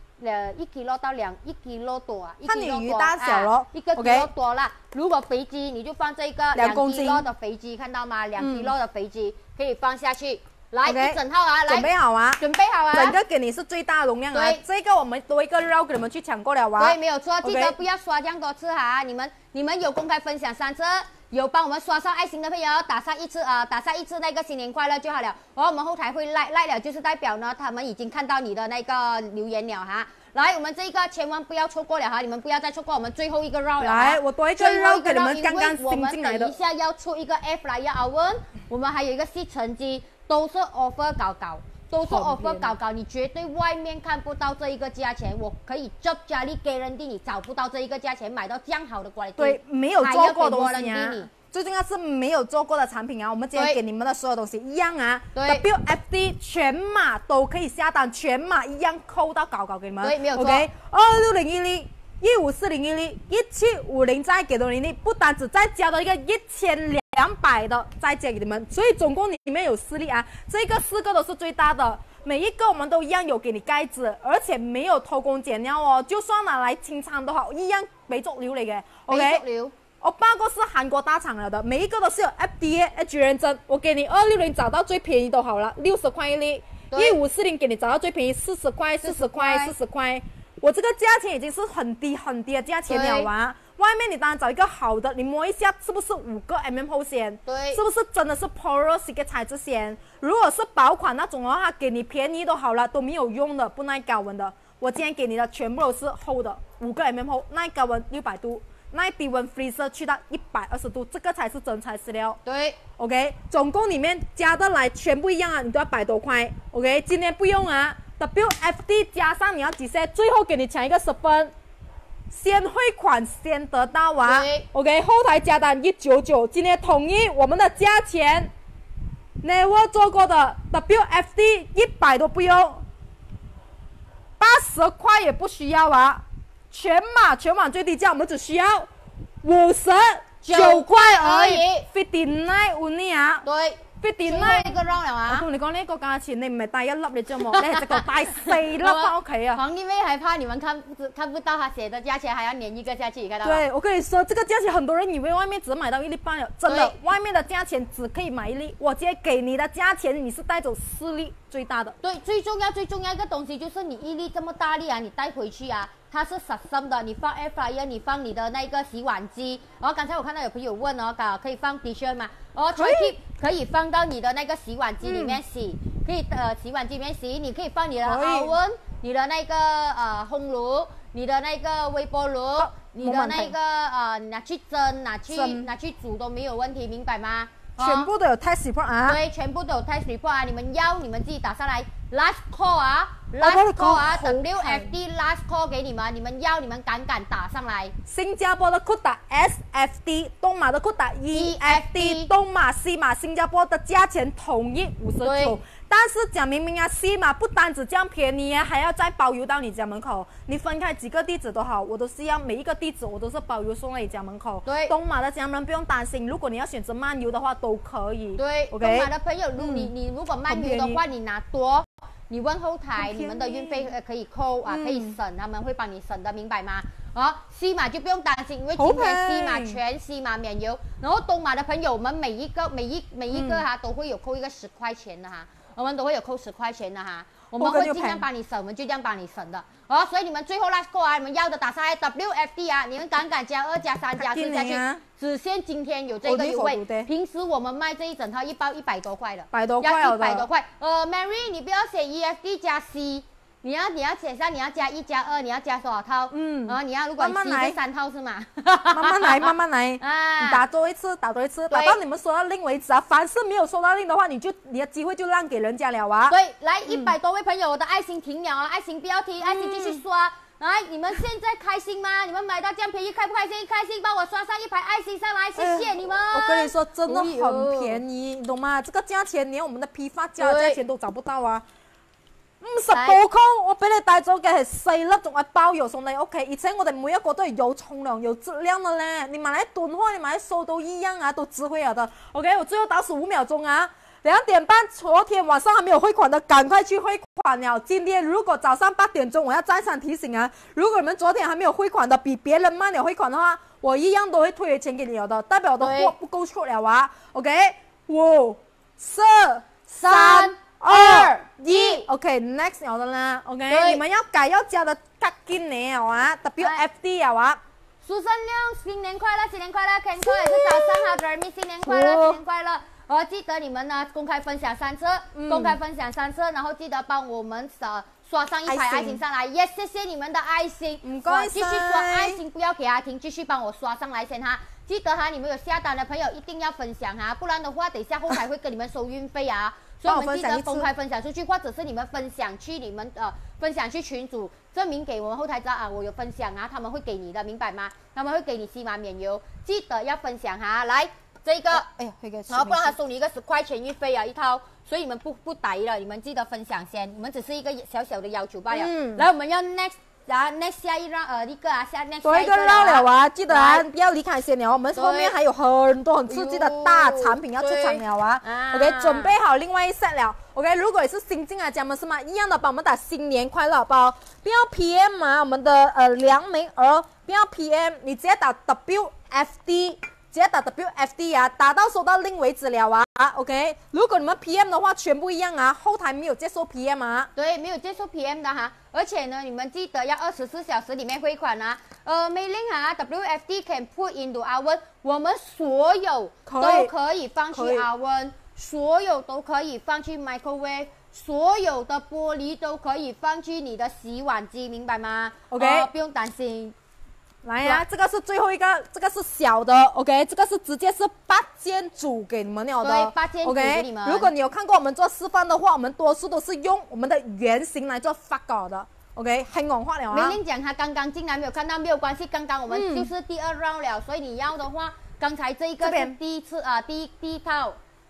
kg 到1 kg 多看你鱼大小咯 ，1个 kg 多啦。如果肥鸡你就放这个2 kg 的肥鸡，看到吗？2 kg 的肥鸡可以放下去。来1整套来准备好啊， 准备好啊， 整个给你是最大容量啊。这个我们多一个肉给你们去抢过了对，没有错，记得不要刷这样多次你们有公开分享3次，有帮我们刷上爱心的朋友打上1次打上1次那个新年快乐就好了。我们后台会赖了，就是代表呢他们已经看到你的那个留言了来，我们这个千万不要错过了你们不要再错过我们最后一个 round 了。 来，我多一个肉给你们刚刚新进来的。 我们等一下要出一个 Air Fryer Oven， 我们还有一个吸尘机，都是 offer 都是 offer 你绝对外面看不到这一个价钱，我可以 job 家里 guarantee 你找不到这一个价钱买到这样好的 quality。对， 没有做过的东西最重要是没有做过的产品我们今天给你们的所有东西一样WFD 全码都可以下单，全码一样扣到高给你们。 对，没有错。 OK， 26010、17450再给到你，不单只再加多一个1200的再加给你们，所以总共里面有4粒这个4个都是最大的，每一个我们都一样有给你盖子，而且没有偷工减料就算拿来清仓都好，一样俾足料嚟嘅。OK， 我包括是韩国大厂了的，每一个都是有 FDA 认证。我给你260找到最便宜都好了，60块1粒；1540给你找到最便宜，40块、40块、40块。我这个价钱已经是很低的价钱了外面你当然找一个好的，你摸一下是不是5个 mm 厚线？对，是不是真的是 porous 的材质线？如果是薄款那种的话，给你便宜都好了，都没有用的，不耐高温的。我今天给你的全部都是厚的，5个 mm 厚，耐高温600度，耐低温 freezer 去到120度，这个才是真材实料。对 ，OK， 总共里面加的来全部一样你都要100多块。OK， 今天不用WFD 加上你要几些，最后给你抢一个10分。先汇款先得到OK， 后台加单199，今天统一我们的价钱 ，never 做过的 WFD 100都不用，80块也不需要全网最低价我们只需要50 9块而已。 59 only 啊对，最 ，59。 後一個 round 了我啊！ 同你講呢個價錢，你唔係帶一粒你知冇？你係直頭帶4粒翻屋企啊！ 黃麗妹還怕你們看不到他寫的價錢，還要粘一個下去，你看到嗎？ 對，我跟你說，這個價錢很多人以為外面只買到1粒半了，真的對， 外面的價錢只可以買1粒，我直接給你的價錢，你是帶走4粒最大的。 對，最重要一個東西就是你1粒這麼大粒啊，你帶回去啊，它是實心的，你放 air fryer，你放你的那個洗碗機。然後剛才我看到有朋友問哦，可以放 T-shirt 嗎？哦，可以放到你的那個洗碗機裡面洗，可以洗碗機裡面洗，你可以放你的oven，你的那個烘爐，你的那個微波爐，你的那個拿去蒸，拿去煮都沒有問題，明白嗎？ 全部都有 test report 啊！ 對，全部都有 test report 啊！你們要你們自己打上來 ，last call 啊，last call 啊 ，WFD last call 給你們，你們要你們趕打上來。 新加坡的 code 打 SFD， 東馬的 code 打 EFD， 東馬西馬新加坡的價錢統一59。但是講明明啊，西馬不單止這樣便宜啊，還要再包郵到你家門口。你分開幾個地址都好，我都是要每一個地址我都是包郵送到你家門口。 對， 東馬的家人不用擔心，如果你要選擇慢郵的話都可以。 對 ，OK。 東馬的朋友，你如果慢郵的話，你拿多，你問後台，你們的運費可以扣啊，可以省，他們會幫你省的，明白嗎？啊，西馬就不用擔心，因為今天西馬全西馬免郵。然後東馬的朋友，我們每一個哈都會有扣一個10塊錢的哈。我們都會有扣10塊錢的哈，我們會盡量幫你省，我們就這樣幫你省的。哦，所以你們最後 last call 啊，你們要的打上來 WFD 啊，你們趕加2加3加4下去，只限今天有這個優惠。平時我們賣這一整套一包100多塊的 ，100多塊要100多塊。Mary， 你不要寫 EFD 加 C。你要寫上你要加1加2，你要加多少套？然後你要如果你是3套是嗎？ 慢慢來啊！你打多一次，打到你們收到令為止啊！凡是沒有收到令的話，你的機會就讓給人家了啊！ 對，來100多位朋友，我的愛心停了啊！愛心不要停，愛心繼續刷。來，你們現在開心嗎？你們買到這樣便宜，開不開心？開心，幫我刷上一排愛心上來，謝謝你們！ 我跟你說，真的很便宜，你懂嗎？這個價錢連我們的批發價的價錢都找不到啊！50多塊，我俾你帶走嘅係4粒，仲係包郵送你屋企，而且我哋每一個都係有重量、有質量的咧。你買來囤貨，你買來收都一樣啊，都值回了的。OK， 我最後倒數5秒鐘啊！2點半，昨天晚上還沒有匯款的，趕快去匯款了。今天如果早上8點鐘，我要再三提醒啊，如果你們昨天還沒有匯款的，比別人慢了匯款的話，我一樣都會退回錢給你的，代表我的貨不夠出了啊。OK，5、4、3、2、1 ，OK，next 有的啦 ，OK， 你們要改要加的卡金呢啊 ，WFD 啊， 蘇生亮，新年快樂，新年快樂 ，Ken 哥也是早上好 ，Jeremy 新年快樂，新年快樂。記得你們呢公開分享3次，公開分享3次，然後記得幫我們刷上一排愛心上來，也謝謝你們的愛心，繼續刷愛心，不要給他停，繼續幫我刷上來先哈。記得哈，你們有下單的朋友一定要分享哈，不然的話，等一下後台會跟你們收運費啊。所以我們記得公開分享出去，或者是你們分享去分享去群組，證明給我們後台知道啊，我有分享啊，他們會給你的，明白嗎？他們會給你西馬免郵，記得要分享哈。來，這個，然後不然他收你一個10塊錢運費啊一套，所以你們不抵了，你們記得分享先，你們只是一個小小的要求罷了。來，我們要 next。next 下一round一個啊，多一個 round 了啊！記得啊，不要離開先了，我們後面還有很多很刺激的大產品要出場了啊！OK， 準備好另外一 set 了。OK， 如果你是新進來家們是嗎？一樣的，幫我們打新年快樂包，不要 PM 啊，我們的梁美兒，不要 PM， 你直接打 WFD。直接打 WFD 啊，打到收到令為止了啊 ，OK。如果你們 PM 的話，全部一樣啊，後台沒有接受 PM 啊。 對，沒有接受 PM 的哈，而且呢，你們記得要24小時裡面匯款啊。mailing 啊 ，WFD can put into oven， 我們所有都可以放去 oven， 所有都可以放去 microwave， 所有的玻璃都可以放去你的洗碗機，明白嗎 ？OK，不用擔心。 來呀、啊，這個是最後一個，這個是小的 ，OK， 這個是直接是8件組給你們了的， 對，8件組給你們。 如果你有看過我們做示範的話，我們多數都是用我們的圓形來做發稿的 ，OK， 很軟化了啊。 明玲講他剛剛進來沒有看到，沒有關係，剛剛我們就是第2 round 了，所以你要的話，剛才這一個是第一次啊，第一套。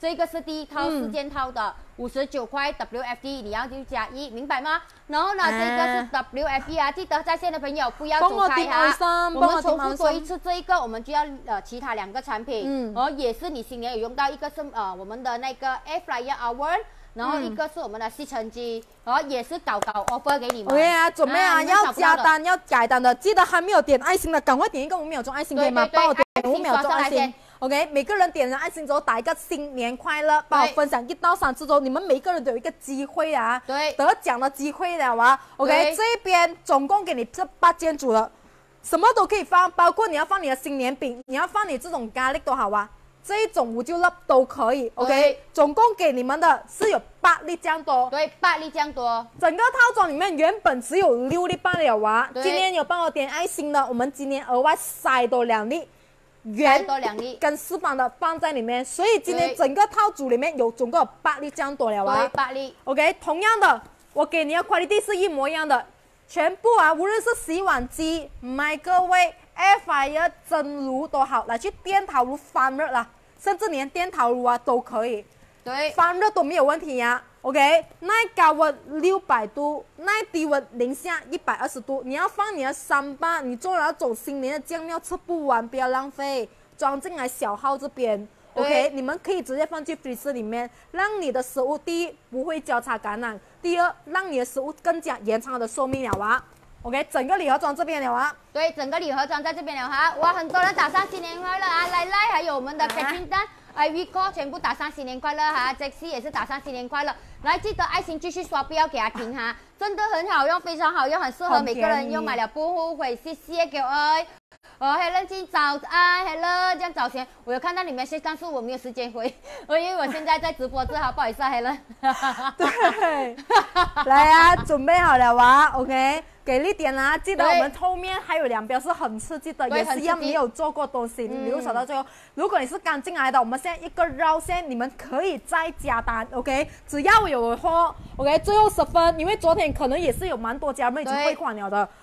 这个是第一套4件套的59块 WFD， 你要就加1，明白吗？然后呢，这个是 WFD 啊，记得在线的朋友不要走开哈。我们重复说一次，这一个我们就要其他2个产品，也是你新年有用到，一个是我们的那个 Air Fryer Oven。然后一个是我们的吸尘机，然后也是搞 offer 给你们。 OK 啊，准备啊，要加单要改单的，记得还没有点爱心的，赶快点一个5秒钟爱心可以吗？帮我点5秒钟爱心。OK， 每个人点了爱心之后打一个新年快乐，帮我分享1到3次之后，你们每个人都有一个机会啊， 对， 得奖的机会了啊。OK， 这边总共给你这8件组了，什么都可以放，包括你要放你的新年饼，你要放你这种咖喱都好啊。这一种5就粒都可以 ，OK， 总共给你们的是有8粒这样多， 对，8粒这样多。 整个套装里面原本只有6粒罢了啊，今天有帮我点爱心的，我们今天额外塞多2粒， 原多2粒跟4方的放在里面，所以今天整个套组里面有总共有8粒这样多了啊， 对，8粒 ，OK， 同样的，我给你的 quality 是一模一样的，全部啊，无论是洗碗机、麦克威。Air Fryer 蒸炉都好，来去电陶炉翻热啦，甚至连电陶炉啊都可以， 对， 翻热都没有问题呀。OK， 耐高温600度，耐低温零下120度。你要放你的3巴，你做那种新年的酱料吃不完，不要浪费，装进来小号这边。OK， 你们可以直接放进 freezer 里面，让你的食物第一不会交叉感染，第二让你的食物更加延长它的寿命了啊。OK， 整个礼盒装这边了啊。 对，整个礼盒装在这边了哈。哇，很多人打上新年快乐啊！来，还有我们的 Catherine Tan、Vico 全部打上新年快乐哈。Jexy 也是打上新年快乐。来，记得爱心继续刷，不要给它停哈。真的很好用，非常好用，很适合每个人用，买了不后悔。谢谢各位。Helen 今早安 ，Helen 这样早前我有看到你们，但是我没有时间回，因为我现在在直播，不好意思啊 ，Helen。 对，来啊，准备好了哇 ，OK。给力点啊！记得我们后面还有2标是很刺激的，也是一样没有做过东西，留守到最后。如果你是刚进来的，我们现在一个绕线，你们可以再加单 ，OK？ 只要有货 ，OK？ 最后10分，因为昨天可能也是有蛮多家人已经汇款了的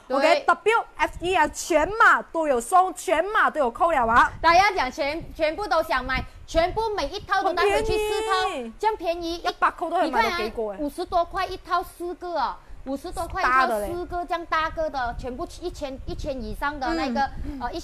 ，OK？WFE 啊，全码都有送，全码都有扣了啊！ 大家讲全部都想买，全部每一套都带回去4套，这样便宜 ，100扣都有买到给过哎 ，50多块一套4个啊。50多块一套4个这样大个的，全部1000以上的那个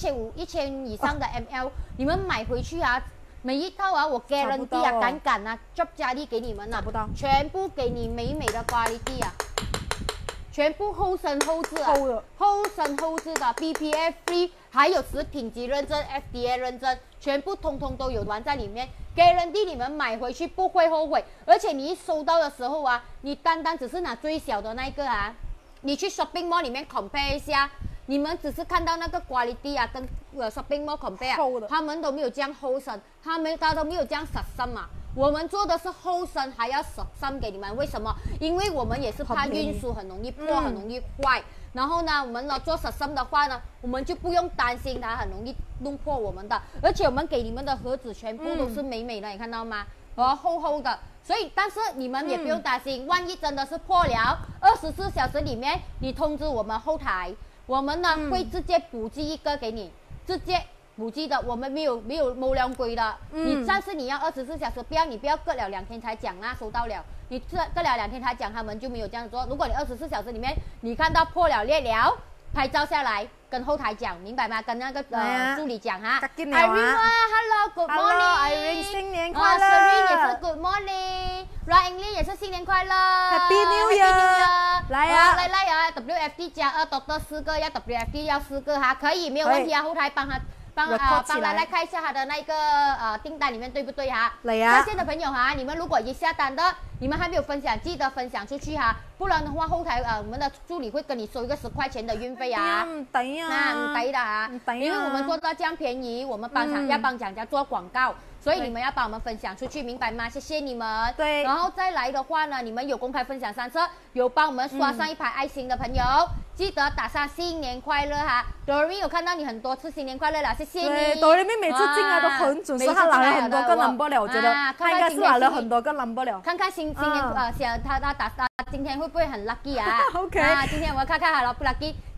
，1500以上的 ml， 你们买回去啊，每一套啊，我 guarantee 啊，敢啊 ，drop 佳丽给你们啊，全部给你美美的 quality 啊，全部后生后置啊，后生后置的 BPF free， 还有食品级认证、FDA 认证，全部通通都有玩在里面。guarantee 你们买回去不会后悔，而且你一收到的时候啊，你单只是拿最小的那个啊，你去 shopping mall 里面 compare 一下，你们只是看到那个 quality 啊，跟shopping mall compare， 他们都没有这样厚身，他都没有这样实心嘛。我们做的是厚身，还要实心给你们，为什么？因为我们也是怕运输很容易破，很容易坏。然后呢，我们做实心的话呢，我们就不用担心它很容易弄破我们的，而且我们给你们的盒子全部都是美美的，你看到吗？厚厚的，所以但是你们也不用担心，万一真的是破了，24小时里面你通知我们后台，我们呢会直接补寄一个给你，直接补寄的，我们没有谋量规的，但是你要24小时，你不要隔了2天才讲啦，收到了。你隔了2天才讲，他们就没有这样做。如果你24小时里面你看到破了裂了，拍照下来跟后台讲，明白吗？跟那个助理讲哈。Irene 啊 ，Hello，Good morning， 新年快乐。 Serene 也是 Good morning，Ryan 也是新年快乐 ，Happy New Year。来啊 ，WFD 加2 ，Doctor 4个，要 WFD 要4个哈，可以没有问题啊，后台帮来看一下他的那个订单里面对不对哈？在线的朋友哈，你们如果已经下单的，你们还没有分享，记得分享出去哈，不然的话后台我们的助理会跟你收一个10块钱的运费啊。 抵啊！ 那抵的啊，因为我们做到这样便宜，我们要帮厂家做广告，所以你们要帮我们分享出去，明白吗？谢谢你们。 对。 然后再来的话呢，你们有公开分享3次，有帮我们刷上一排爱心的朋友，记得打上新年快乐哈。Doreen 有看到你很多次新年快乐了，谢谢你。 对，Doreen 每次进来都很准时，他拿了很多个 number 了，我觉得他应该是拿了很多个 number 了。 看看新年想他今天会不会很 lucky 啊 ？OK。 今天我们看看好了不 lucky。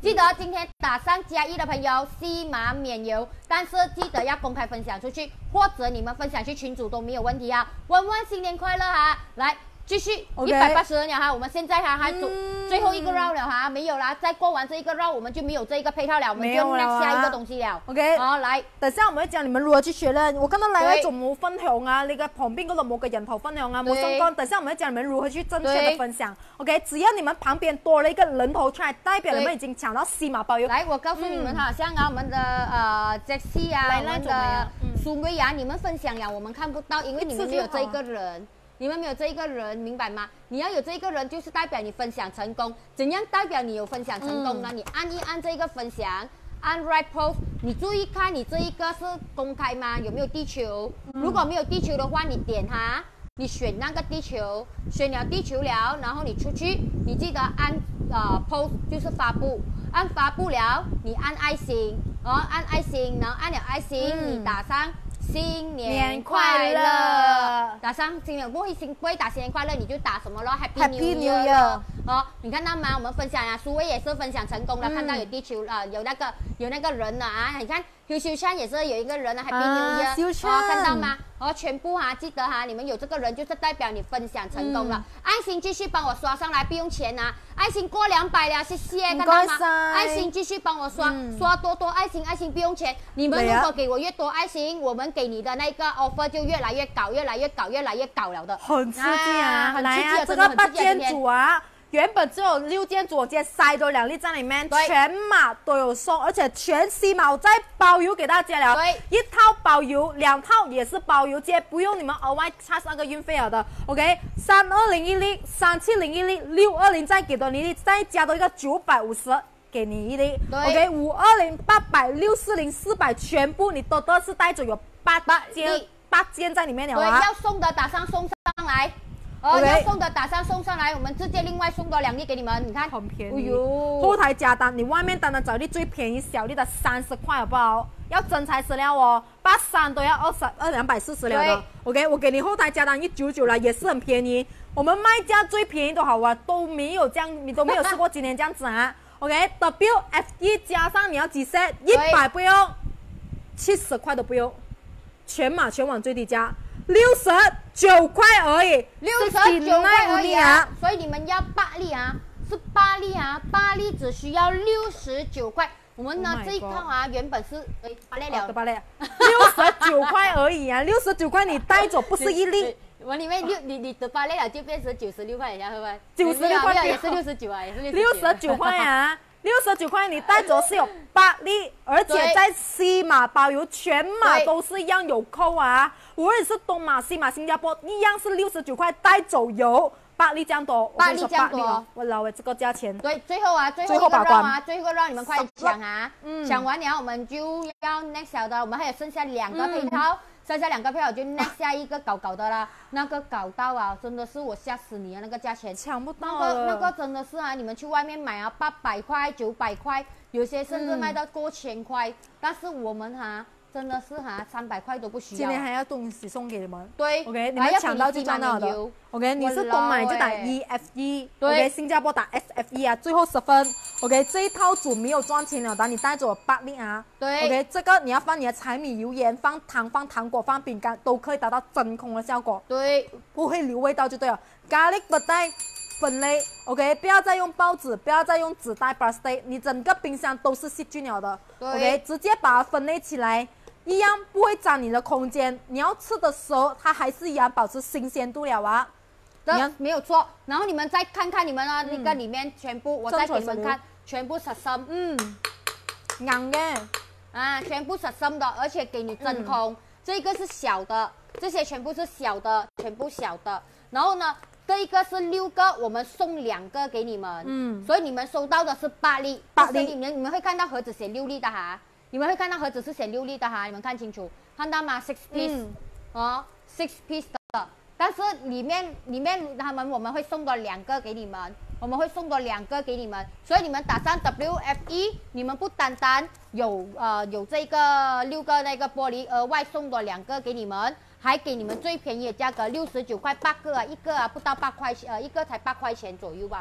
记得今天打上+1的朋友，西马免邮，但是记得要公开分享出去，或者你们分享去群组都没有问题啊。温温新年快乐哈！来。继续180人了哈，我们现在还最后一个 round 了哈，没有啦，再过完这一个 round 我们就没有这一个配套了，我们就 next 下一个東西了。 OK， 好來， 等下我們會教你們如何去學咧。我剛剛嚟咧仲冇分享啊，你嘅旁邊嗰度冇個人頭分享啊，冇相干。等下我們會教你們如何去正確的分享。OK， 只要你們旁邊多了一個人頭出來，代表你們已經搶到西馬包郵。 來，我告訴你們哈，像我們的Jessie 啊，我們的蘇梅啊，你們分享了我們看不到，因為你們沒有這一個人。你們沒有這一個人，明白嗎？你要有這一個人，就是代表你分享成功。怎樣代表你有分享成功呢？你按一按這個分享，按 right post， 你注意看你這一個是公開嗎？有沒有地球？如果沒有地球的話，你點它，你選那個地球，選了地球了，然後你出去，你記得按post 就是發布，按發布了，你按愛心，按愛心，然後按了愛心，你打上。新年快樂！打上新年不會打新年快樂，你就打什麼咯 ？Happy New Year！ 哦，你看到嗎？我們分享啊，蘇威也是分享成功了，看到有地球有那個人了啊！你看修燦也是有一個人啊 ，Happy New Year！ 修燦看到嗎？全部記得你們有這個人就是代表你分享成功了。愛心繼續幫我刷上來，不用錢啊！愛心過200了，謝謝，看到嗎？愛心繼續幫我刷多多愛心，愛心不用錢。你們如果給我越多愛心，我們給你的那個 offer 就越來越高，越來越高，越來越高了的。 很刺激啊！ 很刺激， 這個8件組啊！原本只有6件組，我直接塞多2粒在裡面，全碼都有送，而且全西馬我再包郵給大家了。一套包郵，2套也是包郵，直接不用你們額外差那個運費了的。OK，320一粒，370一粒，620再給多你一粒，再加多一個950。給你一粒 ，OK，520、800、640、400，全部你都是帶走有8件在裡面了啊！ 對，要送的打上送上來。要送的打上送上來，我們直接另外送多2粒給你們，你看很便宜。後台加單，你外面單單找粒最便宜小粒的30塊好不好？要真材實料哦，83都要240了的。OK， 我給你後台加單199了，也是很便宜。我們賣價最便宜都好啊，都沒有這樣，你都沒有試過今天這樣子啊。OK，WFE 加上你要幾 set？100不用，70塊都不用，全碼全網最低價。69塊而已 ，69塊而已啊！所以你們要8粒啊，是8粒啊，8粒只需要69塊。我們呢這一套啊，原本是8粒了 ，69塊而已啊，69塊你帶走不是一粒。 我裡面你的8粒了就變成96塊，然後吧 ？96塊也是69啊，也是 69塊啊。69塊你帶走是有8粒，而且在西馬包郵，全馬都是一樣有扣啊！無論是東馬、西馬、新加坡，一樣是69塊帶走有8粒這樣多 ，8粒這樣多， 我老誒，這個價錢。 對，最後一個 round 啊，最後一個 round 你們快搶啊！搶完了我們就要 next 的，我們還有剩下2個配套。剩下2個票就 next 下一個搞的啦，那個搞到啊，真的是我嚇死你啊！那個價錢搶不到那個真的是啊，你們去外面買啊，800塊、900塊，有些甚至賣到過1000塊，但是我們真的是300塊都不需要。 今天還要東西送給你們。 對 ，OK， 你們搶到就賺到的。OK， 你是東買就打 EFE，OK， 新加坡打 SFE 啊，最後10分。OK， 這一套組沒有賺錢了的，你帶走8粒啊。 對 ，OK， 這個你要放你的柴米油鹽，放糖、放糖果、放餅乾，都可以達到真空的效果。 對， 不會留味道就對了。咖喱不帶分類 ，OK， 不要再用報紙，不要再用紙袋 plastic， 你整個冰箱都是細菌了的。OK， 直接把它分類起來。一樣不會佔你的空間，你要吃的時候，它還是一樣保持新鮮度了啊。 沒有錯。然後你們再看看你們那個裡面全部，我再給你們看，全部實心， 硬嘅啊，全部實心的，而且給你真空。這個是小的，這些全部是小的，全部小的。然後呢，這一個是6個，我們送2個給你們。所以你們收到的是8粒，8粒。你們會看到盒子寫6粒的哈。你們會看到盒子是寫6粒的哈，你們看清楚，看到嗎？6 piece， 6 piece 的，但是裡面我們會送多2個給你們，我們會送多2個給你們，所以你們打上 WFE， 你們不單單有這個6個那個玻璃，額外送多2個給你們，還給你們最便宜的價格69塊8個啊，一個不到8塊，一個才8塊錢左右吧。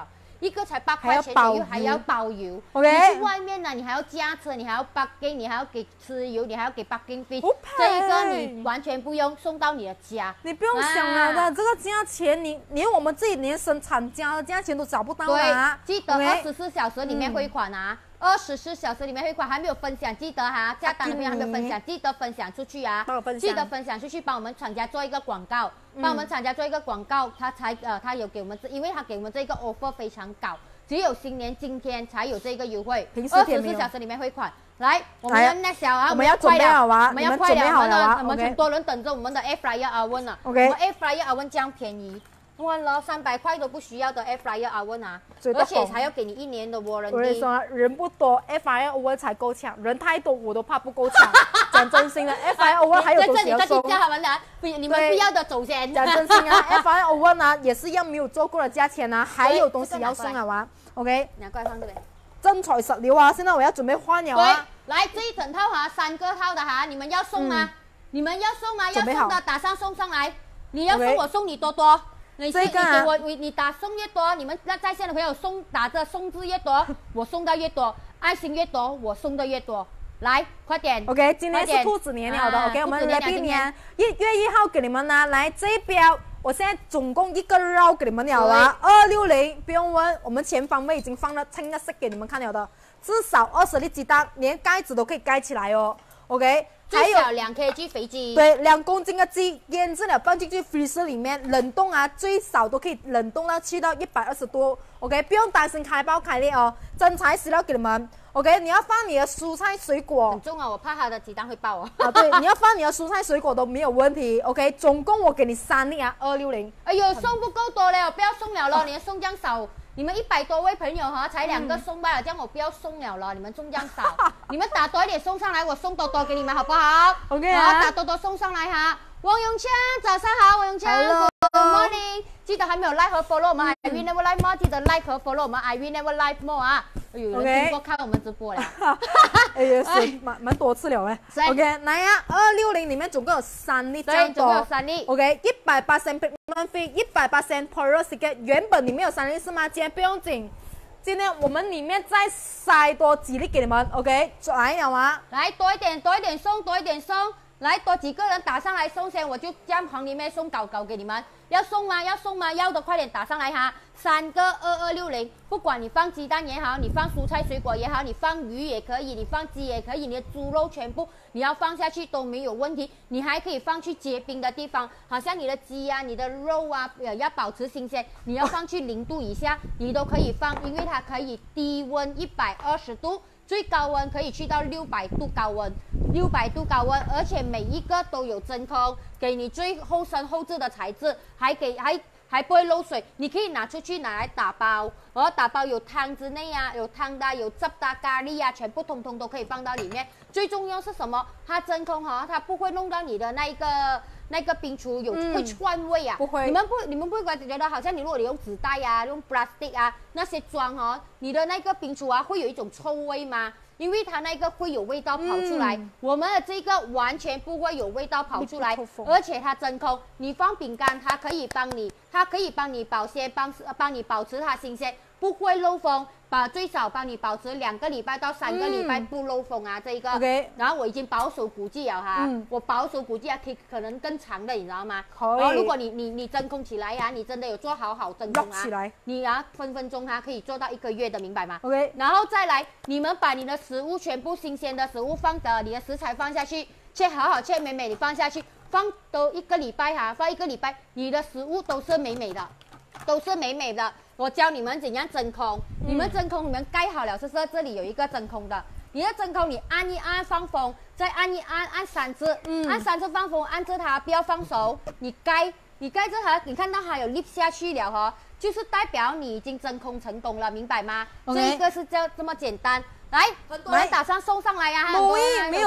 一个才8块钱左右，还要包邮。 OK， 你去外面呢，你还要驾车，你还要parking，你还要给吃油，你还要给 parking fee。这一个你完全不用，送到你的家。 你不用想了的，这个价钱你连我们自己连生产家的价钱都找不到啊！ 对，记得24小时里面汇款啊。24小时里面汇款，还没有分享，记得哈，下单的朋友还没有分享，记得分享出去啊！记得分享出去，帮我们厂家做一个广告，帮我们厂家做一个广告，他有给我们，因为他给我们这个 offer 非常高，只有新年今天才有这个优惠，24小时里面汇款。来，我们要那小啊， 我们要准备好啊， 我们要快了， 我们很多人等着我们的 air fryer oven 呢。 OK， 我们 air fryer oven 这样便宜。问了300块都不需要的 air fryer oven 啊，而且还要给你1年的 warranty。 我跟你说，人不多 air fryer oven 才够抢，人太多我都怕不够抢。讲真心的 air fryer oven 还有东西要送。 叫他们的，你们不要的走先。 讲真心啊，air fryer oven 啊也是要没有做过的价钱啊，还有东西要送啊哇。OK， 拿过来放这边。 真材实料啊！现在我要准备换了啊。 来这一整套哈，3个套的哈，你们要送吗？你们要送吗？要送的打上送上来。你要送我送你多多。你给我，你打送越多，你们在线的朋友打着送字越多，我送的越多，爱心越多，我送的越多。来，快点 ！OK， 今天是兔子年了的 ，OK， 我们来1年1月1号给你们呢，来这一标，我现在总共一个肉给你们了啊，260，不用问，我们全方位已经放了清一色给你们看了的，至少20粒鸡蛋，连盖子都可以盖起来哦 ，OK。 最少2 kg 肥鸡， 对，2公斤的鸡腌制了放进去 freezer 里面冷冻啊，最少都可以冷冻到去到120度 ，OK， 不用担心开爆开裂哦，真材实料给你们 ，OK， 你要放你的蔬菜水果， 很重啊，我怕它的鸡蛋会爆哦。 啊，对，你要放你的蔬菜水果都没有问题 ，OK， 总共我给你3粒啊，260。 哎呦，送不够多了，不要送了咯，你的送这样少。你们100多位朋友哈，才2个送罢了，这样我不要送了，你们送这样少，你们打多一点送上来，我送多多给你们好不好 ？OK 好，打多多送上来哈。王永强，早上好，王永强 ，Good morning， 记得还没有 like 和 follow 我们 I will never like more， 记得 like 和 follow 我们 I will never like more 啊。哎呦，有人听过看我们直播了。 哎呀，是蛮多次了哎。OK， 来呀，260里面总共有3粒这样多。 总共有3粒。 OK， 180% pigment free， 180% porosity， 原本里面有3粒是吗？今天不用紧，今天我们里面再塞多几粒给你们。OK， 来了吗？ 来多一点，多一点送，多一点送。来多几个人打上来送先，我就将行里面送搞给你们。要送吗？要送吗？要的快点打上来哈！3个2260，不管你放鸡蛋也好，你放蔬菜水果也好，你放鱼也可以，你放鸡也可以，你的猪肉全部你要放下去都没有问题。你还可以放去结冰的地方，好像你的鸡啊、你的肉啊，要保持新鲜，你要放去0度以下，你都可以放，因为它可以低温120度。最高温可以去到600度高温，600度高温，而且每一个都有真空，给你最厚身厚质的材质，还不会漏水。你可以拿出去拿来打包，然后打包有汤之内啊，有汤的，有汁的，咖喱啊，全部通通都可以放到里面。最重要是什么？它真空哈，它不会弄到你的那个冰厨会串味啊， 不会。 你们不会觉得好像如果你用纸袋啊，用 plastic 啊那些装哦，你的那个冰厨啊会有一种臭味吗？因为它那个会有味道跑出来，我们的这个完全不会有味道跑出来，而且它真空。你放饼干，它可以帮你保鲜，帮你保持它新鲜，不会漏风。最少帮你保持2个礼拜到3个礼拜不漏风啊，这一个。 OK。 然后我已经保守估计了哈，我保守估计啊，可能更长的，你知道吗？ 可以。 然后如果你真空起来呀，你真的有做好真空啊， 起来， 你啊分分钟可以做到1个月的，明白吗 ？OK。 然后再来，你们把你的食物全部新鲜的食物你的食材放下去，切好切美美，你放下去，放都1个礼拜哈，放1个礼拜，你的食物都是美美的，都是美美的。我教你们怎样真空，你们真空，你们盖好了，是不是？这里有一个真空的，你的真空你按一按放风，再按一按，按3次，按3次放风，按着它不要放手，你盖着它，你看到它有 lift 下去了哈，就是代表你已经真空成功了，明白吗？ Okay. 这一个是这么简单。来，很多人打上送上来呀， 没有问题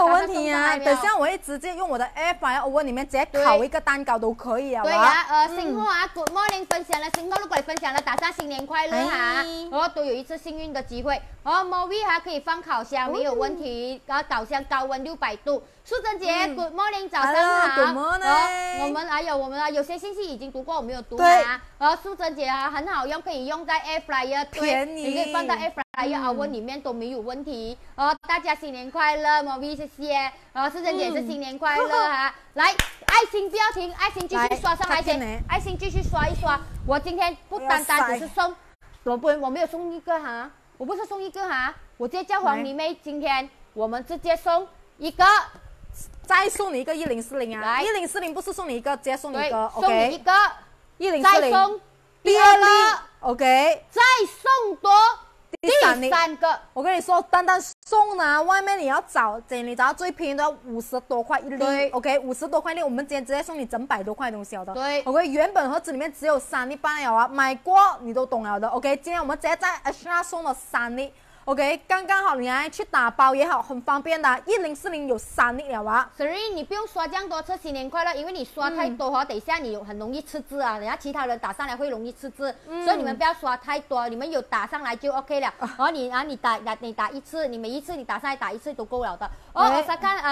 你啊，等下我会直接用我的 Air Fryer Oven 里面直接烤一个蛋糕都可以啊。 对啊，星浩啊 ，Good morning 分享了，星浩如果你分享了，打上新年快乐哈，都有一次幸运的机会。Movi 还可以放烤箱没有问题，烤箱高温600度。素贞姐，Good morning 早上好。 Good morning。 我们有些信息已经读过，我没有读啊。素贞姐啊，很好用，可以用在 Air Fryer， 对，你可以放在 Air Fryer Oven 里面都没有问题。大家新年快乐 ，Movi 谢谢。素贞姐也是新年快乐哈。来，爱心不要停，爱心继续刷上来先，爱心继续刷一刷。我今天不单单只是送，我没有送一个哈，我不是送一个哈，我直接叫黄梨妹，今天我们直接送一个。 再送你一个1040啊，1040不是送你一个，直接送你一个 ，OK， 送你一个 1040， 再送第二个 ，OK， 再送多第三个。 我跟你说，单单送呢，外面你要找，你找到最便宜都要50多块一粒 ，OK， 50多块一粒，我们今天直接送你整100多块东西的， 对 ，OK， 原本盒子里面只有3粒半了啊，买过你都懂了的 ，OK， 今天我们直接在 Extra 送了3粒。OK， 刚刚好，你来去打包也好，很方便的。1040有3粒了啊。 所以你不用刷这样多次新年快乐，因为你刷太多等一下你很容易吃字啊，等下其他人打上来会容易吃字，所以你们不要刷太多，你们有打上来就 OK 了。你打一次，你每一次你打上来打一次都够了的。我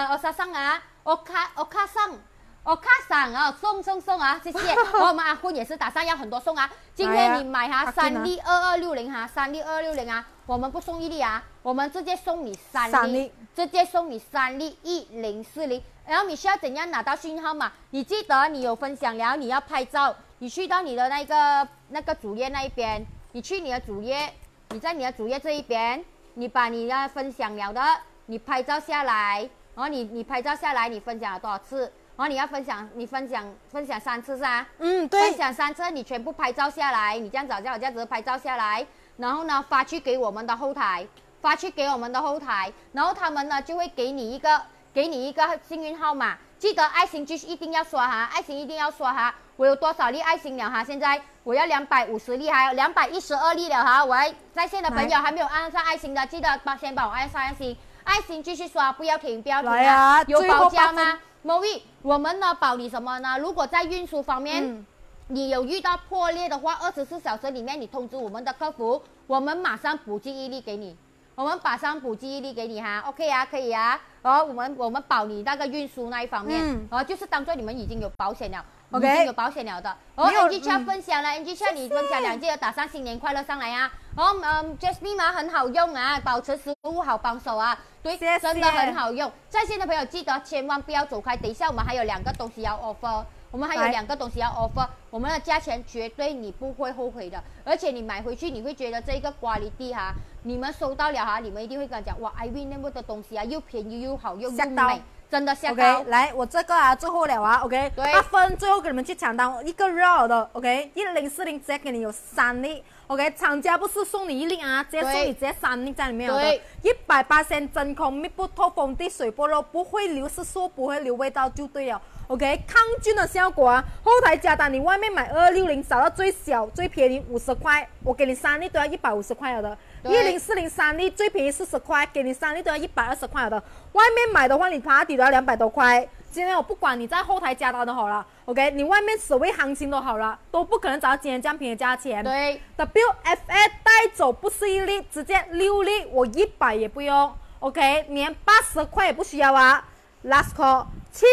上啊，送啊，谢谢。我们阿坤也是打上要很多送啊。今天你买哈3粒2260哈，3粒2260啊，我们不送1粒啊，我们直接送你3粒，直接送你3粒1040。然后你需要怎样拿到讯号码？你记得你有分享了，你要拍照，你去到你的那个主页那一边，你去你的主页，你在你的主页这一边，你把你的分享了的，你拍照下来，然后你拍照下来，你分享了多少次？然后你要分享3次是吧？对。分享3次，你全部拍照下来，你这样子拍照下来，然后呢发去给我们的后台，然后他们呢就会给你一个幸运号码，记得爱心继续一定要刷哈，爱心一定要刷哈。我有多少粒爱心了哈？现在我要250粒，还有212粒了哈。我还在线的朋友还没有按上爱心的，记得先帮我按上爱心，爱心继续刷，不要停啊！有保价吗？Movi， 我们呢保你什么呢？如果在运输方面，你有遇到破裂的话，24小时里面你通知我们的客服，我们马上补寄1粒给你，哈 ，OK 啊，可以啊。我们保你那个运输那一方面，就是当做你们已经有保险了。OK， 已经有保险了的。Angie Chan 分享了 ，Angie Chan 你分享2记得打上新年快乐上来啊。Jasmine 嘛很好用啊，保持食物好帮手啊，对，真的很好用。在线的朋友记得千万不要走开，等一下我们还有2个东西要 offer， 我们的价钱绝对你不会后悔的，而且你买回去你会觉得这个quality哈，你们收到了哈，你们一定会跟他讲哇 ，Irene 的东西啊，又便宜又好用又美。真的吓到 ，OK， 来，我这个啊，最后了啊 ，OK， 8分，最后给你们去抢到一个热的 ，OK，1040直接给你有3粒 ，OK， 厂家不是送你1粒啊，直接送你直接3粒在里面的，180%真空，密不透风，滴水不漏，不会流失色，不会留味道就对了。OK， 抗菌的效果啊！后台加单，你外面买260找到最小最便宜50块，我给你3粒都要150块了的。1040 3粒最便宜40块，给你3粒都要120块了的。外面买的话，你爬底都要200多块。今天我不管你在后台加单都好了 ，OK， 你外面所谓行情都好了，都不可能找到今天这样便宜的价钱。 对 ，WFA 带走不是1粒，直接6粒，我100也不用 ，OK， 连80块也不需要啊。Last call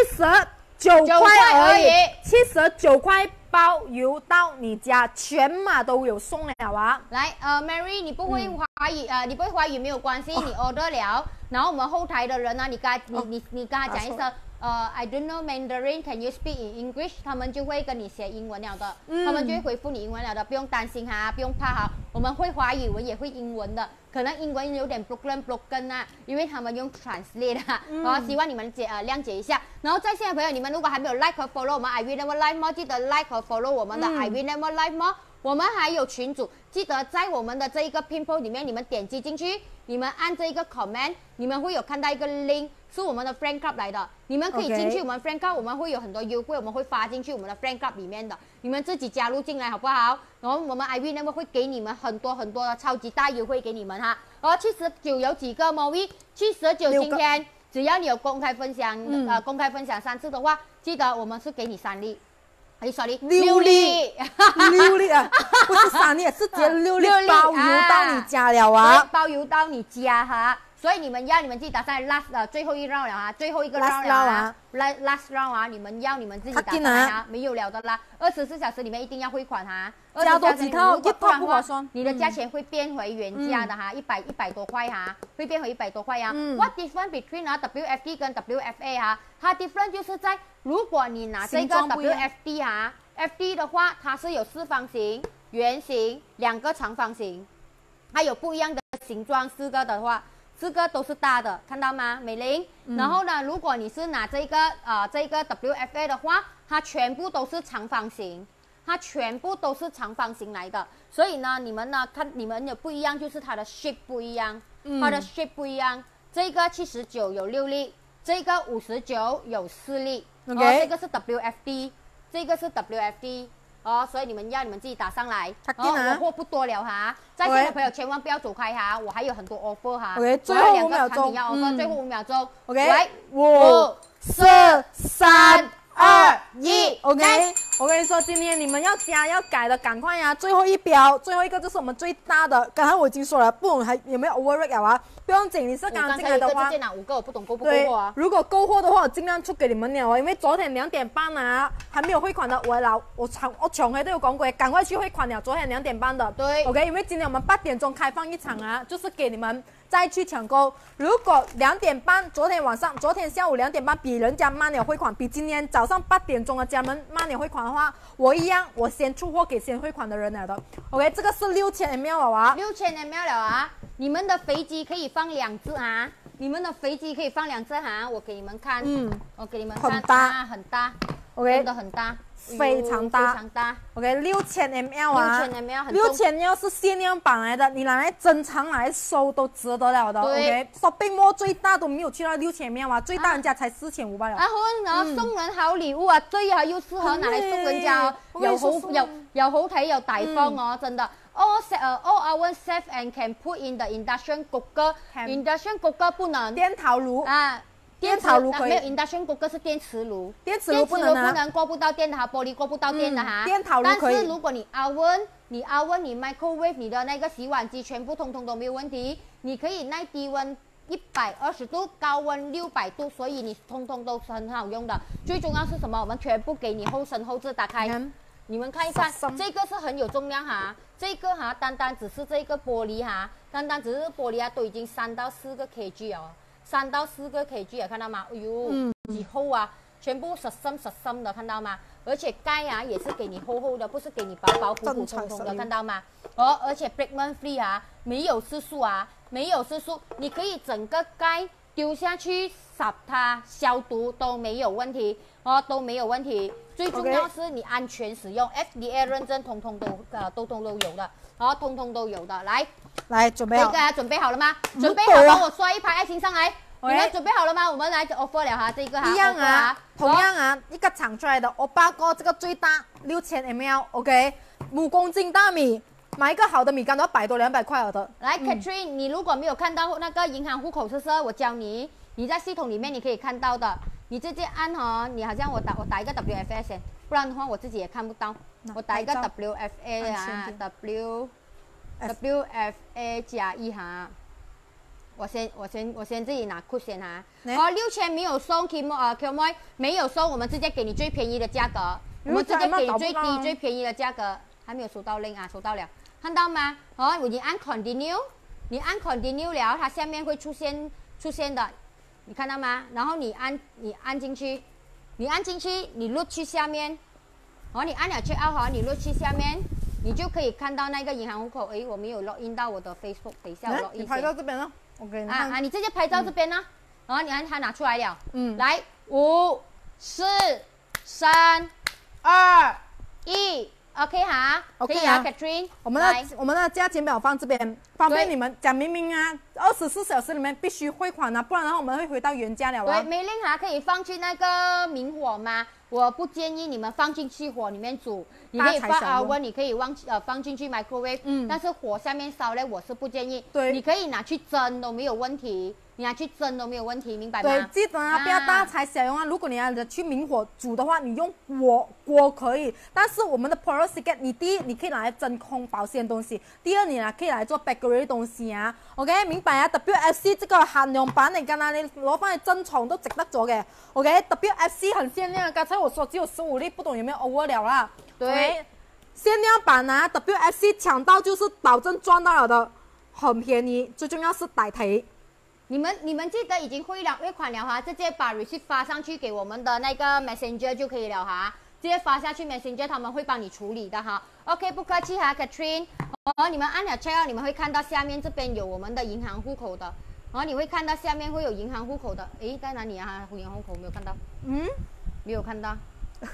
79块而已，79块包邮到你家，全码都有送了啊！ 来，Mary， 你不会华语没有关系，你 order 了，然后我们后台的人呢，你跟他讲一声，I don't know Mandarin，Can you speak in English？ 他们就会跟你写英文了的，他们就会回复你英文了的，不用担心哈，不用怕哈，我们会华语，我也会英文的。可能英文有点 broken 啊，因为他们用 translate 啊，希望你们谅解一下。然后在线的朋友，你们如果还没有 like 和 follow 我们 Irene Never Live More， 记得 like 和 follow 我们的 Irene Never Live More。我们还有群组，记得在我们的这一个 pin post 里面，你们点击进去，你们按这一个 comment， 你们会有看到一个 link， 是我们的 friend club 来的，你们可以进去我们 friend club， 我们会有很多优惠，我们会发进去我们的 friend club 里面的，你们自己加入进来好不好？然后我们 Irene Never 会给你们很多的超级大优惠给你们哈。79有几个 Movi， 79 只要你有公开分享，公开分享3次的话，记得我们是给你3粒。哎，sorry， 6粒 ，6粒啊，不是3粒，是直接6粒包邮到你家了啊， 包邮到你家哈。所以你们自己打上来 last 最后一 round 了啊，最后一个 round 了啊 ，last round 啊，你们自己打上来啊，没有了的啦。24小时里面一定要汇款哈， 加多几套一套不划算， 你的价钱会变回原价的哈，100多块哈，会变回100多块呀。What difference between WFD 跟 WFA 哈？它 difference 就是在如果你拿这个 WFD 哈 ，FD 的话它是有4方形、圆形、2个长方形，它有不一样的形状，4个的话。4个都是大的，看到吗，美玲？然后呢，如果你是拿这个WFA 的话，它全部都是长方形，它全部都是长方形来的。所以呢，你们呢看你们有不一样，就是它的 shape 不一样，它的 shape 不一样。这个79有6粒，这个59有4粒。这个是 WFD， 这个是 WFD。所以你们自己打上来。我货不多了哈，在线的朋友千万不要走开哈，我还有很多 offer 哈。 最后5秒钟要 offer，最后5秒钟。 来，5、4、3、2、1。OK， 我跟你说，今天你们要加要改的，赶快呀！最后一标，最后一个就是我们最大的。刚才我已经说了，不懂还有没有 overrate 啊？不用紧，你是刚刚进来的话， 拿5个，我不懂够不够货啊？ 如果够货的话，我尽量出给你们了啊！因为昨天2點半啊，还没有汇款的，我从黑都有讲过，赶快去汇款了。昨天2點半的， 对 ，OK， 因为今天我们8點鐘开放一场啊，就是给你们再去抢购。如果2點半，昨天下午2點半比人家慢了汇款，比今天早上8點鐘的家人慢了汇款的话，我一样，我先出货给先汇款的人了的。OK， 这个是6000 ml 了啊 ，6000 ml 了啊。你们的飞机可以放2只啊，你们的飞机可以放2只哈，我给你们看，我给你们看， 很大， 很大 ，OK， 真的很大， 非常大， 非常大 ，OK， 6000 ml 啊 ，6000 ml 很重 ，6000 ml 是限量版来的，你拿来珍藏来收都值得了的 ，OK，shopping mall 最大都没有去到6000 ml 啊，最大人家才4500了。 然後送人好禮物啊，對啊，又適合拿來送人家哦，又好睇又大方哦，真的。All our safe and can put in the induction cooker. Induction cooker 不能電陶爐啊， 電陶爐可以。 沒有 induction cooker 是電磁爐， 電磁爐不能過不到電的哈，玻璃過不到電的哈。 電陶爐可以。 但是如果你 oven，你 microwave， 你的那個洗碗機全部通通都沒有問題，你可以耐低温120度，高温600度，所以你通通都是很好用的。最重要是什麼？我們全部給你後身後置打開。你们看一看，这个是很有重量哈，这个哈单单只是这个玻璃哈，单单只是玻璃啊，都已经3到4个 kg 哦，3到4个 kg 啊，看到吗？哎呦，几厚啊，全部实心的，看到吗？而且盖啊也是给你厚厚的，不是给你薄薄普普通通的，看到吗？而且 breakman free 啊，没有色素啊，没有色素，你可以整个盖丢下去撒它消毒都没有问题都没有问题。最重要是你安全使用 ，FDA 认证，通通都有的，通通都有的。来准备好， 准备好了吗？准备好，帮我刷一排爱心上来。你们准备好了吗？我们来 offer 了哈，这个哈， 一样啊，同样啊，一个厂出来的，8個，这个最大6000 ml，OK，5公斤大米。买一个好的米缸都要100多200块了的。 来 ，Catherine， 你如果没有看到那个银行户口是我教你，你在系统里面你可以看到的。你直接按你好像我打一个 WFA 先，不然的话我自己也看不到。我打一个 WFA 啊 ，WFA 加1哈。我先自己拿库先哈。6000没有送 Kimoy 没有送，我们直接给你最便宜的价格，我们直接给你最低最便宜的价格。还没有收到 link 啊，收到了，看到吗？我已经按 continue， 你按 continue 了，它下面会出现的。你看到吗？然后你按进去，你录去下面，你按了 check out 你录去下面，你就可以看到那个银行户口。我没有 login 到我的 Facebook， 等一下我 login 你拍到这边了，我给你看。 你直接拍照这边呢，然后你按它拿出来了。来5、4、3、2、1。OK 哈 ，OK 可以啊 ，Catherine， 我们的价钱表放这边，方便你们讲明明啊，24小时里面必须汇款啊，不然的话我们会回到原价了啊。 对，梅令哈可以放去那个明火吗？我不建议你们放进去火里面煮，你可以放oven，你可以放进去 microwave，但是火下面烧嘞，我是不建议。对，你可以拿去蒸都没有问题。 你拿去蒸都没有问题，明白吗？ 对，记得啊，不要大材小用啊。如果你要去明火煮的话，你用锅可以，但是我们的 Porosicate， 你第一你可以拿来真空保鲜东西，第二你呢可以来做 bakery 的东西啊。OK， 明白啊 ？WFC 这个限量版嚟噶啦，你攞翻去珍藏都值得咗嘅。OK，WFC 很限量，刚才我说只有15粒，不懂有没有 over 了啦？ 对。 Okay？限量版啊 ，WFC 抢到就是保证赚到了的，很便宜，最重要是歹睇。 你们记得已经汇款了哈，直接把 receipt 发上去给我们的那个 messenger 就可以了哈，直接发下去 messenger 他们会帮你处理的哈。OK， 不客气哈 ，Catherine。你们按了 check， 你们会看到下面这边有我们的银行户口的，你会看到下面会有银行户口的。诶，在哪里啊？银行户口没有看到。没有看到。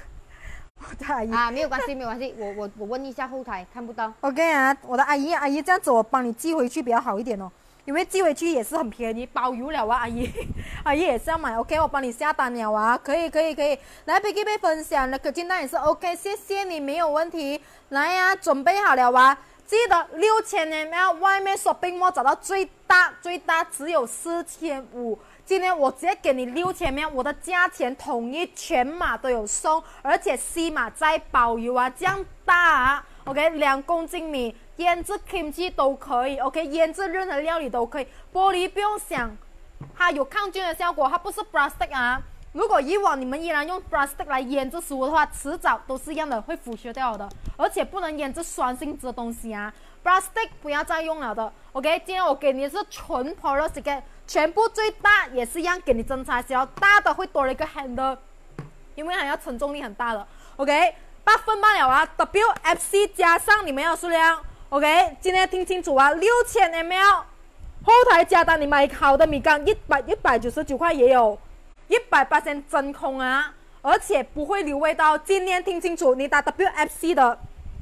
没有关系，没有关系，我问一下后台，看不到。 OK 啊，我的阿姨这样子我帮你寄回去比较好一点哦，因为寄回去也是很便宜，包邮了啊，阿姨也是要买。OK， 我帮你下单了啊，可以。来 Peggy 被分享了，可金蛋也是 OK， 谢谢你，没有问题。来呀，准备好了啊，记得6000 ml， 外面 shopping mall 找到最大只有4500。今天我直接给你6000 ml， 我的价钱统一全码都有送，而且 C 码再包邮啊，这样大啊 ，OK， 2公斤米，腌制 kimchi 都可以 ，OK， 腌制任何料理都可以。玻璃不用想，它有抗菌的效果，它不是 plastic 啊。如果以往你们依然用 plastic 来腌制食物的话，迟早都是一样的，会腐蚀掉的，而且不能腌制酸性质的东西啊。plastic 不要再用了的 ，OK， 今天我给你的是纯 Porosicate。全部最大也是一样，给你真材实料，大的会多了一个 handle， 因为它要承重力很大的。OK， 8份半了啊 ，WFC 加上你们要数量。OK， 今天听清楚啊，6000 ml， 后台加单你买好的米缸199块也有，100%真空啊，而且不会留味道。今天听清楚，你打 WFC 的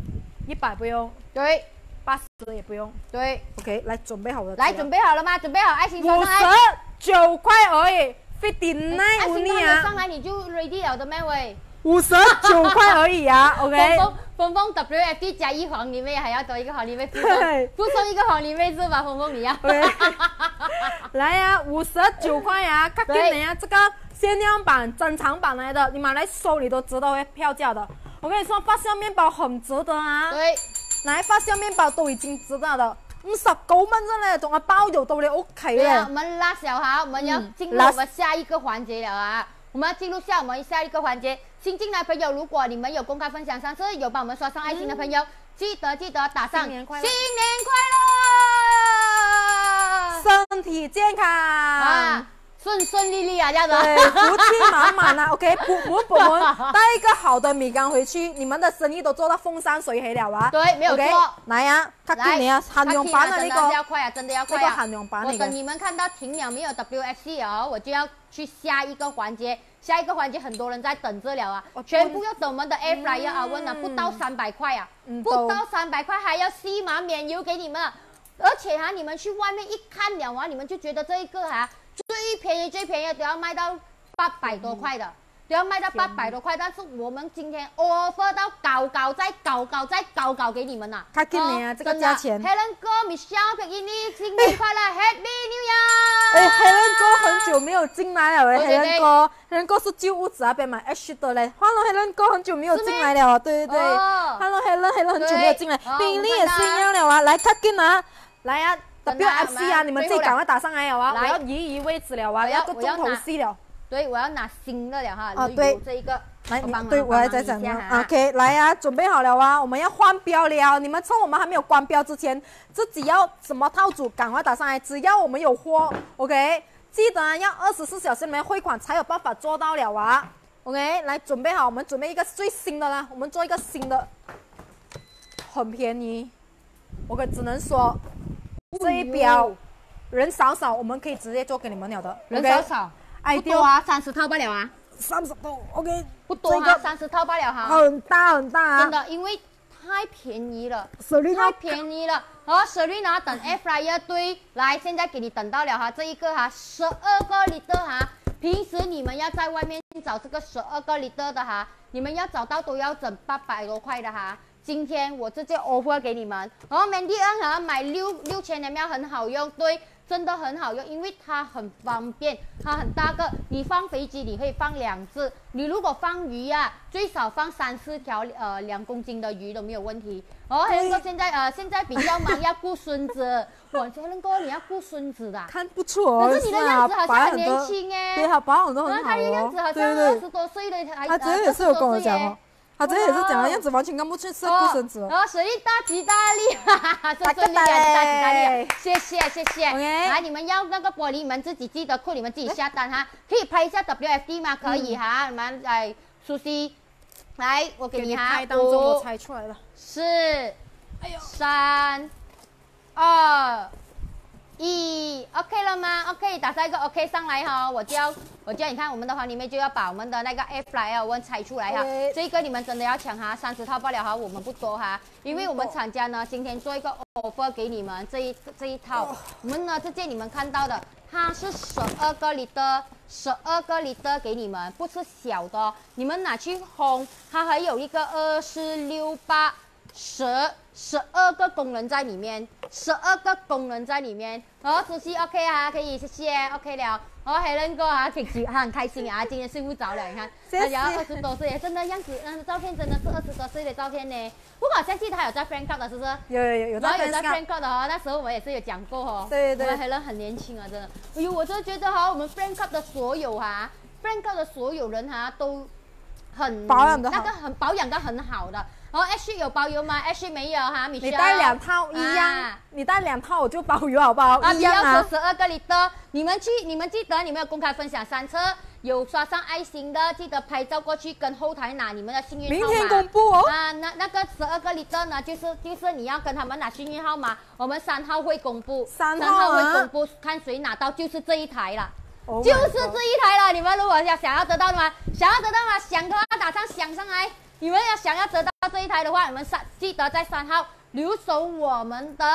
100不用， 对。 80也不用， 对 ，OK， 来准备好了， 来准备好了吗？准备好，爱心上来 ，59块而已，59 爱心上来你就 ready 了的咩喂 ？59块而已啊，OK。 峰 WFD 加1黄梨妹还要多一个黄梨妹，附送一个黄梨妹是吧？峰你要。 来呀，59块啊，看给你啊，这个限量版、珍藏版来的，你买来收你都值得票价的。我跟你说，发酵面包很值得啊。 对。 来发酵面包都已经值得了，59蚊真嘞，仲係包邮到你屋企对啊，我们拉小哈，我们要进入我们下一个环节了啊！我们要进入我们下一个环节。新进来朋友，如果你们有公开分享上次有帮我们刷上爱心的朋友，记得打上新年快乐， 身体健康啊！ 顺利利啊，这样子， 对，福气满满啊 ！OK， 我们带一个好的米缸回去，你们的生意都做到风生水起了啊！ 对，没有错。 来呀，看你啊，限量版啊， 那个真的要快啊，真的要快啊！ 这个限量版， 我等你们看到停了没有 WFC 哦，我就要去下一个环节。下一个环节很多人在等着了啊，全部要等我们的 Air Fryer 啊，问了不到300块啊，不到300块还要C码免邮给你们，而且你们去外面一看了啊，你们就觉得这一个最便宜都要卖到800多块的，都要卖到800多块，但是我们今天 offer 到高高给你们呐！ 看给你啊，这个价钱。 Helen 哥 ，Michelle 给你新年快乐 ，Happy New Year！ Helen 哥很久没有进来了，Helen 哥是旧屋子那边买 H 的嘞。Hello Helen 哥很久没有进来了，对。Hello Helen 很久没有进来，冰莉也是一样了啊，来看给啊，来呀。WFC 啊，你们自己赶快打上来了啊！我要移位置了啊，要个中头 C 了。 对，我要拿新的了哈。 对， 这一个， 来，对我还在讲呢。OK， 来呀，准备好了啊，我们要换标了。你们趁我们还没有关标之前，自己要什么套组，赶快打上来。只要我们有货 ，OK， 记得要24小时里面汇款才有办法做到了啊。OK， 来准备好，我们准备一个最新的啦，我们做一个新的，很便宜，我可只能说。这一标人少，我们可以直接做给你们了的。 人少，不多啊，30套罢了啊。 30套 ，OK， 不多啊，30套罢了哈。 很大啊。 真的，因为太便宜了，太便宜了。好 ，Serena 等 Air Fryer 对，来，现在给你等到了哈，这一个12个 liter 哈。平时你们要在外面找这个12个 liter 的哈，你们要找到都要整800多块的哈。今天我直接 offer 给你们，然后 Mandy N 买6000 ml 很好用，对， 真的很好用，因为它很方便，它很大个。你放飞机你可以放2只，你如果放鱼啊，最少放3、4条2公斤的鱼都没有问题。哦，黑人哥现在比较忙，要顾孙子。哇，黑人哥你要顾孙子的， 看不出哦。 可是你的样子好像很年轻哎。 对，他保养都很好哦。 他的样子好像20多岁的孩子。 他之前也是有跟我讲哦。他之前也是讲的样子完全看不出是顾孙子。 然后水力大吉大利，哈哈，顺利大吉大利，谢谢。来，你们要那个玻璃，你们自己记得扣，你们自己下单哈。可以拍一下 WFD 吗？可以哈，你们来苏西，来，我给你哈。 当中我猜出来了。 4、3、2、1 ，OK 了吗 ？OK， 打上一个 OK 上来哈，我叫你看我们的话里面就要把我们的那个 Air Flyer 1拆出来哈。这个你们真的要抢哈，30套不了哈，我们不多哈，因为我们厂家呢今天做一个 offer 给你们这一套，我们呢这件你们看到的，它是12个 liter，12个 liter 给你们，不是小的哦，你们拿去烘，它还有一个246812个工人在里面，12个工人在里面。哦，主席 OK 啊，可以，谢谢 OK 了。哦，黑人哥啊，他很开心啊，今天睡不着了，你看，他要20多岁，真的样子，照片真的是20多岁的照片呢。不过好像记得他有在 Friend Cup 的，是不是？ 有在 Friend Cup 的哦，那时候我们也是有讲过哦。 对。 我们黑人很年轻啊，真的。哎呦，我真的觉得哈，我们 Friend Cup 的所有Friend Cup 的所有人都很保养的好， 保养的很好的。哦 ，H 有包邮吗 ？H 没有哈， 你带2套一样，你带2套我就包邮好不好？一样啊。12个liter，你们记得你们有公开分享3册，有刷上爱心的，记得拍照过去跟后台拿你们的幸运号码。 明天公布哦。 啊，那个12个liter呢，就是你要跟他们拿幸运号码，我们3号会公布，3号会公布，看谁拿到就是这一台了。就是这一台了，你们如果想要得到的话，想的话打上想上来。你们要想要得到这一台的话，你们记得在3号留守我们的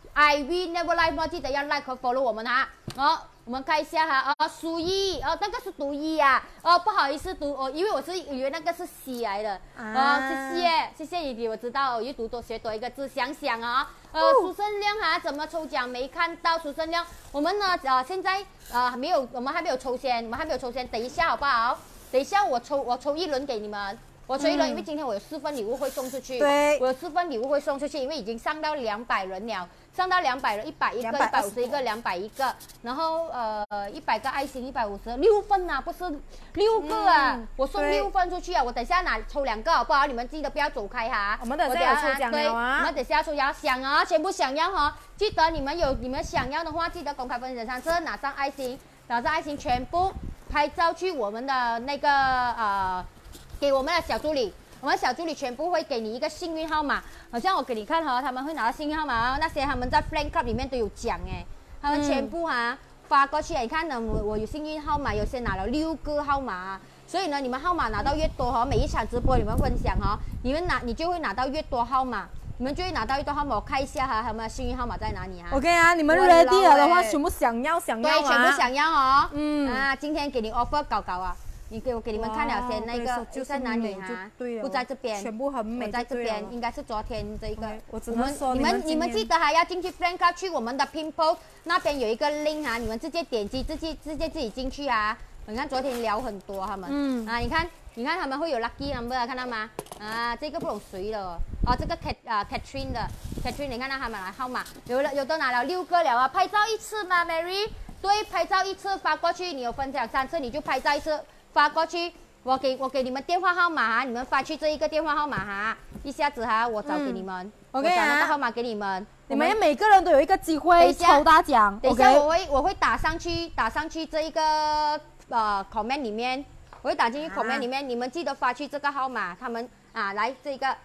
IV Never Live， 记得要 like 和 follow 我们哈。哦，我们看一下哈，苏一，那个是读一啊，不好意思因为我是以为那个是 C 来的，谢谢你，我知道，我又多学多一个字，想啊，苏胜亮哈，怎么抽奖没看到？苏胜亮，我们呢现在没有，我们还没有抽签，等一下好不好？等一下我抽一轮给你们。我抽一轮，因为今天我有4份礼物会送出去。 对， 我有4份礼物会送出去，因为已经上到200人了，上到200人，100一个，150个，200一个，然后100个爱心，150，6份啊，不是6个啊，我送6份出去啊，我等下抽2个好不好？你们记得不要走开哈。 我们等下有抽奖了啊， 我们等下抽奖，想啊，全部想要哈，记得你们想要的话，记得公开分享3次，拿上爱心，全部拍照去我们的那个给我们的小助理，我们小助理全部会给你一个幸运号码，好像我给你看哈，他们会拿到幸运号码，那些他们在 Friend Cup 里面都有奖哎，他们全部发过去，你看呢，我有幸运号码，有些拿了6个号码，所以呢，你们号码拿到越多每一场直播你们分享你就会拿到越多号码。你们就会拿到1多号码，我看一下他们的幸运号码在哪里 OK 啊，你们 ready 了的话，全部想要对，全部想要哦。今天给你 offer 搞啊。我给你们看了先，那个就在哪里不在这边， 全部很美， 在这边，应该是昨天这个。 我只能说你们记得要进去 Friend Cup 去我们的 Pimple 那边有一个 link 你们直接点击，直接自己进去你看昨天聊很多他们，你看他们会有 lucky number 看到吗？这个不懂谁的这个Catherine 的 Catherine， 你看到他们来号码，有的拿了6个了拍照1次吗 Mary？ 对，拍照1次发过去，你有分享3次，你就拍照1次。发过去，我给你们电话号码你们发去这一个电话号码一下子我找给你们，OK 我找那个号码给你们， 你们每个人都有一个机会抽大奖。 等一下我会打上去这一个comment 里面，我会打进去 comment 里面，你们记得发去这个号码，他们来这个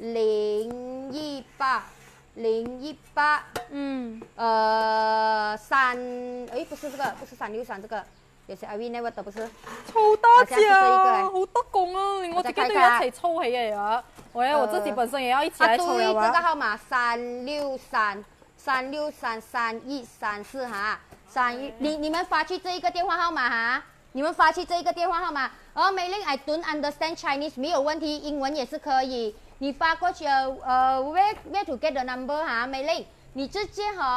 018，不是这个，不是363这个。有些 IV Never 的不是抽大獎，好得功啊！我自己都要一齊抽起嚟啊！我自己本身也要一起來抽了這個號碼3633134你們發去這一個電話號碼你們發去這一個電話號碼。美玲 I don't understand Chinese 沒有問題，英文也是可以。你發過去where to get the number 美玲，你直接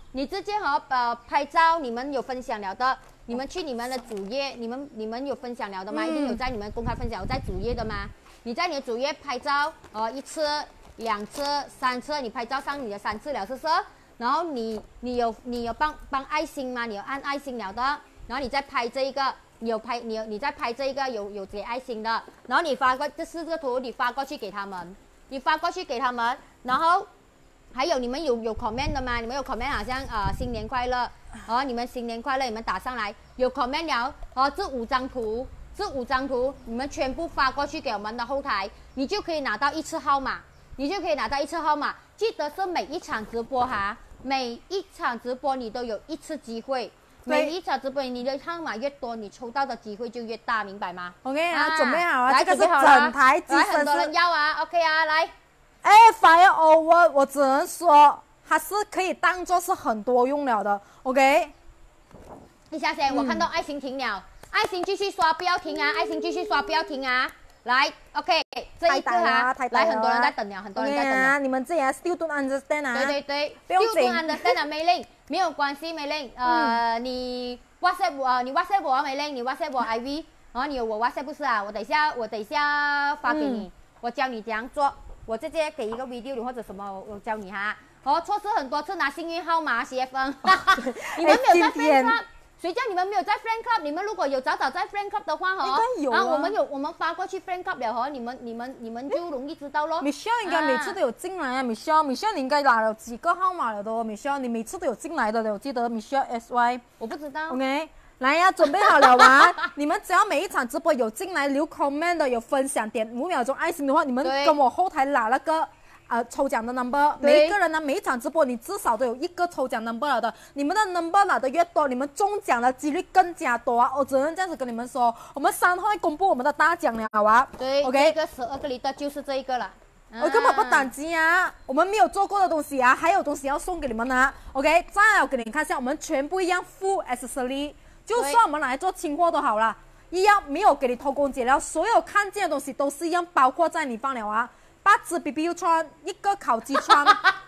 你直接拍照，你们有分享了的，你们去你们的主页，你们有分享了的吗？一定有在你们公开分享，有在主页的吗？你在你的主页拍照，1次、2次、3次，你拍照上你的3次了，是不是？然后你有帮爱心吗？你有按爱心了的，然后你再拍这一个。你再拍这一个有给爱心的，然后你发过这4个图，你发过去给他们，然后还有你们有 comment 的吗？你们有 comment 好像新年快乐，你们新年快乐，你们打上来有 comment 了，这5张图，你们全部发过去给我们的后台，你就可以拿到1次号码，记得是每一场直播哈，每一场直播你都有1次机会。每一场直播，你的号码越多，你抽到的机会就越大，明白吗 ？OK 啊，准备好了， 来， 这个是整台机来，很多人要啊 ，OK 啊，来。 Fire Over， 我只能说它是可以当做是很多用了的 ，OK。 一下先，我看到爱心停了，爱心继续刷，不要停啊，爱心继续刷，不要停啊。来 ，OK， 这一次哈，来，很多人在等了，很多人在等了。 你们自己 still don't understand 啊？ 对，still don't understand 啊，美玲，没有关系，美玲，你 WhatsApp 我，你 WhatsApp 我啊，美玲，你 WhatsApp 我 IV， 然后你有我 WhatsApp 不是啊？我等一下发给你，我教你怎样做，我直接给一个 video 或者什么，我教你哈。错失很多次拿幸运号码 CFN， 你们没有在 Friend Club。谁叫你们没有在 Friend Club？ 你们如果有早在 Friend Club 的话， 应该有啊。 我们发过去 Friend Club 了，你们就容易知道咯。 Michelle 应该每次都有进来啊 ，Michelle 你应该拿了几个号码了都 ，Michelle 你每次都有进来的，我记得 Michelle SY。 我不知道。 OK， 来呀，准备好了吗？你们只要每一场直播有进来留 comment 的，有分享点5秒钟爱心的话，你们跟我后台拿那个。抽奖的 number， 每一个人呢，每一场直播你至少都有1个抽奖 number 了的。你们的 number 拿的越多，你们中奖的几率更加多啊！我只能这样子跟你们说，我们3号会公布我们的大奖了，好吧？ 对 ，OK， 这个12个里的就是这一个了。 我根本不胆机啊！我们没有做过的东西啊，还有东西要送给你们呢。OK， 再来我给你们看一下，我们全部一样 full accessory， 就算我们拿来做清货都好了，一样没有给你偷工减料，所有看见的东西都是一样包括在里放了啊。8支 BBU 串，1个烤鸡串。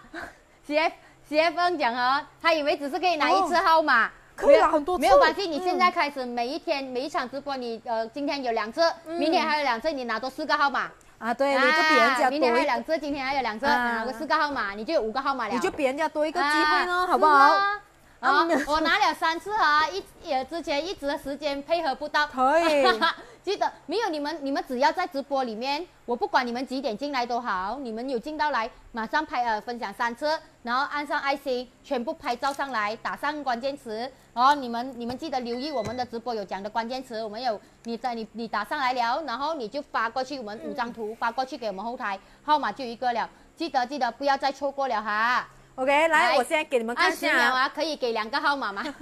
CF 讲他以为只是可以拿1次号码， 可以拿很多次， 没有关系。你现在开始每一场直播，你今天有2次，明天还有2次，你拿多4个号码啊，对，你就比人家多。 明天还有2次，今天还有2次，拿个4个号码，你就有5个号码了。 你就比人家多一个机会呢，好不好？ 我拿了3次之前一直的时间配合不到， 可以。 记得没有你们只要在直播里面，我不管你们几点进来都好，你们有进到来，马上分享3次，然后按上爱心，全部拍照上来，打上关键词，然后你们记得留意我们的直播有讲的关键词，我们有你打上来了，然后你就发过去我们5张图发过去给我们后台，号码就1个了，记得不要再错过了哈。 OK， 来，我现在给你们看一下。 按10秒啊，可以给2个号码吗？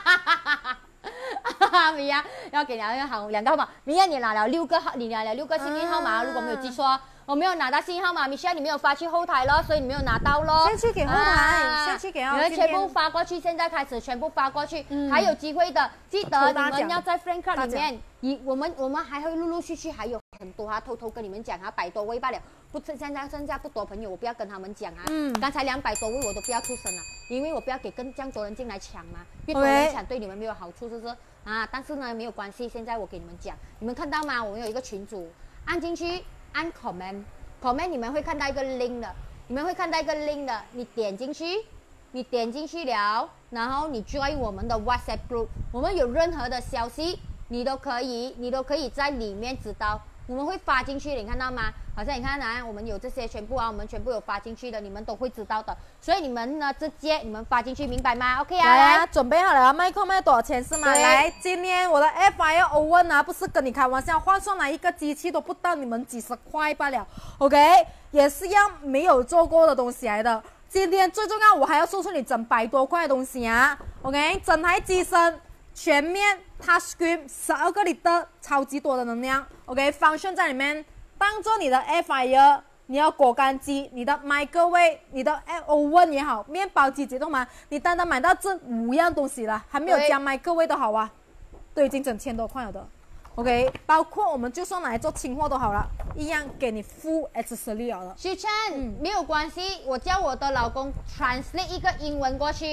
米娅要给2个号码。米娅，你拿了6个幸运号码，如果没有记错，我没有拿到幸运号码。米娅，你没有发去后台咯，所以你没有拿到咯。 先去给后台，先去给后台。 你们全部发过去，现在开始全部发过去，还有机会的。记得你们要在 Friend Club 里面，我们还会陆陆续续还有很多偷偷跟你们讲100多位罢了。不，现在剩下不多朋友，我不要跟他们讲啊。刚才200多位我都不要出声了，因为我不要给这样多人进来抢嘛，越多人抢对你们没有好处，是不是？但是呢没有关系，现在我给你们讲，你们看到吗？我们有一个群组，按进去按 comment， 你们会看到一个 link 的，你点进去了，然后你 join 我们的 WhatsApp group， 我们有任何的消息，你都可以在里面知道。我们会发进去，你看到吗？好像你看我们有这些全部我们全部有发进去的，你们都会知道的。所以你们呢，直接你们发进去，明白吗 ？OK 啊， 来，准备好了，麦克卖多少钱是吗？来，今天我的 Fire Oven 啊，不是跟你开玩笑，换算来一个机器都不到你们几10块罢了 ，OK， 也是一样没有做过的东西来的。今天最重要，我还要送出你整100多块的东西啊 ，OK， 整台机身。全面 touchscreen 12个liter 超级多的能量 ，OK， function 在里面，当做你的 air fryer， 你要果干机，你的 microwave， 你的 oven 也好，面包机知道吗？你单单买到这5样东西了，还没有加 microwave 都好啊，都已经整1000多块了的 ，OK， 包括我们就算拿来做清货都好了，一样给你 full accessory 了。 许琛，没有关系，我叫我的老公 translate 一个英文过去。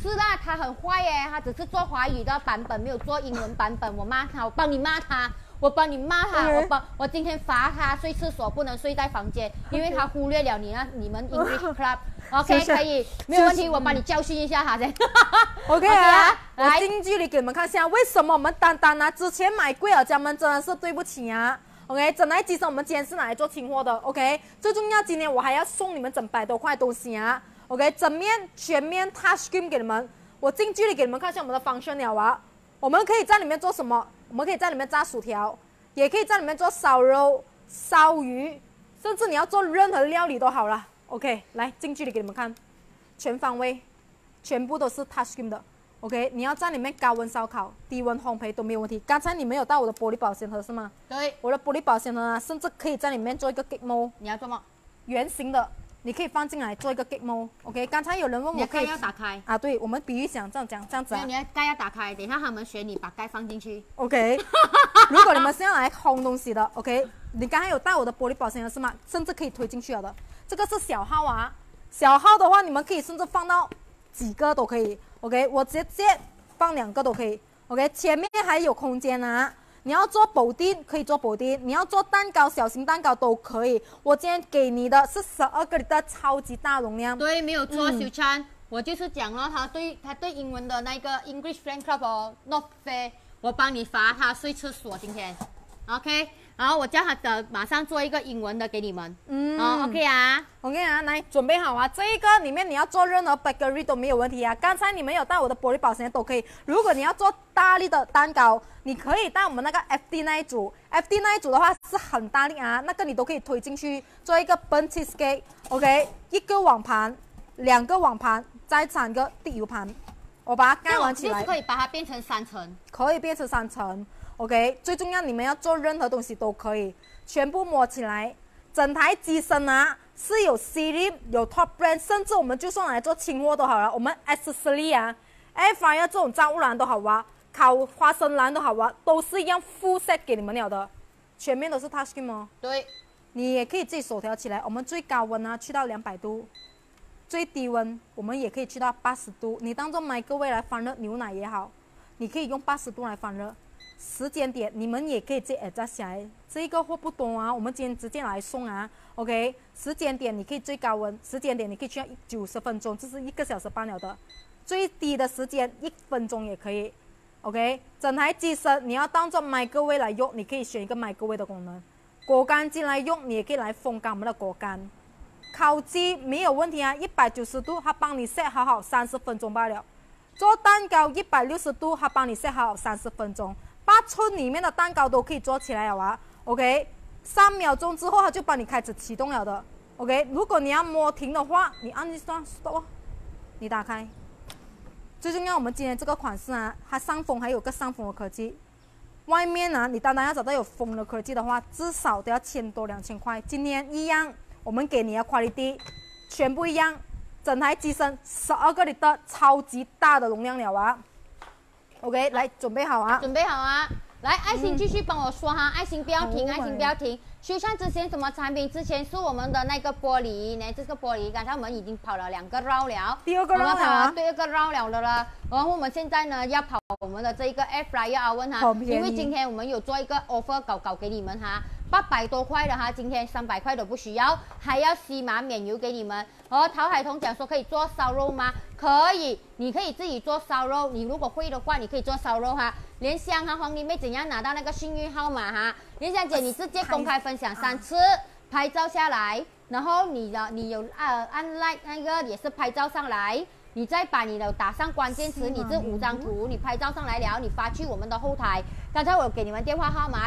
是啦，他很坏耶，他只是做华语的版本，没有做英文版本。我骂他，我帮你骂他，我帮你骂他，我今天罚他睡厕所，不能睡在房间，因为他忽略了你们 English Club。OK， 可以，没有问题，我帮你教训一下他先。 OK 啊，我近距离给你们看一下，为什么我们单单啊之前买贵了，家们真的是对不起啊。OK， 整台机身我们今天是拿来做清货的。OK， 最重要，今天我还要送你们整100多块东西啊。OK， 整面全面 touch screen 给你们，我近距离给你们看一下我们的function了啊。我们可以在里面做什么？我们可以在里面炸薯条，也可以在里面做烧肉、烧鱼，甚至你要做任何料理都好了。OK， 来近距离给你们看，全方位，全部都是 touch screen 的。OK， 你要在里面高温烧烤、低温烘焙都没有问题。刚才你们有带我的玻璃保鲜盒是吗？ 对， 我的玻璃保鲜盒啊，甚至可以在里面做一个 gate mode。 你要做吗？ 圆形的，你可以放进来做一个 gate mode。OK， 刚才有人问我可以要打开啊？对，我们比喻想这样讲，这样子啊。 你的盖要打开，等一下他们学你把盖放进去。 OK， 如果你们是要来烘东西的 ，OK， 你刚才有带我的玻璃保鲜盒是吗？甚至可以推进去了的。这个是小号啊，小号的话你们可以甚至放到几个都可以。OK， 我直接放2个都可以。OK， 前面还有空间啊。你要做布丁可以做布丁，你要做蛋糕小型蛋糕都可以。我今天给你的是12个的超级大容量。 对，没有错，小川，我就是讲了他对英文的那个 English Fan Club 哦 ，not fair， 我帮你罚他睡厕所今天 ，OK， 然后我叫他的马上做一个英文的给你们，OK 啊。 OK 啊，来准备好啊！这一个里面你要做任何 bakery 都没有问题啊。刚才你们有带我的玻璃保鲜都可以。如果你要做大力的蛋糕，你可以带我们那个 FD 那一组。FD 那一组的话是很大力啊，那个你都可以推进去做一个 burnt cheesecake。OK， 1个网盘，2个网盘，再3个地油盘，我把它盖完起来。 就是可以把它变成3层， 可以变成3层。OK， 最重要你们要做任何东西都可以，全部摸起来。整台机身啊是有 Series 有 Top Brand， 甚至我们就算来做清货都好了。我们 accessory 啊 ，Air Fryer 这种炸物篮都好啊，烤花生篮都好啊，都是一样 full set 给你们了的，全面都是 touch screen 哦。 对， 你也可以自己手调起来。我们最高温啊去到200度，最低温我们也可以去到80度。你当做microwave来放热牛奶也好，你可以用80度来放热。时间点你们也可以自己 adjust 下来，这个货不多啊，我们今天直接来送啊。OK， 时间点你可以最高温，时间点你可以去到90分钟，这是1个小时半了的。最低的时间1分钟也可以。OK， 整台机身你要当做microwave来用，你可以选一个microwave的功能。果干机来用，你也可以来风干我们的果干。烤鸡没有问题啊，190度它帮你 set 好30分钟罢了。做蛋糕160度它帮你 set 好30分钟。8寸里面的蛋糕都可以做起来了啊 ，OK， 3秒钟之后它就帮你开始启动了的 ，OK。如果你要摸停的话，你按一下 stop， 你打开。最重要，我们今天这个款式啊，它上风还有个上风的科技。外面啊，你单单要找到有风的科技的话，至少都要1000多2000块。今天一样，我们给你的 quality 全部一样，整台机身12个的超级大的容量了啊。OK， 来准备好啊！ 准备好啊！来，爱心继续帮我说哈，爱心不要停，爱心不要停。修缮之前什么产品？之前是我们的那个玻璃，呢，这个玻璃刚才我们已经跑了2个绕了， 第2个绕了， 第2个绕了的了。然后我们现在呢要跑我们的这一个 Air Fryer oven 哈，因为今天我们有做一个 offer 搞给你们哈。800多块的哈，今天300块都不需要，还要西马免邮给你们。陶海彤讲说可以做烧肉吗？可以，你可以自己做烧肉。你如果会的话，你可以做烧肉哈。莲香和黄丽妹怎样拿到那个幸运号码哈？莲香姐，你直接公开分享3次，拍照下来，然后你有按 like 那个也是拍照上来。你再把你的打上关键词，你这5张图，你拍照上来了，你发去我们的后台。刚才我给你们电话号码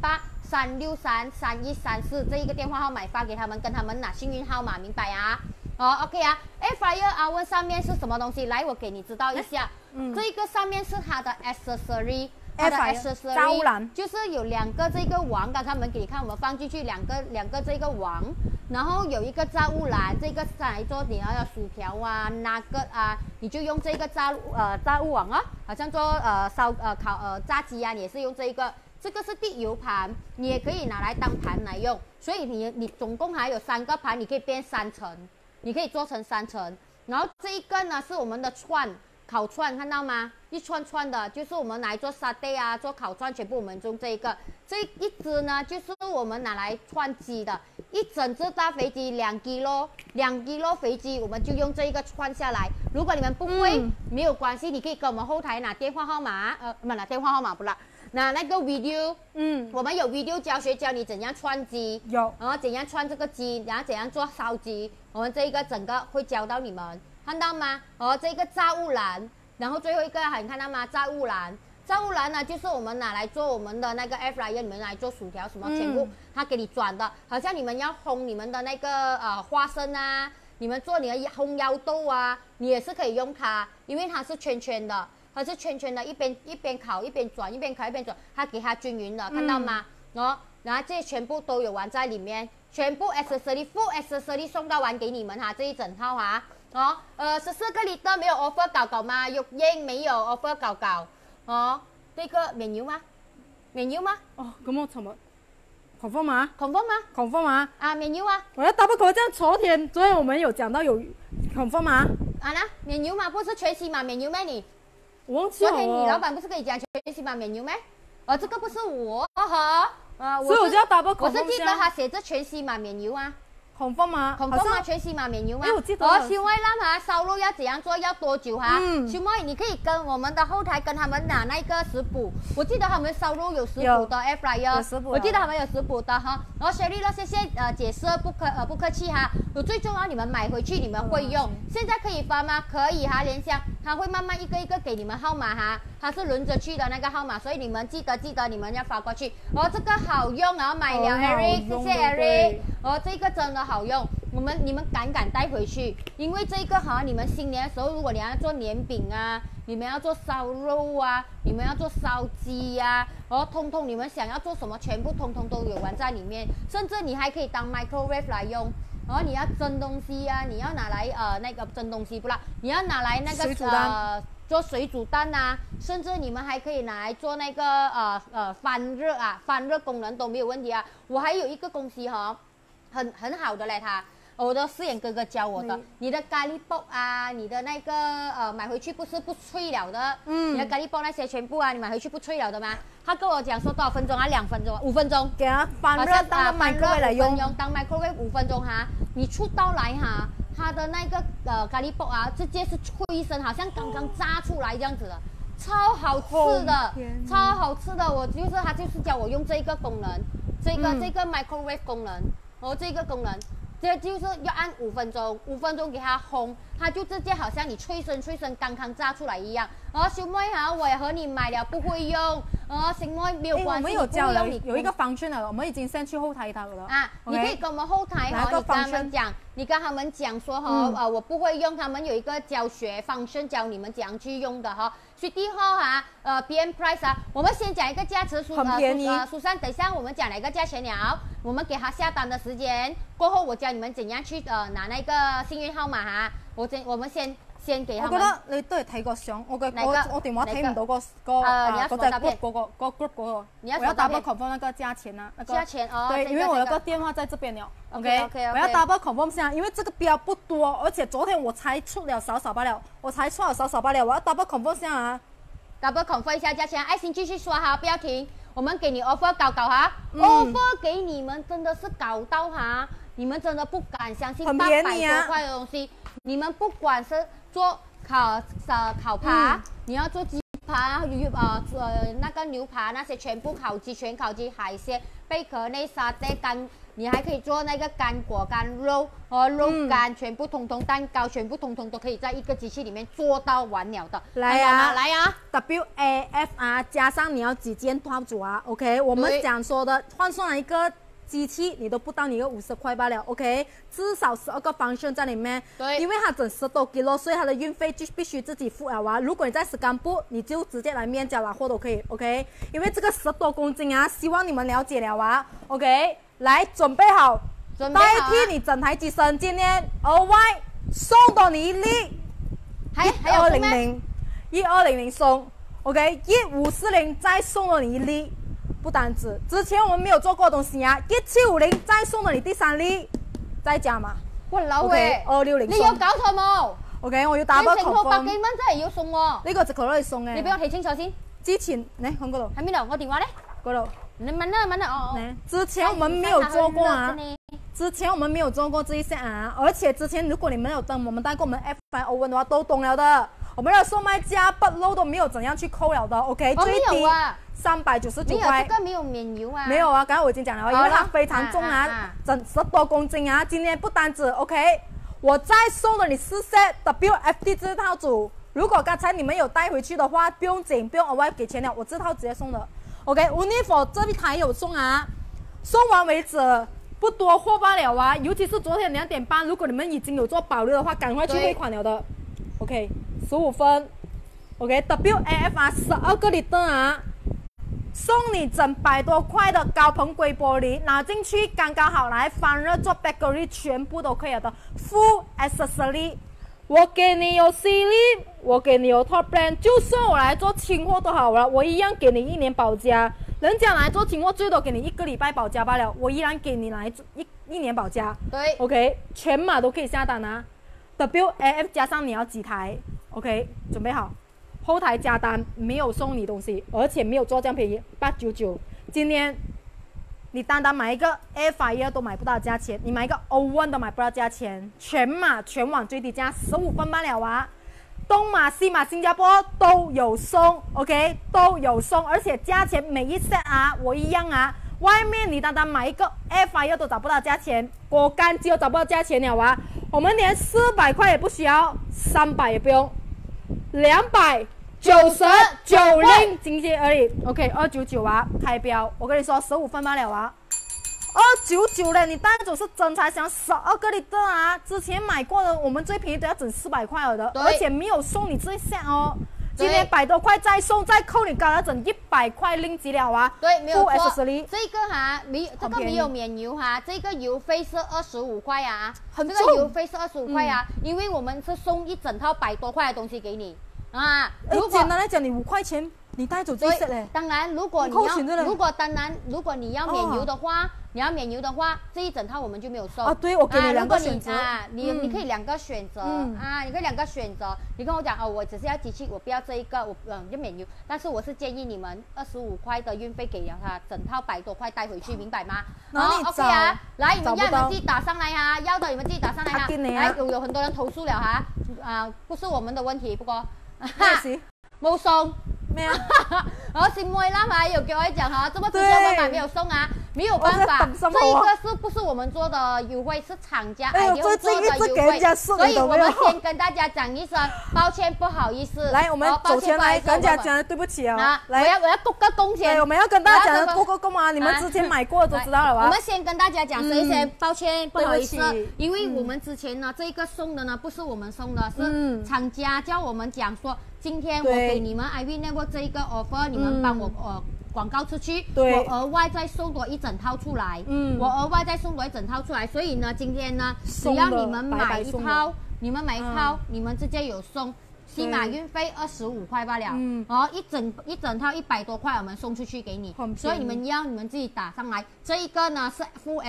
018-363-3134这一个电话号码发给他们，跟他们拿幸运号码，明白啊？OK 啊 ，Air Fryer oven 上面是什么东西？来，我给你知道一下。这个上面是它的 accessory。它的 accessory 就是有2个这个网，刚才我们给你看，我们放进去两个这个网，然后有一个炸物篮，这个是来做你要薯条啊、nugget 啊，你就用这个炸物网啊，好像做炸鸡啊，也是用这个。这个是地油盘，你也可以拿来当盘来用，所以你总共还有3个盘，你可以变3层，你可以做成3层。然后这一个呢是我们的串。 烤串，看到吗？一串串的，就是我们拿来做沙爹啊，做烤串，全部我们用这个。这一只呢，就是我们拿来串鸡的，一整只大肥鸡2kg肥鸡，我们就用这一个串下来。如果你们不会，没有关系，你可以跟我们后台拿电话号码，不拿电话号码不啦。那个 video， 我们有 video 教学教你怎样串鸡，然后怎样串这个鸡，然后怎样做烧鸡，我们这一个整个会教到你们，看到吗？这个炸物篮，然后最后一个你看到吗？炸物篮呢，就是我们拿来做我们的那个 air fryer， 你们来做薯条什么，全部它给你转的，好像你们要烘你们的那个花生啊，你们做你的烘腰豆啊，你也是可以用它，因为它是圈圈的。它是圈圈的，一边烤一边转，一边烤一边转，它给它均匀的，看到吗？然后这些全部都有完在里面，全部 accessory full accessory 送到完给你们哈，这一整套哈。14个liter 没有 offer 搞吗？玉英没有 offer 搞。这个免油吗？免油吗？ 咁我尋日 confirm 嗎 ？confirm 嗎 ？confirm 嗎？ 免油啊！ 我要打不口，这样昨天我们有讲到有 confirm 嗎？ 免油嘛，不是全息嘛，免油咩你？ 我忘记了。 昨天你老板不是跟你讲全息嘛免油咩？这个不是我所以我就要 double confirm 我是记得他写着全息嘛免油啊。 confirm 嗎 ？confirm 嗎？全息嘛免油嗎？ 我記得。 小妹啦燒肉要怎樣做？要多久哈？小妹，你可以跟我們的後台跟他們拿那個食譜，我記得他們燒肉有食譜的 air fryer， 有食譜，我記得他們有食譜的哈。然後 Sherry 呢，謝謝解釋，不客氣哈。最重要，你們買回去你們會用。現在可以發嗎？可以哈，聯想，他會慢慢一個一個給你們號碼哈，它是輪着去的那個號碼，所以你們記得你們要發過去。這個好用，然後買了 Eric， 謝謝 Eric。這個真的好用，你們敢帶回去，因為這個你們新年的時候，如果你要做年餅啊，你們要做燒肉啊，你們要做燒雞啊，通通你們想要做什麼，全部通通都有玩在裡面，甚至你還可以當 microwave 來用。你要蒸東西啊，你要拿來那個蒸東西不啦，你要拿來那個做水煮蛋啊，甚至你們還可以拿來做那個翻熱功能都沒有問題啊。我還有一個東西很好的嘞，我的飾演哥哥教我的，你的咖喱包啊，你的那個買回去不是不脆了的，你的咖喱包那些全部你買回去不脆了的嗎？他跟我講說多少分鐘2分鐘5分鐘， 給他翻熱當 microwave 來用， 當 microwave 5分鐘哈，你出到來哈，它的那個咖喱包直接是脆身，好像剛剛炸出來這樣子的，超好吃的，超好吃的。他就是教我用這個功能，這個 microwave 功能。這個功能，這就是要按5分鐘給它烘，它就直接好像你脆身剛剛炸出來一樣。小妹我也和你買了，不會用。小妹沒有關係， 我們有教了，有一個function了，我們已經先去後台了。 你可以跟我們後台你跟他們講說我不會用，他們有一個教學function教你們怎樣去用的Sweetie PM price 我們先講一個價錢， 很便宜。 蘇珊，等一下我們講了一個價錢了，我們給他下單的時間過後，我教你們怎樣去拿那個幸運號碼我們先給他們。 我覺得你都係睇個相，我電話睇唔到嗰隻 group 嗰個。我要 double confirm 那個價錢啊， 價錢對，因為我有個電話在這邊了。OK， 我要 double confirm 下，因為這個標不多，而且昨天我才出了少少罷了，我要 double confirm 下 double confirm 一下價錢，愛心繼續刷哈，不要停，我們給你 offer 搞哈，offer 給你們真的是搞到你們真的不敢相信，800多塊的東西，你們不管是做烤扒，你要做雞扒，那個牛扒那些全部烤雞，海鮮、貝殼內沙爹乾，你還可以做那個乾果乾肉肉乾，全部通通蛋糕，全部通通都可以在一個機器裡面做到完了的。 來啊 WAF 加上你要幾件套組OK， 我們講說的換算了一個機器你都不到你個50塊罷了 OK， 至少12個function在裡面，對，因為它整10多 kg， 所以它的運費就必須自己付了如果你在石岡部，你就直接來面交拿貨都可以 OK， 因為這個10多公斤希望你們了解了OK， 來準備好，代替你整台機身，今天額外送到你一粒1200送 OK，1540再送了你一粒。不單止，之前我們沒有做過的東西1750再送了你第3粒，再加嘛。 哇，老偉， 260， 你有搞錯冇？ OK， 我要打波成套100幾 confirm。 蚊真係要送喎。 呢個直頭攞嚟送嘅。 你俾我睇清楚先。 之前你喺嗰度。 喺邊度？我電話咧？ 嗰度。 你問啦問啦，哦。 之前我們沒有做過啊。之前我們沒有做過這一項啊，而且之前如果你們有登我們帶過我們 F5 歐文的話，都懂了的。我們的售賣價不漏都沒有怎樣去扣了的 ，OK？最低399塊。 沒有，這個沒有免郵啊。 沒有啊，剛才我已經講了，因為它非常重啊，整10多公斤啊。今天不單止 OK， 我再送了你4 set WFD 這套組。如果剛才你們有帶回去的話，不用緊，不用額外給錢了，我這套直接送的。OK，Unifor 這邊還有送啊，送完為止。不多貨罷了啊，尤其是昨天2點半，如果你們已經有做保留的話，趕快去匯款了的。OK， 15分。OK，WAF 啊，12個liter啊，送你整100多塊的高硼硅玻璃，拿進去剛剛好來翻熱做 bakery， 全部都可以的 full accessory。我給你有 Sealy， 我給你有 Top Brand， 就算我來做清貨都好了，我一樣給你1年保價。人家來做清貨最多給你1個禮拜保價罷了，我依然給你來一年保價。 對 ，OK， 全碼都可以下單啊。WAF 加上你要幾台 ，OK， 準備好。後台加單沒有送你東西，而且沒有做這樣便宜，899。今天你單單買一個 Air Fryer 都買不到價錢，你買一個 Oven 都買不到價錢，全碼全網最低價15分罷了啊！東馬西馬新加坡都有送 ，OK 都有送，而且價錢每一 set 啊，我一樣啊。外面你單單買一個 Air Fryer 都找不到價錢，果乾機都找不到價錢了啊！我們連400塊也不需要，300也不用，299令經濟而已 ，OK 299啊，開標，我跟你說15分罷了啊。299嘞，你帶走是真材實料12個liter啊！之前買過的，我們最便宜都要整400塊了的，而且沒有送你這些哦。今天100多塊再送，再扣你剛才整100塊令吉了啊！ 對，沒有錯。 這個哈這個沒有免郵哈，這個郵費是25塊啊， 很重。 這個郵費是25塊啊，因為我們是送一整套100多塊的東西給你啊。 如果簡單來講，你5塊錢你帶走這些嘞。 當然，如果你要免郵的話。這一整套我們就沒有送啊。對，我給你兩個選擇你可以兩個選擇啊，你可以兩個選擇。你跟我講我只是要機器，我不要這一個，我就免郵。但是我是建議你們25塊的運費給了他，整套100多塊帶回去，明白嗎？ 哪裡找？ OK 啊，來，你們自己打上來哈，要的你們自己打上來哈。來，有很多人投訴了哈，不是我們的問題，不過冇送。咩啊？我是妹啦嘛，又叫我講哈，這麼直接我買沒有送啊，沒有辦法，這一個是不是我們做的優惠，是廠家用做的優惠，所以我們先跟大家講一聲抱歉，不好意思。 來，我們走前來跟大家講對不起啊！ 來，我要鞠個躬先。 我們要跟大家講鞠個躬啊！你們之前買過都知道了吧？ 我們先跟大家講聲一聲抱歉，不好意思，因為我們之前呢，這個送的呢不是我們送的，是廠家叫我們講說。今天我給你們 Ivy Network 這一個 offer，你們幫我廣告出去，我額外再送多一整套出來，我額外再送多一整套出來，所以呢，今天呢，只要你們買一套，你們直接有送，起碼運費25塊罷了，一整套100多塊，我們送出去給你，所以你們自己打上來，這一個呢是 full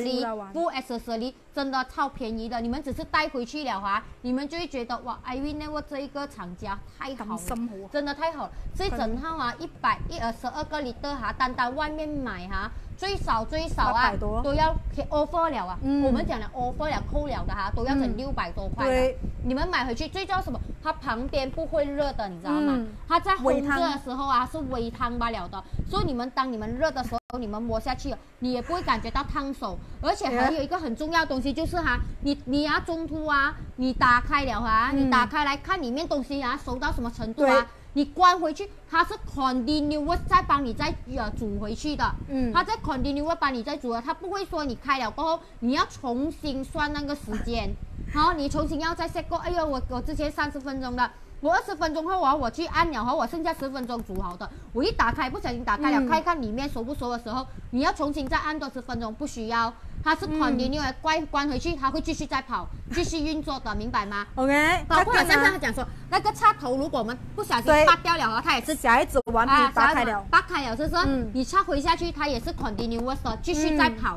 accessory，真的超便宜的，你們只是帶回去了哈，你們就會覺得哇 ，Ivy Network 這一個廠家太好了，真的太好了，這整套啊12個liter哈，單單外面買哈，最少啊都要 offer 了啊，我們講了 offer 了扣了的哈，都要整600多塊的，你們買回去最重要什麼？它旁邊不會熱的，你知道嗎？它在烘熱的時候啊是微燙罷了的，所以當你們熱的時候，你們摸下去，你也不會感覺到燙手，而且還有一個很重要的東西就是哈，你要中途啊，你打開了哈，你打開來看裡面東西啊熟到什麼程度啊，你關回去，它是 continuous 再幫你再煮回去的，它在 continuous 幫你再煮的，它不會說你開了過後你要重新算那個時間，好，你重新要再 set 過，哎呦我之前30分鐘的。我20分鐘後我去按了，我剩下10分鐘煮好的，我一打開不小心打開了，看看裡面熟不熟的時候，你要重新再按多10分鐘，不需要，它是 continue 關回去，它會繼續再跑，繼續運作的，明白嗎 ？OK。包括好像他講說，那個插頭如果我們不小心拔掉了，它也是小孩子玩具拔開了，是不是？你插回下去，它也是 continuous 的，繼續在跑的。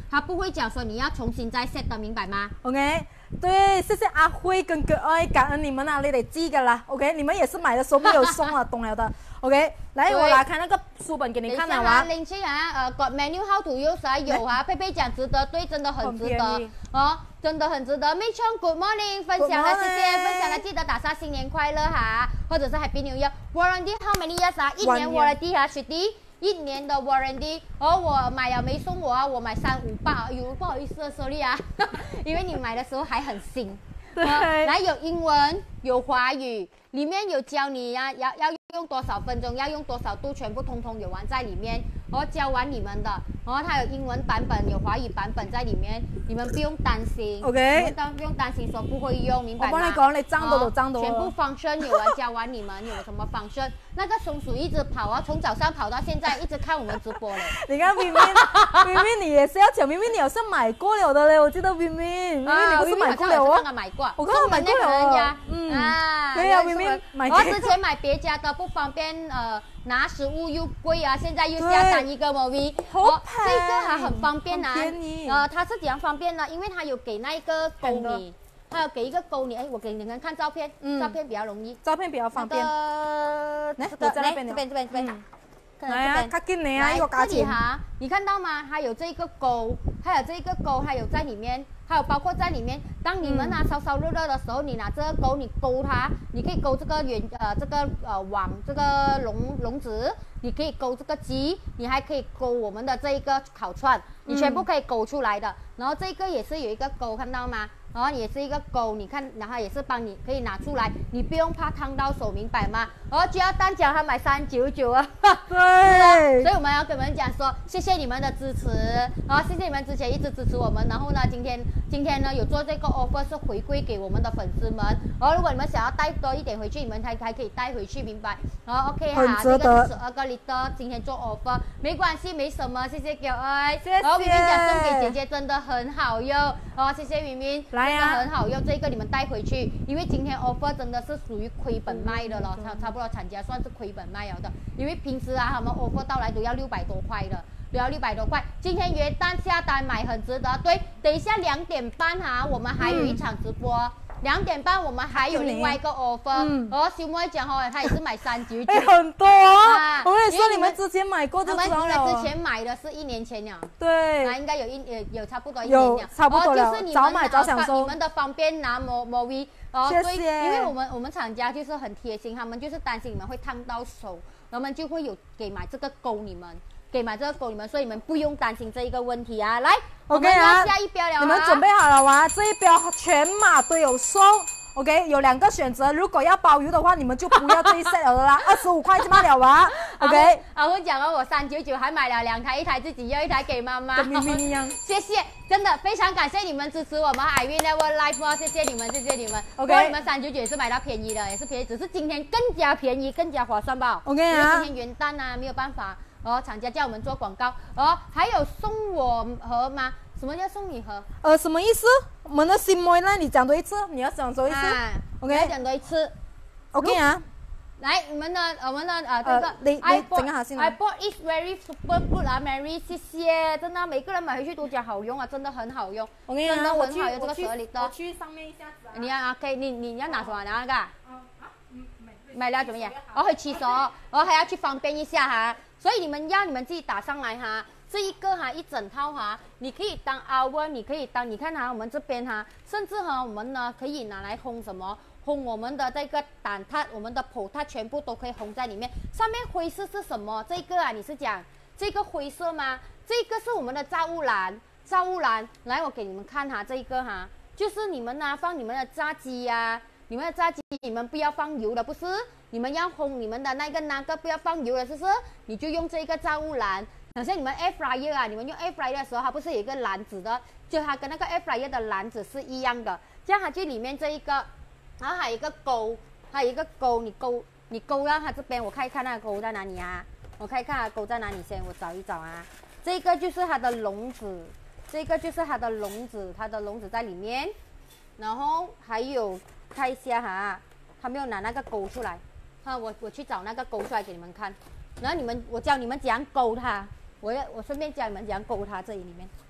他不会讲说你要重新再 set 的，明白吗 OK， 对，谢谢阿辉跟可爱，感恩你们啊，你得记个啦。OK， 你们也是买的时候没有送啊，懂了的。OK， 来，我拿开那个书本给你看了啊。 林青啊，got menu how to use 啊，有啊，佩佩讲值得，对，真的很值得哦，真的很值得。蜜琼 Good morning， 分享了，谢谢，分享了，记得打上新年快乐哈，或者是 Happy New Year。Warranty how many years 啊？1年 warranty 啊，学弟。1年的 warranty， 我买了没送我啊，我买358，有不好意思，sorry 啊，因为你买的时候还很新。 对， 来有英文，有华语，里面有教你要用多少分钟，要用多少度，全部通通有完在里面。教完你们的，它有英文版本，有华语版本在里面，你们不用担心。 OK， 不用担心说不会用，明白吗？ 我帮你讲，你脏到都脏到。 全部 function 有人教完你们，有什么 function？ 那个松鼠一直跑啊，从早上跑到现在，一直看我们直播嘞。 你看明明你也是要讲，明明你好像买过了的嘞，我记得明明你不是买过了哦。 买过， 我刚刚买过了人家， 对呀，明明买。 我之前买别家的不方便，拿食物又贵啊，现在又下单一个 movie， 这个还很方便啊，它是怎样方便呢？因为它有给那一个勾你。还有给一个勾你，我给你们看照片，照片比较容易， 照片比较方便。 这边， 来啊，看给你啊，一个价钱哈，你看到吗？还有这个勾，还有这个勾，还有在里面，还有包括在里面。当你们烧烧热热的时候，你拿这个勾，你勾它，你可以勾这个网，这个笼子，你可以勾这个鸡，你还可以勾我们的这一个烤串，你全部可以勾出来的。然后这个也是有一个勾，看到吗？然后也是一个勾，你看，然后也是帮你可以拿出来，你不用怕烫到手，明白吗？只要单讲他买399啊， 对， 所以我们要跟你们讲说，谢谢你们的支持，谢谢你们之前一直支持我们，然后呢，今天呢有做这个 offer 是回馈给我们的粉丝们，如果你们想要带多一点回去，你们还可以带回去，明白？OK 哈，这个是12个 liter， 今天做 offer 没关系，没什么，谢谢各位， 谢谢。 然后明明讲送给姐姐真的很好用，谢谢明明。 来呀， 很好用，这个你们带回去，因为今天 offer 真的是属于亏本卖的了，差不多厂家算是亏本卖了的，因为平时他们 offer 到来都要600多块的，都要600多块。今天元旦下单买很值得，对，等一下2点半我们还有一场直播。2点半我们还有另外一个 offer，小妹讲他也是买399， 很多啊！我跟你说，你们之前买过就知道了。 他们之前买的是1年前了， 对， 应该有差不多1年了， 差不多了。 就是你们早买早享受， 你们的方便拿MOV， 谢谢。 因为我们厂家就是很贴心，他们就是担心你们会烫到手，我们就会有给买这个勾你们。所以你们不用担心这一个问题啊！来 ，OK 啊，下一标了， 你们准备好了吗？这一标全码都有送 ，OK， 有2个选择，如果要包邮的话，你们就不要这一 set 了啦，25块就卖了啊 ，OK。 我讲了，我399还买了2台，一台自己用，一台给妈妈， 跟明明一样。 谢谢，真的非常感谢你们支持我们海运 Never Life， 谢谢你们，谢谢你们。OK， 你们399也是买到便宜的，也是便宜，只是今天更加便宜，更加划算吧 ？OK 啊。 因为今天元旦啊，没有办法。厂家叫我们做广告还有送我盒吗？什么叫送你盒？ 什么意思？我们的新妹呢？你讲多一次，你要讲多一次。 OK， 要讲多一次。 OK 啊。 来，我们的这个你整个好先。 I bought is very super good 啊 ，Mary， 谢谢，真的每个人买回去都讲好用啊，真的很好用。 OK 啊，真的很好用， 这个12 liter。 我去上面一下子。 你要可以，你要拿什么？拿那个？买了怎么样？去骑手，还要去方便一下哈。所以你们自己打上来哈，这一个一整套你可以当 hour， 你可以当，你看我们这边甚至我们呢可以拿来烘什么？烘我们的这个蛋挞，我们的葡挞全部都可以烘在里面。上面灰色是什么？这个你是讲这个灰色吗？这个是我们的造物栏，来我给你们看这个就是你们放你们的炸鸡呀。你们的炸鸡，你们不要放油的，不是？你们要烘你们的那个不要放油的，是不是？你就用这个造物篮。好像你们 air fryer 你们用 air fryer 的时候，它不是有一个篮子的，就它跟那个 air fryer 的篮子是一样的。这样它就里面这一个，然后还有一个钩，你勾到它这边，我看一看那个钩在哪里啊？我看一看它钩在哪里先，我找一找啊。这个就是它的笼子，它的笼子在里面，然后还有。看一下他没有拿那个钩出来，我去找那个钩出来给你们看，然后我教你们怎样勾它，我顺便教你们怎样勾它这里面，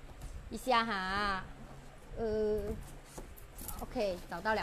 一下哈。OK， 找到了。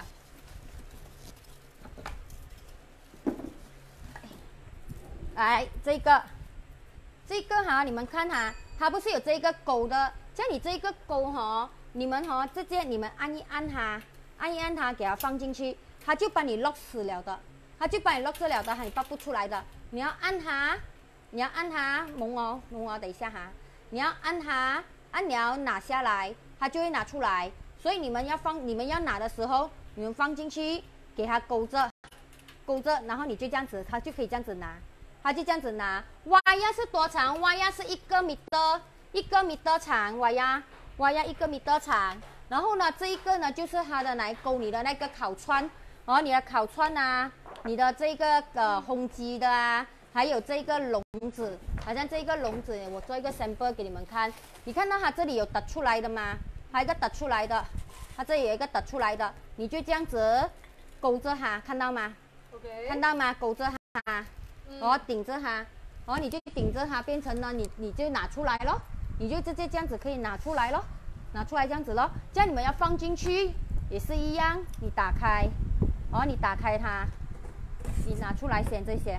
来，这个哈，你们看哈，它不是有这个钩的，像你这个钩哈，你们哈直接你们按一按它，给它放进去，它就把你 lock 死了的，你拔不出来的。你要按它，蒙哦，等一下哈，你要按它，按了拿下来，它就会拿出来。所以你们要拿的时候，你们放进去，给它勾着，然后你就这样子，它就可以这样子拿。它就这样子拿，瓦亚是多长？瓦亚是1个米长，瓦亚1个米长。然后呢，这一个呢就是它的来勾你的那个烤串，你的烤串啊，你的这个烘鸡的啊，还有这个笼子，好像这个笼子，我做一个 sample 给你们看。你看到它这里有凸出来的吗？还有一个凸出来的，它这里有一个凸出来的，你就这样子勾着它，看到吗？ OK， 看到吗？勾着它。顶着它，你就顶着它，变成了你就拿出来咯，你就直接这样子可以拿出来咯，拿出来这样子咯。这样你们要放进去也是一样，你打开，你打开它，你拿出来先这些。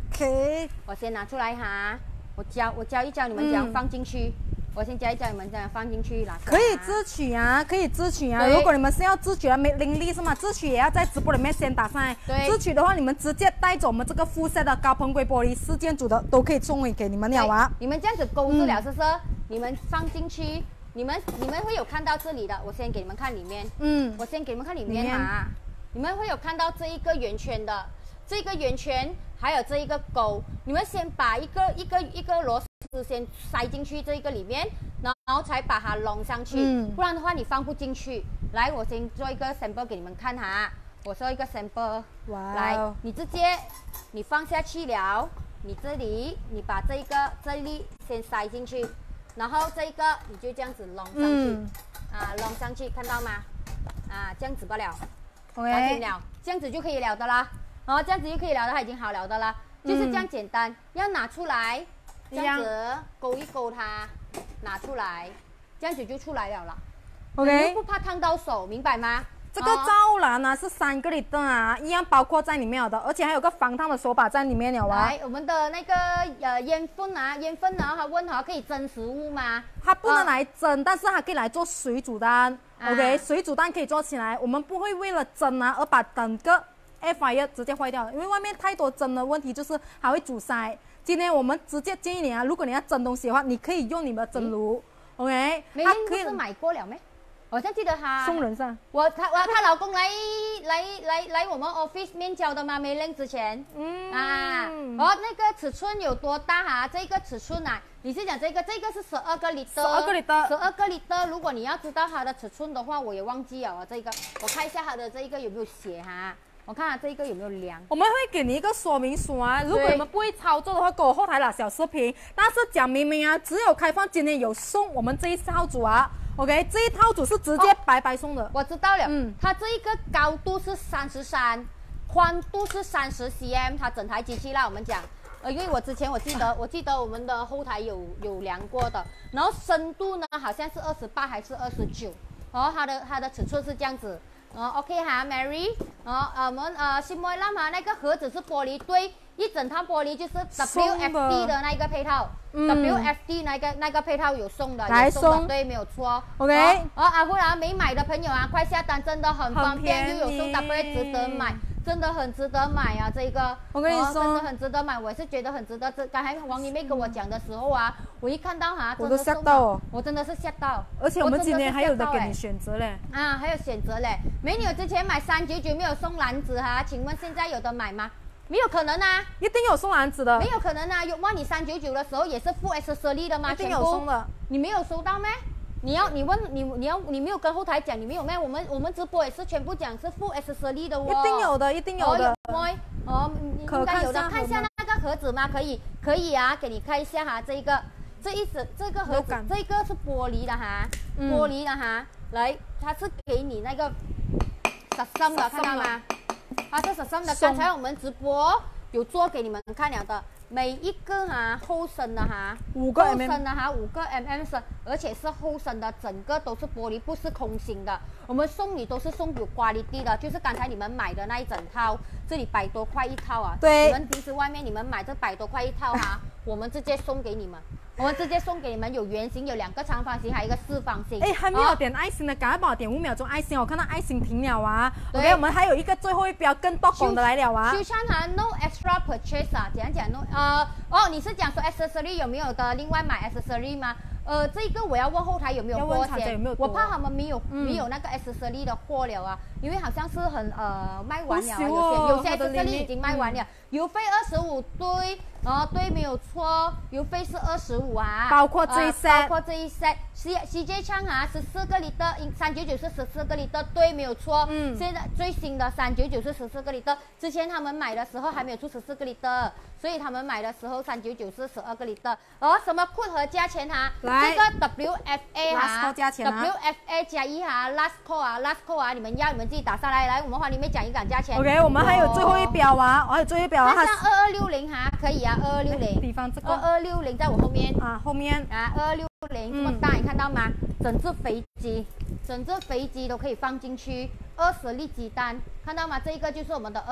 OK， 我先拿出来哈，我教一教你们怎样放进去。我先教一教你们怎样放进去啦。 可以自取啊，如果你们是要自取没灵力是吗？自取也要在直播里面先打上来。 对。 自取的话，你们直接带走我们这个附set的高硼硅玻璃4件组的都可以送给你们了啊。 你们这样子勾住了，是不是？你们放进去，你们会有看到这里的。我先给你们看里面。我先给你们看里面哈。你们会有看到这一个圆圈的，这个圆圈还有这一个钩。你们先把一个螺丝先塞进去这个里面，然后才把它弄上去，不然的话你放不进去。来，我先做一个 sample 给你们看哈。我做一个 sample， 来，你直接你放下去了，你这里你把这里先塞进去，然后这个你就这样子弄上去，弄上去，看到吗？这样子不了，搞定了，这样子就可以了的啦。这样子就可以了的，它已经好了的啦，就是这样简单。要拿出来。这样子勾一勾它，拿出来，这样子就出来了啦。 OK， 你不怕烫到手，明白吗？ 这个罩篮呢是3个liter啊，一样包括在里面的，而且还有个防烫的手把在里面了啊。 来，我们的那个烟粉呢，他问可以蒸食物吗？ 它不能来蒸，但是它可以来做水煮蛋。OK， 水煮蛋可以做起来，我们不会为了蒸而把整个 air fryer 直接坏掉，因为外面太多蒸的问题，就是它会阻塞。今天我们直接建议你啊，如果你要蒸东西的话，你可以用你们的蒸炉，OK？ 美玲不是买过了没？我像记得她送人上， 她老公来我们 office 面交的吗？美玲之前，那个尺寸有多大哈？这个尺寸啊，你是讲这个是12个liter，12个liter。如果你要知道它的尺寸的话，我也忘记了这个，我看一下它的这个有没有写哈。我看看这个有没有量， 我们会给你一个说明书啊。如果你们不会操作的话，给我后台拿小视频。但是讲明啊，只有开放今天有送我们这一套组啊。OK， 这一套组是直接白送的。 我知道了，它这一个高度是33，宽度是30 cm， 它整台机器啦，我们讲，因为我之前我记得我们的后台有量过的，然后深度呢好像是28还是29，然后它的尺寸是这样子。OK 哈 ，Mary， 我们新梅拉嘛，那个盒子是玻璃堆，一整套玻璃就是 WFD 的那个配套，WFD 那个配套有送的，有送的，对，没有错。 OK， 不然没买的朋友快下单，真的很方便，又有送 W， 值得买。真的很值得买啊！这个我跟你说， 真的很值得买，我也是觉得很值得。刚才王姨妹跟我讲的时候啊，我一看到我都吓到哦， 我真的是吓到。 而且我们今天还有的给你选择嘞， 还有选择嘞。美女之前买399没有送篮子哈，请问现在有的买吗？没有可能啊， 一定有送篮子的。 没有可能啊，万你399的时候也是附 accessory 的吗？ 一定有送的。 你没有收到咩？你没有跟后台讲，你没有咩？我们直播也是全部讲是附 accessory 的哦。 一定有的，一定有的。 应该有的。看一下那个盒子吗？可以啊，给你看一下哈，这个盒子，这个是玻璃的哈，玻璃的哈。来，它是给你那个10升的，看到吗？它是10升的。刚才我们直播有做给你们看了的。 每一个后身的 5个 mm 后身的5个 mm 深，而且是后身的，整个都是玻璃，不是空心的。我们送你都是送有 quality 的，就是刚才你们买的那一整套，这里100多块一套啊。 对， 你们平时外面你们买这100多块一套我们直接送给你们。我们直接送给你们，有圆形，有2个长方形，还有一个4方形。 哎，还没有点爱心的，赶快帮我点5秒钟爱心，我看到爱心停了啊。 对 OK， 我们还有一个最后一标更多工的来了啊。 秋찬 no extra purchase 怎样讲 no？你是讲说 accessory 有没有的？另外买 accessory 吗？这个我要问后台有没有货先，我怕他们没有那个 accessory 的货了啊，因为好像是很卖完了，有些 accessory 已经卖完了，邮费25对。对，没有错，邮费是25 包括这一 set， 包括这一 set。CJ 唱14个399是14个liter，对，没有错。现在最新的399是14个liter，之前他们买的时候还没有出14个liter，所以他们买的时候399是12个liter。什么 code 和价钱这个 WFA last call 价钱 WFA 加1last call 你们要你们自己打上来，来我们话里面讲一讲价钱。 OK， 我们还有最后一标还有最后一标看上2260可以2260， 比方这个 2260在我后面后面 2260这么大，你看到吗？整只飞机都可以放进去，20粒鸡蛋，看到吗？这一个就是我们的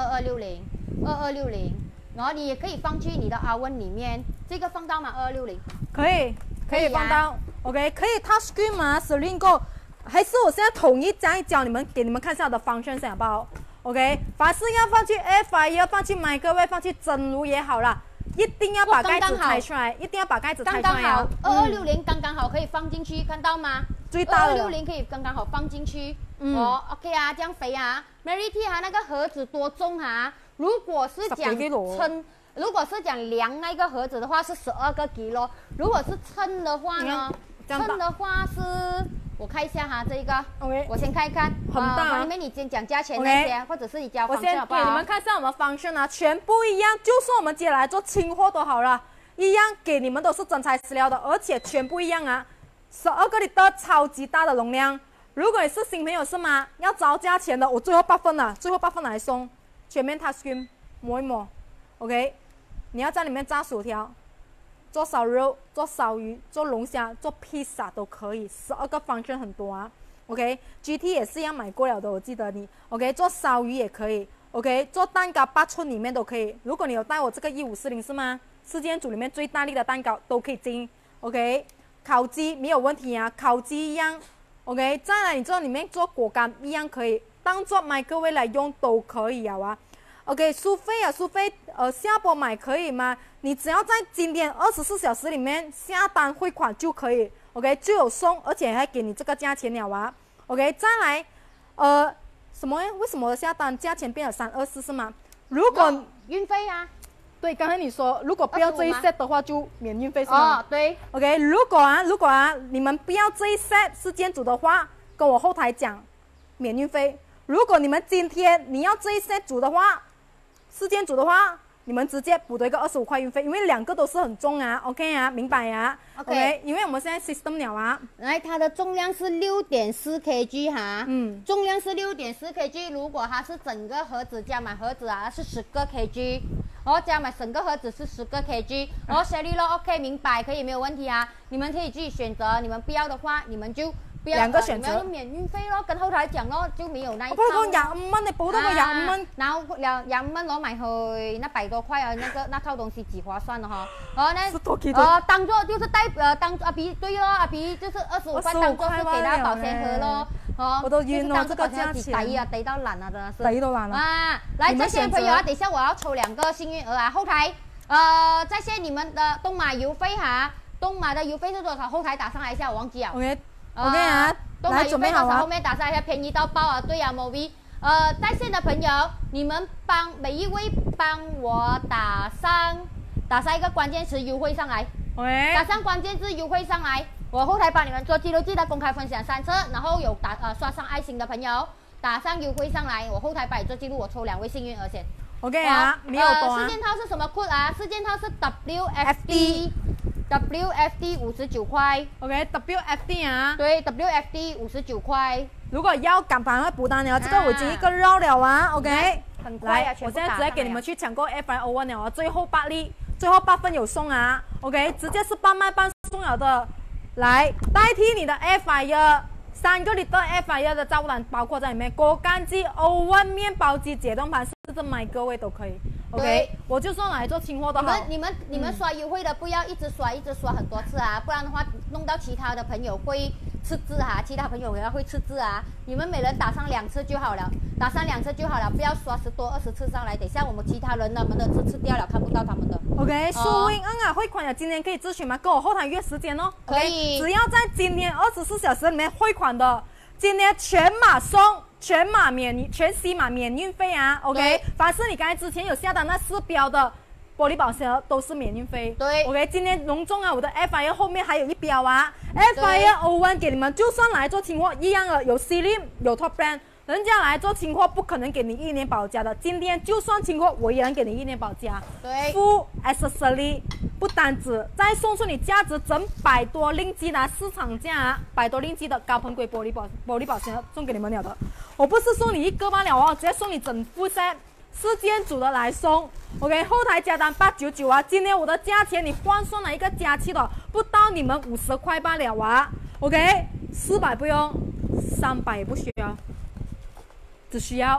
2260，然后你也可以放去你的oven里面，这个放到吗？2260 可以放到 ，OK， 可以 touch screen 吗 ？Celine Go， 还是我现在统一讲一讲你们，给你们看一下我的方向先好不好 ？OK， 凡是要放去 air fryer， 放去microwave， 放去蒸炉也好啦，一定要把盖子拆出来，一定要把盖子拆出来啊。 2260刚刚好可以放进去，看到吗？ 最大的 2260可以刚刚好放进去。OK 啊，这样肥啊 ，Mary T 那个盒子多重如果是讲称，如果是讲量那个盒子的话是12个 kg， 如果是称的话呢？称的话是。我看一下这个 ，OK， 我先看一看， 很大。 里面你先讲价钱那些，或者是你加方式好不好？ 我先给你们看一下我们方式全部一样，就算我们接下来做清货都好了，一样给你们都是真材实料的，而且全部一样12个liter超级大的容量。如果你是新朋友是吗？要找价钱的，我最后8份了，最后8份来送，全面 touch screen 抹一抹 ，OK， 你要在里面炸薯条。做烧肉、做烧鱼、做龙虾、做披萨都可以，12个方式很多OK，GT 也是一样买过了的，我记得你。OK， 做烧鱼也可以。OK， 做蛋糕8寸里面都可以。如果你有带我这个1540是吗？4件组里面最大力的蛋糕都可以进。OK， 烤鸡没有问题烤鸡一样。OK， 再来你这里面做果干一样可以，当做microwave来用都可以OK， 苏菲下播买可以吗？你只要在今天24小时里面下单汇款就可以 ，OK， 就有送，而且还给你这个价钱了OK， 再来，什么？为什么我的下单价钱变了324是吗？如果运费对，刚才你说如果不要这一 set 的话就免运费是吗？ 对。 OK， 如果你们不要这一 set 4件组的话，跟我后台讲免运费。如果你们今天你要这一 set 组的话，4件组的话，你们直接补多一个25块运费，因为2个都是很重OK 明白OK， 因为我们现在 system 了来，它的重量是6.4 kg 重量是6.4 kg， 如果它是整个盒子加满盒子是10个 kg， 加满整个盒子是10个 kg， Sherry 咯 OK 明白，可以没有问题你们可以自己选择，你们不要的话，你们就。 2個選擇， 免運費咯，跟後台講咯，就沒有那一套。 不過25蚊，你補多個25蚊， 然後25蚊攞埋去那100多塊那套東西幾划算的當做就是當阿皮對咯，阿皮就是25塊當做是給他保鮮盒咯， 我都暈了，這個價錢抵到爛真的是。 抵到爛了來在線朋友等一下我要抽2個幸運兒後台在線你們的東馬郵費東馬的郵費是多少？後台打上來一下，我忘記了。 OK 来準備好後面打上一下，便宜到爆對Movi，在線的朋友，你們每一位幫我打上一個關鍵詞優惠上來，打上關鍵字優惠上來，我後台幫你們做記錄，記得公開分享3次，然後有刷上愛心的朋友打上優惠上來，我後台幫你做記錄，我抽2位幸運兒先。 OK 沒有多 4件套是什麼 code 4件套是 WFD 59塊 ，OK WFD 對 WFD 59塊。 如果要趕快補單了，這個我已經一個繞了OK， 很快來，我現在直接給你們去搶購 F101了最後8粒， 最后8分有送啊 ，OK， 直接是半卖半送了的，来代替你的 Air fryer。3个liter Air fryer 的炸物单包括在里面，果干机、oven 面包机、解冻盘，甚至买各位都可以。OK， 我就送来做清货的好。 你们刷优惠的不要一直刷很多次啊，不然的话弄到其他的朋友会吃字啊，其他朋友也会吃字啊。你们每人打上2次就好了，打上2次就好了，不要刷10多20次上来，等下我们其他人他们的字吃掉了，看不到他们的。 OK， 苏英恩啊，汇款了，今天可以咨询吗？跟我后台约时间哦。 可以， 只要在今天24小时里面汇款的，今天全码送。全C 码免运费啊 ，OK。凡是你刚才之前有下单那4标的玻璃保鲜盒都是免运费。 对 ，OK。今天隆重啊，我的 Air fryer 后面还有1标啊 ，Air fryer oven 给你们，就算来做清货一样的，有 Selim 有 Top Brand， 人家来做清货不可能给你1年保价的。今天就算清货，我依然给你1年保价。 对 ，Full accessory 不单止，再送出你价值整100多令吉的市场价100多令吉的高硼硅玻璃保鲜盒送给你们了的。我不是送你1个罢了哦，直接送你整副 set， 是店主的来送。OK， 后台加单899啊，今天我的价钱你换算了一个加气的，不到你们50块罢了啊。OK， 400不用，300也不需要，只需要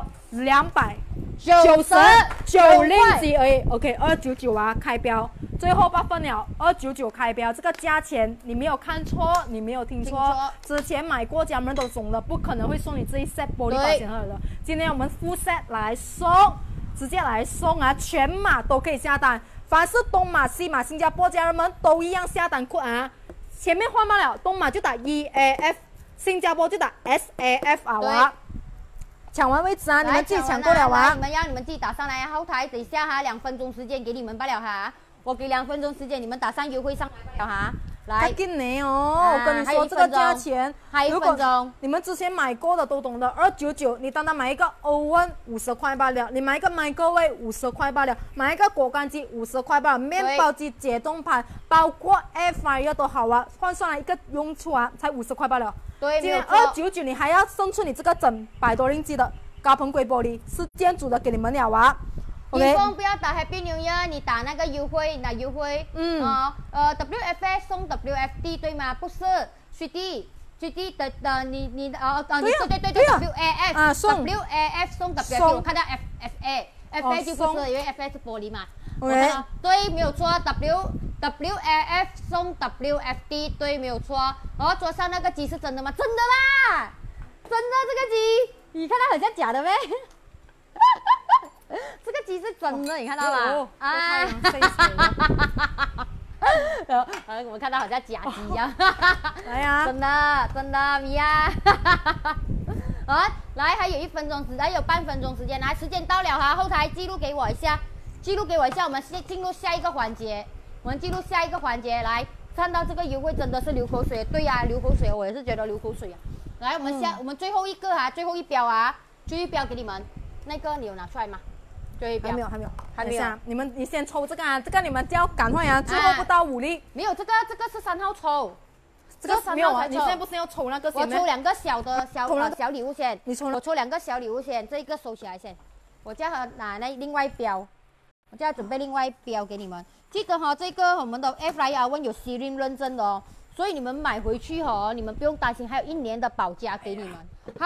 299令吉而已。OK， 299啊，开标，最后8分了，299开标，这个价钱你没有看错，你没有听错，之前买过家人都懂的，不可能会送你这一 set 玻璃保鲜盒的。今天我们full set 来送，直接来送啊，全码都可以下单，凡是东马、西马、新加坡家人们都一样下单库啊。前面换罢了，东马就打 EAF， 新加坡就打 SAF 啊哇。抢完位置啊！你们自己抢过了啊！ 你们让你们自己打上来，后台等一下哈，2分钟时间给你们罢了哈。我给2分钟时间，你们打上优惠上来了哈。来， 给你哦！我跟你说这个价钱， 还有1分钟。 你们之前买过的都懂的，299，你单单买一个 oven 50块罢了，你买一个microwave 50块罢了，买一个果干机50块罢了，面包机、解冻盘，包括 air fryer 都好啊，换算来一个用处啊，才50块罢了。 对， 今天299，你还要送出你这个整100多令吉的高硼硅玻璃，是店主的给你们了啊。 OK， 不要打 Happy New Year， 你打那个优惠，拿优惠。WFS 送 WFD 对吗？不是 ，3D 的你对 WAF 送 WAF 送 WFD， 我看到 FA 就不是，因为 FA 是玻璃嘛。 OK， 对，没有错。WAF 送 WFD， 对，没有错。桌上那个鸡是真的吗？真的啦，真的这个鸡，你看它很像假的呗。这个鸡是真的，你看到吗？我们看到好像假鸡一样。 来呀， 真的，米娅。来，还有1分钟还有半分钟时间，来，时间到了哈，后台记录给我一下，我们先进入下一个环节。来，看到这个优惠真的是流口水，对呀，流口水，我也是觉得流口水啊。来，我们最后一个哈，最后一标啊，最后一标给你们，那个你有拿出来吗？还没有。 你先抽这个啊，这个你们就要赶快啊，最后不到5粒。 没有，这个是3号抽， 这个没有啊，你现在不是要抽那个？ 我抽2个小礼物先，我抽2个小礼物先，这个收起来先，我叫他拿那另外一标，我叫他准备另外一标给你们。记得哈，这个我们的 Air fryer oven 有 Selim 认证的哦，所以你们买回去哈，你们不用担心，还有1年的保价给你们，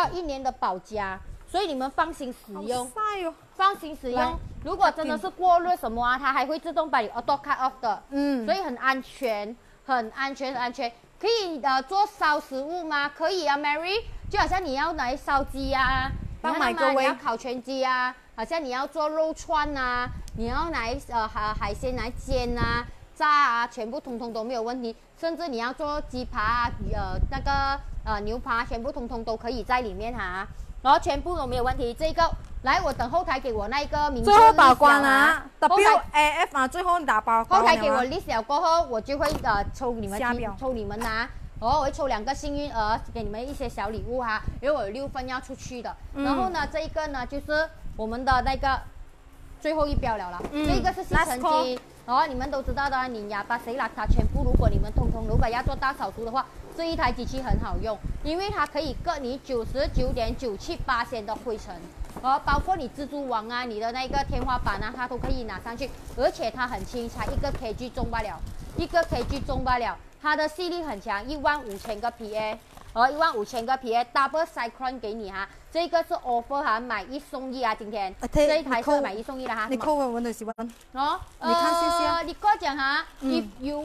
所以你们放心使用，放心使用。如果真的是过热什么啊，它还会自动把你 auto cut off 的，所以很安全。可以做烧食物吗？可以啊 ，Mary， 就好像你要来烧鸡啊，你要烤全鸡啊，好像你要做肉串啊，你要来海鲜来煎啊、炸啊，全部通通都没有问题。甚至你要做鸡扒那个牛扒，全部通通都可以在里面哈。然后全部都没有问题，这个来，我等后台给我那个名字。 最后把关啊 ，WAF 啊，最后打包。 后台给我 list 了过后，我就会抽你们啊，我会抽2个幸运儿，给你们一些小礼物哈，因为我有6份要出去的。然后呢，这一个呢就是我们的那个最后一标了，这个是吸尘机。你们都知道的，你哑巴谁邋遢，全部如果你们如果要做大扫除的话，这一台机器很好用，因为它可以隔你99.97%的灰尘， 包括你蜘蛛网啊，你的那个天花板啊，它都可以拿上去，而且它很轻，才1个 kg 重罢了，1个 kg 重罢了，它的吸力很强，15000个 PA。15000个 PA，double cyclone 给你哈，这个是 offer 哈，买1送1啊，今天这一台是买1送1的哈。 你扣我的喜欢。 你看谢谢。 你跟我讲哈，if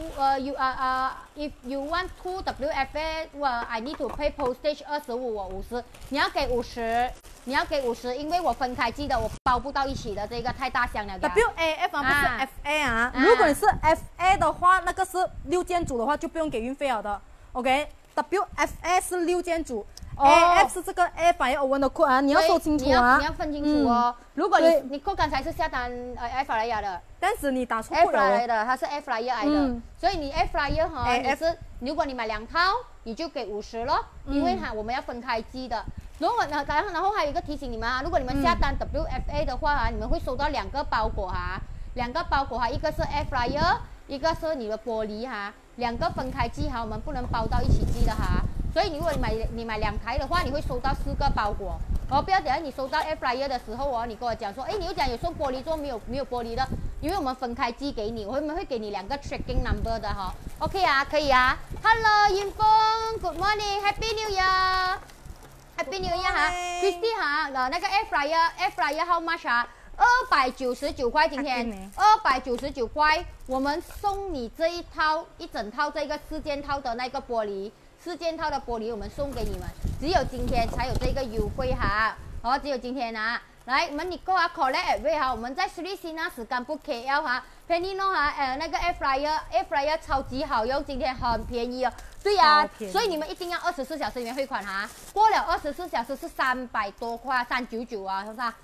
you want 2 WFA，I need to pay postage 25我50，你要给50，你要给50，因为我分开寄的，我包不到一起的，这个太大箱了。 WAF 啊，不是 FA 啊。如果你是 FA 的话，那个是6件组的话就不用给运费了的。OK。WFA 是6件组，AF 是这个 Air Fryer Oven 的 code 啊，你要说清楚啊， 你要分清楚哦。如果你code刚才是下单Air Fryer 的， 但是你打错 Air Fryer 的，它是 Air Fryer 来的，所以你 Air Fryer 哈，你是如果你买2套，你就给50咯，因为我们要分开寄的。然后还有一个提醒你们啊，如果你们下单 WFA 的话啊，你们会收到2个包裹哈，2个包裹哈，一个是 Air Fryer， 一个是你的玻璃哈。2个分开寄哈，我们不能包到一起寄的哈。所以如果你买2台的话，你会收到4个包裹。不要等下你收到 Air Fryer 的时候哦，你跟我讲说，你又讲有送玻璃，做没有玻璃的，因为我们分开寄给你，我们会给你2个 tracking number 的哈。OK 啊，可以啊。Hello， 云峰 ，Good morning，Happy New Year，Happy New Year 哈 ，Christy 哈，那个 Air Fryer how much 啊？299块，今天299块，我们送你这一整套这个4件套的那个玻璃，4件套的玻璃我们送给你们，只有今天才有这个优惠哈，只有今天啊，来，我们你过啊 collect away 哈，我们在Sri Sinar史甘布 KL 哈 ，Penino 哈，那个 Air Fryer 超级好用，今天很便宜哦。对啊，所以你们一定要24小时里面汇款哈，过了24小时是300多块，399啊，是不是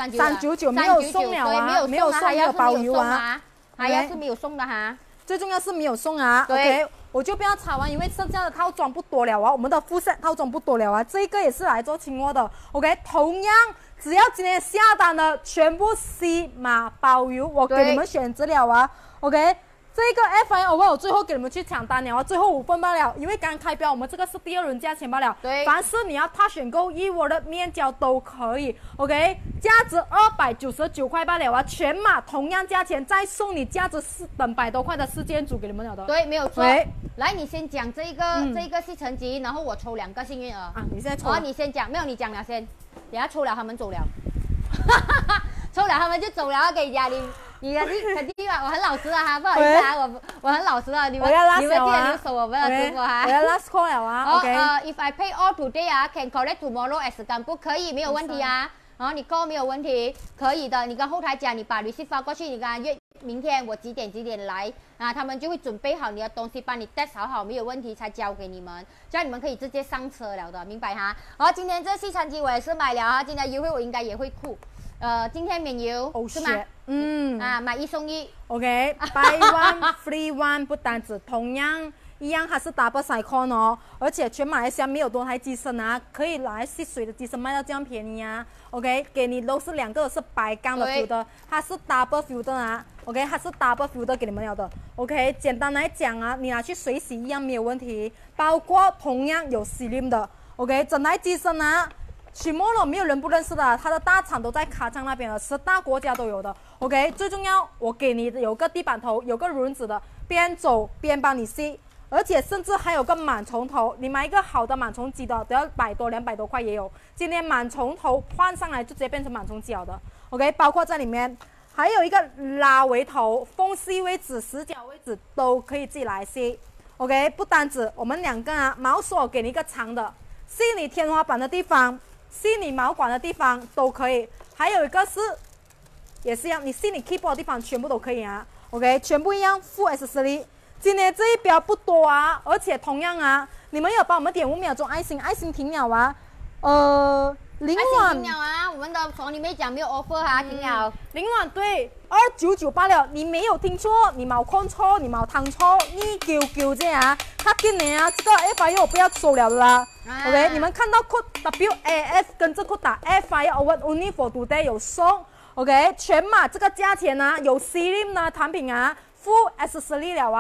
？399没有送了啊，没有送，还有包邮啊， 还要是没有送的哈， 最重要是没有送啊。OK， 我就不要吵完，因为剩下的套装不多了啊，我们的副set套装不多了啊，这个也是来做清货的。OK， 同样只要今天下单的全部 C 码包邮，我给你们选择了啊。OK。这个 FIO 我最后给你们去抢单了啊，最后5份罢了，因为刚开标我们这个是第2轮价钱罢了。 对， 凡是你要他选购1窝的面胶都可以 ，OK， 价值299块罢了啊，全码同样价钱，再送你价值400多块的4件组给你们了的。 对，没有错。来，你先讲这个吸尘机，然后我抽2个幸运儿啊， 你现在抽。 你先讲，没有你讲了先，等下抽了他们走了，抽了他们就走了，给家里。你肯定啊，我很老实的哈，不好意思啊，我很老实的，你们记得留守我们的直播哈。 我要 last call 了啊。 If I pay all today 啊 ，can collect tomorrow as 干部可以，没有问题啊。你 call 没有问题，可以的。你跟后台讲，你把 receipt 发过去，你跟他约明天我几点来啊，他们就会准备好你的东西，帮你 test 好没有问题才交给你们，这样你们可以直接上车了的，明白哈？今天这吸尘机我也是买了啊，今天优惠我应该也会酷。今天免邮是吗？买1送1。 OK，buy one free one 不单止，同样一样它是 double cyclone 哦，而且全马来西亚没有多台机身啊，可以来吸水的机身卖到这样便宜啊。OK， 给你都是2个是白钢的 filter， 它是 double filter 啊。OK， 它是 double filter 给你们了的。OK， 简单来讲啊，你拿去水洗一样没有问题，包括同样有 slim 的。OK， 整台机身啊。曲莫罗没有人不认识的，它的大厂都在卡trang那边了，10大国家都有的。OK， 最重要，我给你有个地板头，有个轮子的，边走边帮你吸，而且甚至还有个螨虫头。你买一个好的螨虫机的，都要100多、200多块也有。今天螨虫头换上来就直接变成螨虫机了的。OK， 包括在里面还有一个拉围头，缝隙位置、死角位置都可以自己来吸。OK， 不单止，我们2个啊，毛锁给你一个长的，吸你天花板的地方。吸你毛管的地方都可以，还有一个是，也是一样，你吸你 keyboard 的地方全部都可以啊。OK， 全部一样 full accessory。今天这一标不多啊，而且同样啊，你们有帮我们点5秒钟爱心，爱心停了啊。凌晚停了啊，我们的从里面讲没有 offer 哈，停了。 凌晚对299罢了，你没有听错，你冇看错，你冇听错，你叫这啊，他今年啊，这个 FIO 我不要收了啦。OK， 你们看到 code WAF 跟这 code 打 FIO only for today 有送。OK， 全码这个价钱啊，有 slim 的产品啊 ，full accessory 了啊。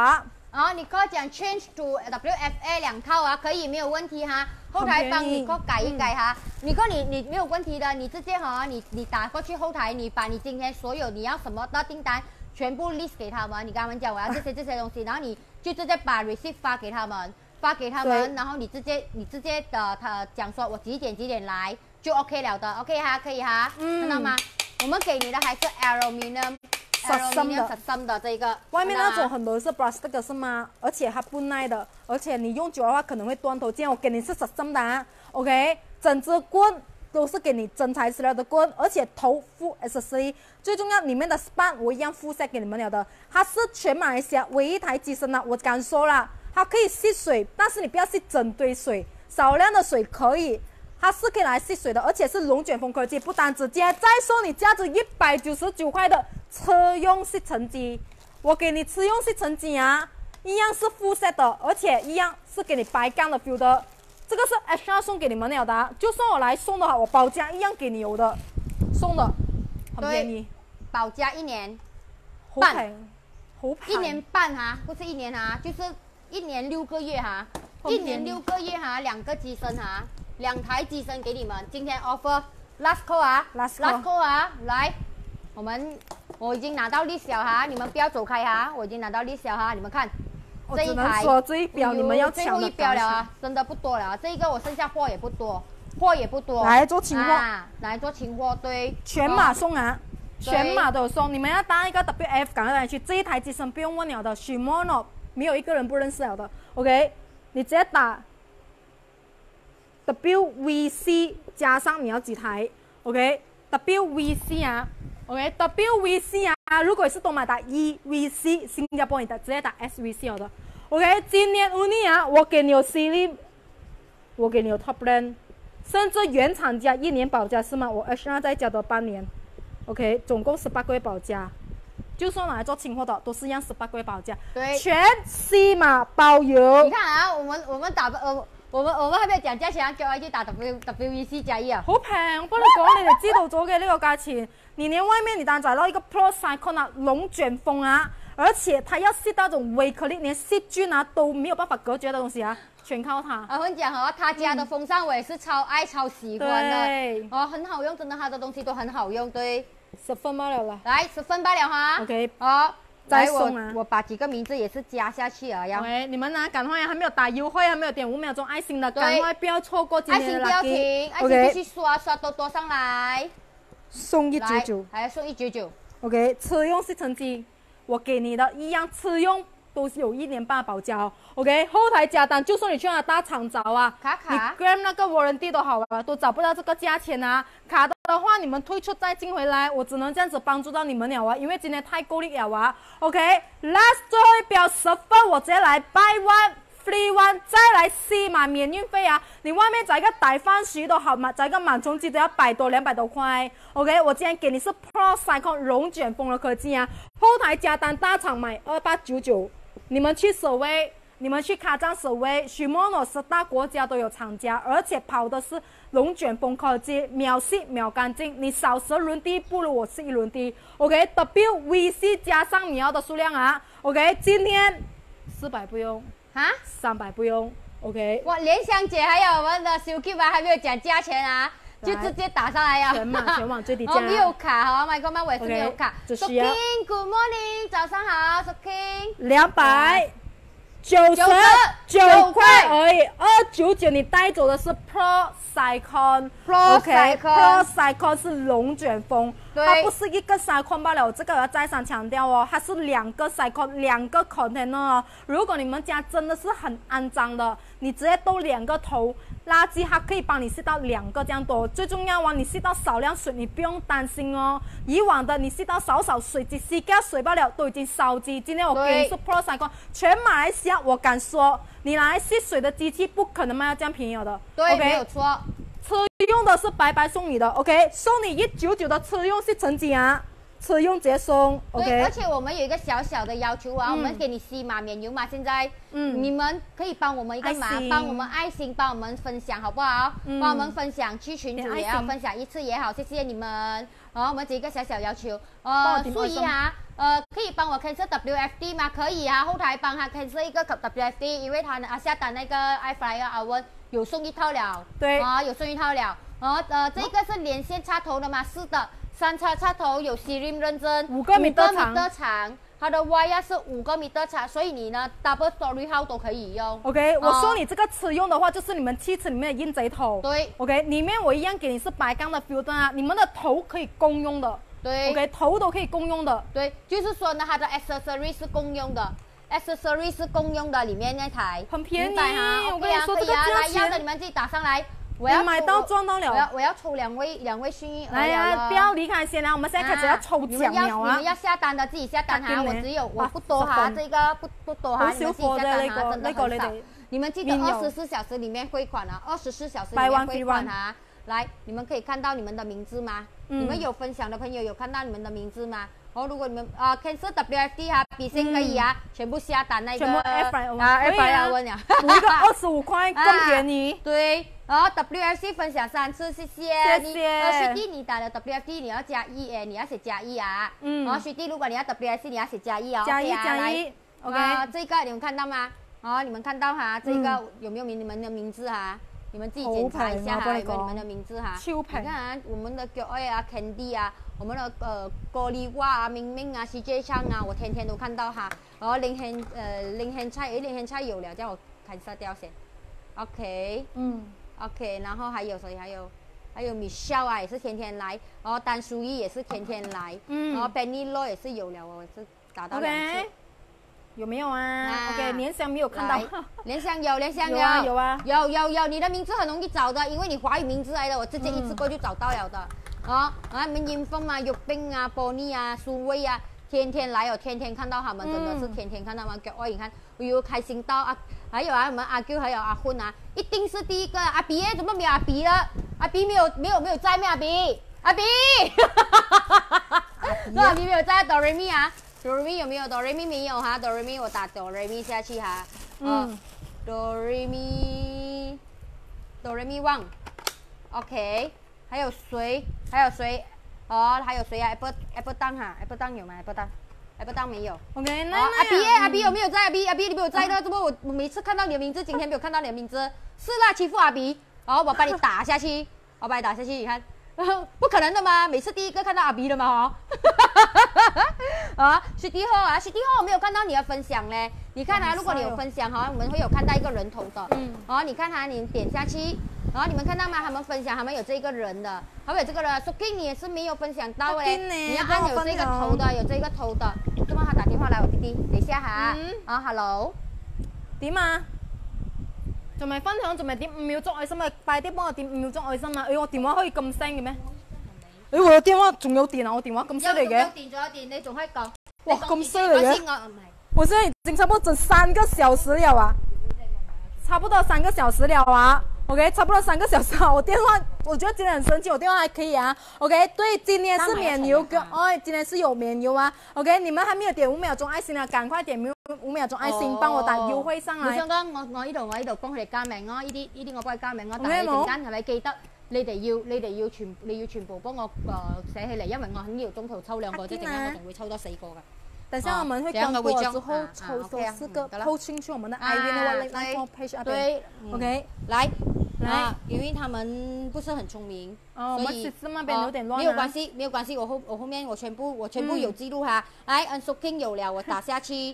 你可以讲 change to WFA 2套啊，可以没有问题哈。后台帮你改一改哈。你没有问题的，你直接你打过去后台，你把你今天所有你要什么的订单全部 list 给他们，你跟他们讲我要这些东西，然后你就直接把 receipt 发给他们，然后你直接他讲说我几点来就 OK 了的 ，OK 哈，可以哈，看到吗？我们给你的还是 aluminium 的这个， 外面那种很多是 plastic 的是吗？而且它不耐的，而且你用久的话可能会断头。这样我给你是实的啊 ，OK， 整支棍都是给你真材实料的棍，而且头附 SC， 最重要里面的 span 我一样附set给你们了的，它是全马来西亚唯一一台机身了，我敢说啦，它可以吸水，但是你不要吸整堆水，少量的水可以。它是可以来吸水的，而且是龙卷风科技，不单直接再送你价值199块的车用吸尘机，我给你车用吸尘机啊，一样是full set的，而且一样是给你白钢的 feel 的，这个是 extra 送给你们了的，就算我来送的话，我保价一样给你有的，送的很便宜， 保价1年半，好 1年半哈，不是1年哈，就是1年6个月哈，1年6个月哈，2个机身哈。2台机身给你们，今天 offer last call 啊 ，last call 啊，来，我已经拿到list了哈，你们不要走开哈，我已经拿到list了哈，你们看， 这一台说这一表你们要抢的， 最后一表了啊，真的不多了啊，这个我剩下货也不多， 来做清货， 来做清货，对， 全码送啊。全码都有送，你们要搭一个 WF 赶快来去，这一台机身不用问了的，Shimano 没有一个人不认识了的 ，OK， 你直接打。WVC 加上你要几台 ，OK？WVC 啊 ，OK？WVC 啊，如果是东马打 EVC， 新加坡你直接打 SVC 好的 ，OK？ 今年5年啊，我给你有 Sealy， 我给你有 Top Brand， 甚至原厂家1年保价是吗？我H2再加多半年 ，OK？ 总共18个月保价，就算拿来做清货的都是一样18个月保价， 对， 全 C 码包邮。 你看啊，我们打我们还没有讲價錢，叫我去打 WVC 加1啊！ 好平，我幫你講，你哋知道咗嘅呢個價錢，你連外面你單仔攞一個 Pro Cyclone 啊，龍捲風啊，而且它要吸到那種微顆粒，連細菌啊都沒有辦法隔絕的東西啊，全靠它。 我跟你講哦，他家的風扇我也是超愛超喜歡的，哦，很好用，真的，它的東西都很好用，對。 10分罷了啦， 來10分罷了哈。 OK， 好。 再送啊！ 我把幾個名字也是加下去了，要。 OK， 你們呢？趕快呀！還沒有打優惠，還沒有點5秒鐘愛心的，趕快不要錯過今天的 lucky。 愛心不要停，愛心繼續刷多上來。 送199， 還要送199。 OK， 車用吸塵機，我給你的一樣車用都是有1年半保價哦。OK， 後台加單，就算你去那大廠找啊，你 Gram 那個 warranty 都好了，都找不到這個價錢啊。卡的話，你們退出再進回來，我只能這樣子幫助到你們了啊，因為今天太夠力了啊。OK，last 最後一表10分，我直接來 buy one free one， 再來C碼免運費啊！你外面找一個帶飯匙都好嘛，找一個滿充機都要100多200多塊。OK， 我今天給你是 Pro Cyclone 龍捲風的科技啊，後台加單大廠買2899，你們去守衛。你們去卡站守衛 ，Shimano 10大國家都有廠家，而且跑的是龍捲風科技，秒吸秒乾淨，你少10輪地不如我是1輪地。OK，WVC 加上你要的數量啊。OK， 今天400不用啊 ，300不用。OK， 我聯想姐還有我們的 Suki 還沒有講價錢啊，就直接打上來呀。 全網最低價。 我沒有卡哈 ，My God， 我也是沒有卡。 Suki，Good morning， 早上好 ，Suki。 299塊而已，299你帶走的是 Pro Cyclone，Pro Cyclone 是龍捲風，它不是一個 Cyclone 罷了，這個我要再三強調哦，它是2個 Cyclone，2個 container 哦。如果你們家真的是很骯髒的，你直接兜2個頭，垃圾它可以幫你吸到2個這樣多。最重要哦，你吸到少量水，你不用擔心哦。以往的你吸到少水，只吸加水罷了，都已經燒機。今天我給你是 Pro Cyclone， 全馬來西亞我敢說，你拿來吸水的機器不可能賣到這樣便宜的。 對，沒有錯。 車用的是白白送你的 ，OK， 送你199的車用吸塵機啊，車用直接送 ，OK。 對，而且我們有一個小小的要求啊，我們給你C碼免郵碼，現在，你們可以幫我們一個忙，幫我們愛心，幫我們分享，好不好？幫我們分享去群組也好，分享1次也好，謝謝你們。我們這一個小小要求，素怡啊。 可以帮我 cancel WFD 吗？可以啊，后台帮他 cancel 一个 WFD， 因为他下单那个 iFlyer oven 有送一套了， 对啊，有送一套了。这个是连线插头的吗？是的，3插插头有 SIRIM 认证 ，5个米长，它的 wire 是5个米长，所以你呢 double story 号都可以用。 OK， 我说你这个吃用的话，就是你们汽车里面的鹰贼头。 对 ，OK， 里面我一样给你是白钢的 filter 啊，你们的头可以共用的。 对 ，OK， 头都可以共用的。 对，就是说呢，它的 accessory 是共用的。accessory 是共用的，里面那台很便宜哈。 我跟你说这个来价钱要的你们自己打上来。 买到赚到了。 我要抽两位幸运儿。 来呀，不要离开先啊！我们现在开始要抽奖了啊！ 你们要下单的自己下单哈，我不多哈，这个不多哈，你们自己下单哈，真的很少。你们记得24小时里面汇款啊，24小时里面汇款啊。来，你们可以看到你们的名字吗？你们有分享的朋友有看到你们的名字吗？如果你们cancel WFD 哈，比心可以啊，全部下单那个全部 F 问了， 补一个25块更便宜。 对，然后 WFC 分享3次，谢谢。 谢谢。 学弟，你打了 WFD 你要加1你要写加1啊。然后学弟，如果你要 WFC 你要写加1哦。 加1。OK。 这个你们看到吗？你们看到哈，这个有没有你们的名字哈？你们自己检查一下哈，有没有你们的名字哈？你看啊，我们的脚爱啊 ，Candy 啊，我们的郭丽娃啊、明明啊、CJ 唱啊，我天天都看到哈。林hen菜有了，叫我看杀掉先。OK。OK， 然后还有谁？还有 Michelle 啊，也是天天来。丹淑仪也是天天来。然后 Benny Lo 也是有了，我是打到2次。 有没有啊 ？OK， 联想没有看到。 联想有，有，你的名字很容易找的，因为你华语名字来的，我直接一次过就找到了的。你们英凤啊、玉冰啊、Bonnie 啊、苏薇啊，天天来天天看到他们，真的是天天看到他们。你看，哎呦，开心到啊！还有我们阿 Q 还有阿坤啊，一定是第一个。阿比怎么没有阿比了？阿比没有在咩？阿比，阿比没有在 Doremi 啊。Doremi 有没有 ？Doremi 没有哈，Doremi 我打 Doremi 下去哈。Doremi One，OK。还有谁？还有谁啊 ？Apple 档哈 ，Apple 档有吗 ？Apple 档没有。OK， 那阿比有没有在？阿比你没有在的，怎么我每次看到你的名字，今天没有看到你的名字？是啦，欺负阿比，我把你打下去，你看。不可能的嘛，每次第一个看到阿比的嘛，10号啊，10号我没有看到你的分享嘞。你看如果你有分享我们会有看到一个人头的。你看你点下去，你们看到吗？他们分享，他们有这个人的，他们有这个人。Soking 你也是没有分享到嘞，你要按有这个头的，有这个头的。这么他打电话来，我弟弟，等一下哈。Hello， 點啊？仲未分享，仲未點5秒鐘愛心啊！快啲幫我點5秒鐘愛心啊！我電話可以咁聲嘅咩？我嘅電話仲有電啊！我電話咁犀利嘅。 仲有電，你仲可以講。 哇，咁犀利嘅！我現在已經差不多整3個小時了啊！差不多3個小時了啊！ OK， 差不多3個小時啊！我電話，我覺得今天很神奇，我電話還可以啊。OK， 對，今天是免郵跟今天是有免郵啊。OK， 你們還沒有點5秒鐘愛心啊，趕快點5秒鐘愛心，幫我打優惠上來。 我想講，我呢度幫佢哋加名咯，呢啲我幫佢加名咯。但係陣間係咪記得你哋要全部幫我寫起嚟，因為我肯要中途抽2個，即係陣間我仲會抽多4個㗎。 等下我們會廣播之後抽出4個，PO進去我們的 Irene 的 Line page 那邊。對 ，OK， 來，因為他們不是很聰明， 我們 system 那邊有點亂。 沒有關係，我後面我全部有記錄哈。來，Unsoking 有了，我打下去。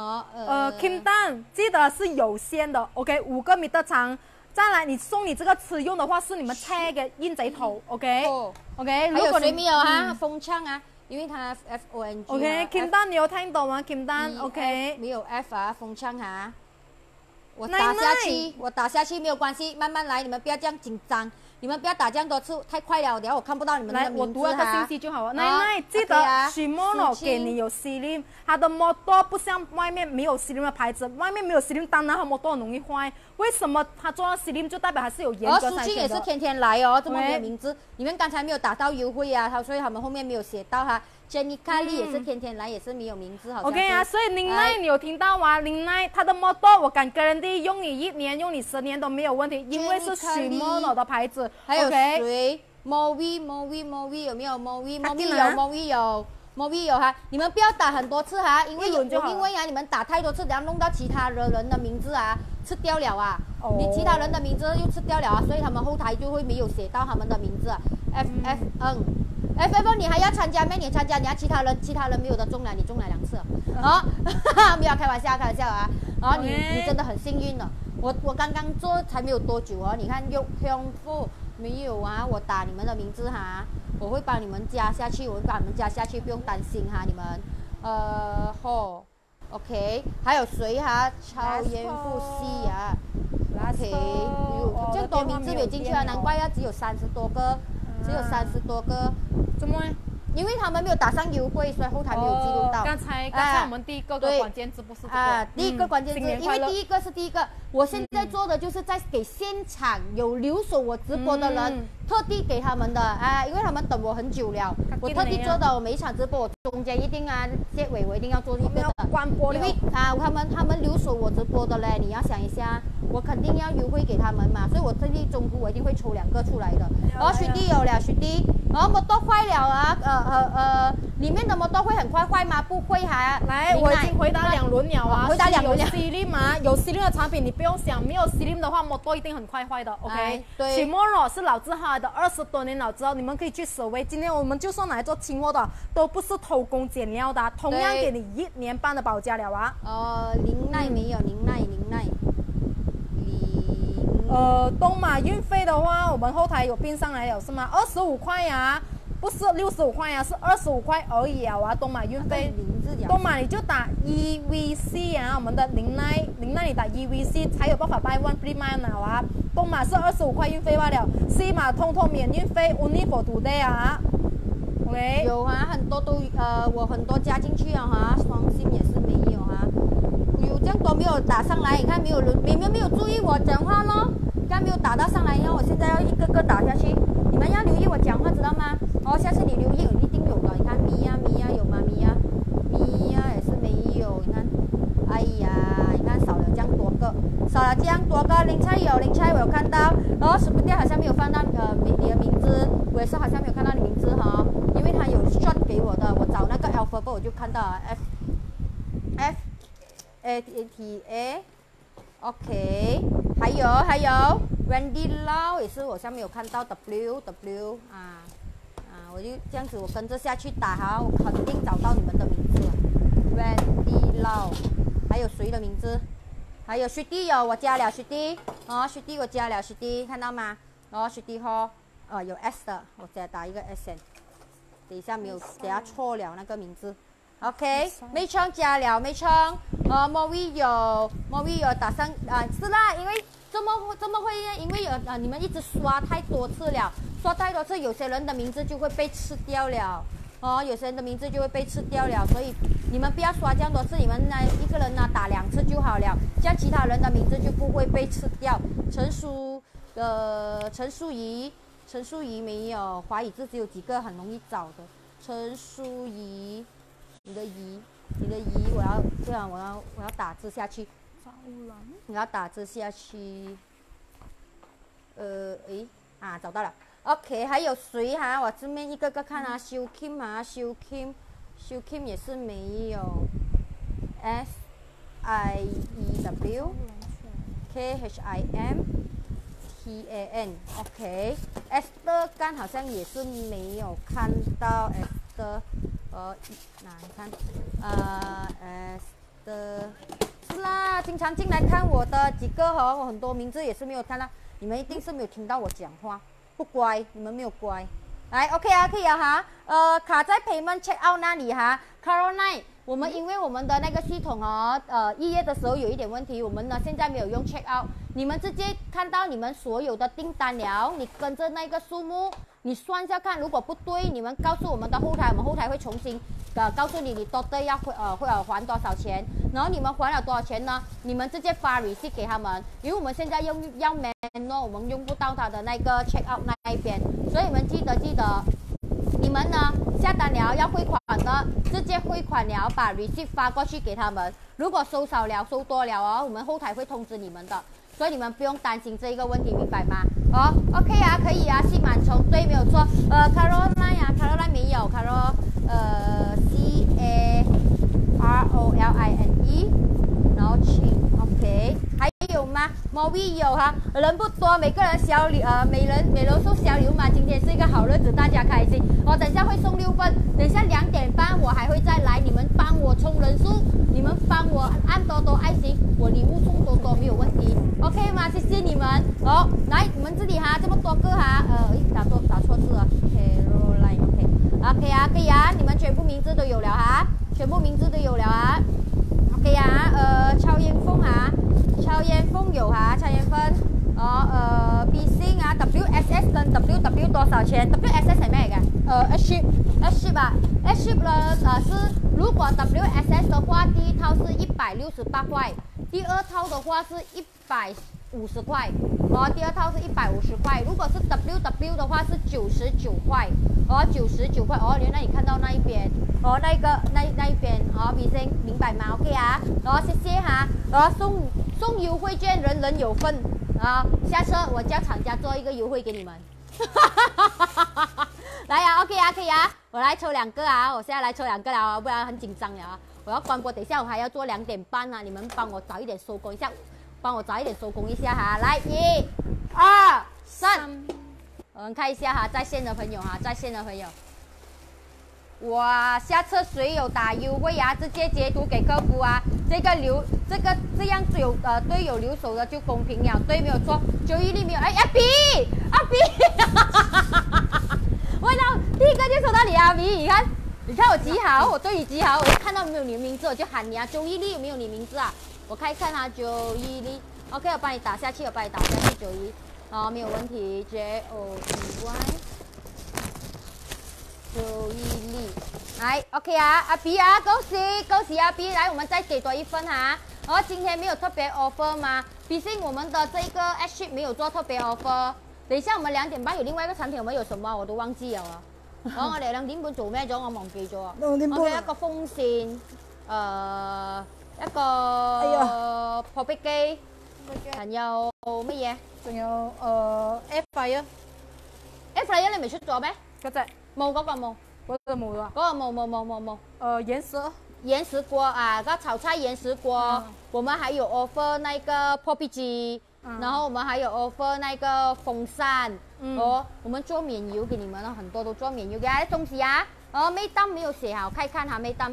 Kim Dan 記得是有限的 ，OK， 5個米的長。再來，你送你這個吃用的話，是你們車嘅鷹仔頭 ，OK，OK。 還有誰沒有啊？風槍啊？ 因為它 FONG。OK，Kim Dan 你有聽到嗎 ？Kim Dan，OK。 沒有 F 啊，風槍啊。我打下去沒有關係，慢慢來，你們不要這樣緊張，你們不要打這樣多次，太快了，然後我看不到你們的名字。 我讀一個信息就好了。奶奶，記得 Shimano 給你有 SIRIM，它的摩托不像外面沒有 SIRIM 的牌子，外面沒有 SIRIM，當然它摩托很容易壞。為什麼它做到 SIRIM 就代表它是有嚴格篩選的？ 蘇青也是天天來哦，這麼沒有名字，你們剛才沒有打到優惠啊，所以他們後面沒有寫到哈。Jennica Lee 也是天天來，也是沒有名字，好像。 OK 啊，所以林奈你有聽到嗎？林奈他的摩托，我敢garanti用你1年、用你10年都沒有問題，因為是 Shimano 的牌子。 還有誰 ？Movi 有沒有 Movi 有 Movi 有。 莫必有哈，你们不要打很多次哈，因为一轮就好了因为啊，你们打太多次，然后弄到其他人的名字啊吃掉了啊，你其他人的名字又吃掉了啊，所以他们后台就会没有写到他们的名字啊。FFN 你还要参加没？你参加，你看其他人没有的中了，你中了2次啊，不要开玩笑啊，你真的很幸运了。我刚刚做才没有多久哦，你看用户没有啊，我打你们的名字哈，我会帮你们加下去，我会帮你们加下去，不用担心哈，你们OK， 还有谁哈？超烟富西啊 ，OK， 这样多名字没进去啊，难怪要只有30多个， 怎么？ 因为他们没有打上优惠，所以后台没有记录到。 刚才我们第一个关键字不是这个第一个关键字，因为第一个，我现在做的就是在给现场有留守我直播的人，特地给他们的因为他们等我很久了，我特地做的，我每一场直播我中间一定结尾我一定要做一个的， 关播因为他们留守我直播的嘞，你要想一下，我肯定要优惠给他们嘛，所以我特地中途我一定会抽2个出来的。学弟有了，学弟，摩托坏了啊，里面的摩托会很快坏吗？不会哈。 来，我已经回答2轮了啊， 回答2轮了。 有 Slim 啊，有 Slim 的产品你不用想，没有 Slim 的话，摩托一定很快坏的。OK， 对。 期末了是老字号的，20多年老字号，你们可以去守卫。今天我们就算来做期末的，都不是偷工减料的，同样给你1年半的保价了啊。 林奈没有，林奈。 东马运费的话，我们后台有并上来了是吗？25块呀，不是65块呀，是25块而已啊！东马运费，东马你就打 EVC 啊，我们的林奈你打 EVC 才有办法buy one free one 啊！东马是25块运费罢了，西马通通免运费 ，only for today 啊。OK， 有啊，很多都我很多加进去啊哈，双星也是没有啊。有这样多没有打上来，你看没有人，你们没有注意我讲话咯，刚没有打到上来，然后我现在要一个个打下去，你们要留意我讲话知道吗？下次你留意一定有的，你看米娅有吗？米娅也是没有，你看，哎呀，你看少了这样多个，林菜我有看到，死不掉好像没有放到你的名字，我也是好像没有看到你名字哈，因为他有 shot 给我的，我找那个 alphabet 我就看到了 FATA OK， 还有 Wendy Lau 也是我好像没有看到 W 我就这样子我跟着下去打哈，我肯定找到你们的名字了 Wendy Lau， 还有谁的名字？还有学弟我加了学弟学弟我加了学弟，看到吗？学弟有 S 的，我再打一个 S， 等一下没有，等下错了那个名字。OK， 梅昌加了梅昌，莫威有打上是啦，因为这么会呢？因为你们一直刷太多次了，有些人的名字就会被吃掉了，所以你们不要刷这样多次，你们一个人打2次就好了，这样其他人的名字就不会被吃掉。陈淑仪没有，华语字只有几个，很容易找的。陈淑仪。你的仪，我要打字下去。你要打字下去。找到了。OK， 还有谁哈？我这边一个个看啊，修 Kim 啊，修 Kim 也是没有。SIEW KHIMTAN OK，Esther 干好像也是没有看到 Esther。你看是啦，经常进来看我的几个我很多名字也是没有看到，你们一定是没有听到我讲话，不乖，你们没有乖。来 OK 啊，可以啊哈，卡在 payment check out 那里哈 ，Caroline， 我们因为我们的那个系统1月的时候有一点问题，我们呢现在没有用 check out， 你们直接看到你们所有的订单了，你跟着那个数目。你算一下看，如果不对，你们告诉我们的后台，我们后台会重新告诉你total要还多少钱，然后你们还了多少钱呢？你们直接发 receipt 给他们，因为我们现在要 manual， 我们用不到他的那个 check out 那一边，所以你们记得，你们呢下单了要汇款的，直接汇款了，把 receipt 发过去给他们。如果收少了、收多了我们后台会通知你们的。所以你们不用担心这一个问题，明白吗？OK 啊，可以啊，心满从对，没有错。Caroline 没有， ROLINE， 然后请 OK， 还有吗 ？Movi 有哈，人不多，每个人每人送小礼物嘛。今天是一个好日子，大家开心。我等一下会送6份，等一下2点半我还会再来，你们帮我冲人数，你们帮我按多多爱心，我礼物送多多没有问题 ，OK 吗？谢谢你们。哦，来你们这里哈，这么多个哈，打错字了 ，Caroline OK 啊，可以啊，你们全部名字都有了哈，全部名字都有了啊。OK 啊，超烟风啊，超烟风有哈，超烟风，B 星啊 ，WSS 跟 WW 多少钱 ？WSS 係咩嚟嘅？ship 啊 ，ship 呢是如果 WSS 的話，第一套是168塊，第二套的話是150塊，第二套是150塊，如果是 WW 的話是99塊，99塊，原來你看到那一邊，那一邊，B 星明白嗎 ？OK 啊，謝謝哈，送優惠券，人人有份啊！下次我叫廠家做一個優惠給你們。來呀 ，OK 啊，可以啊，我來抽2個啊，我現在來抽2個了，不然很緊張了啊！我要關播，等一下我還要做2點半啊，你們幫我早一點收工一下，幫我早一點收工一下哈！來，1、2、3，我們看一下哈，在線的朋友哈，在線的朋友。哇，下次谁有打优惠啊？直接截图给客服啊！这样对有留守的就公平了，对，没有错。916没有，哎，阿比，我到第一个就收到你阿比，你看我极好，我对你极好，我一看到没有你的名字我就喊你啊，916有没有你名字啊？我看一看啊，916 ，OK， 我帮你打下去，91，好，没有问题，JOEY。916，来 ，OK 啊，阿 B 啊，恭喜阿 B， 来，我们再给多1份哈。今天没有特别 offer 吗？毕竟我们的这个 H 没有做特别 offer。等一下我们2點半有另外一個產品，我們有什麼我都忘記了啊。我哋2點半做咩咗？我忘記咗啊。2點半。一個風扇，一個破壁機，還有乜嘢？ 仲有air fryer。air fryer 你未出咗咩？ 嗰隻。 冇嗰個冇， 嗰個冇啦。 嗰個冇。 延時鍋啊，個炒菜延時鍋，我們還有 offer 那個破壁機，然後我們還有 offer 那個風扇，我們做免油給你們了，很多都做免油嘅東西啊。妹檔沒有寫好，看一看哈，妹檔，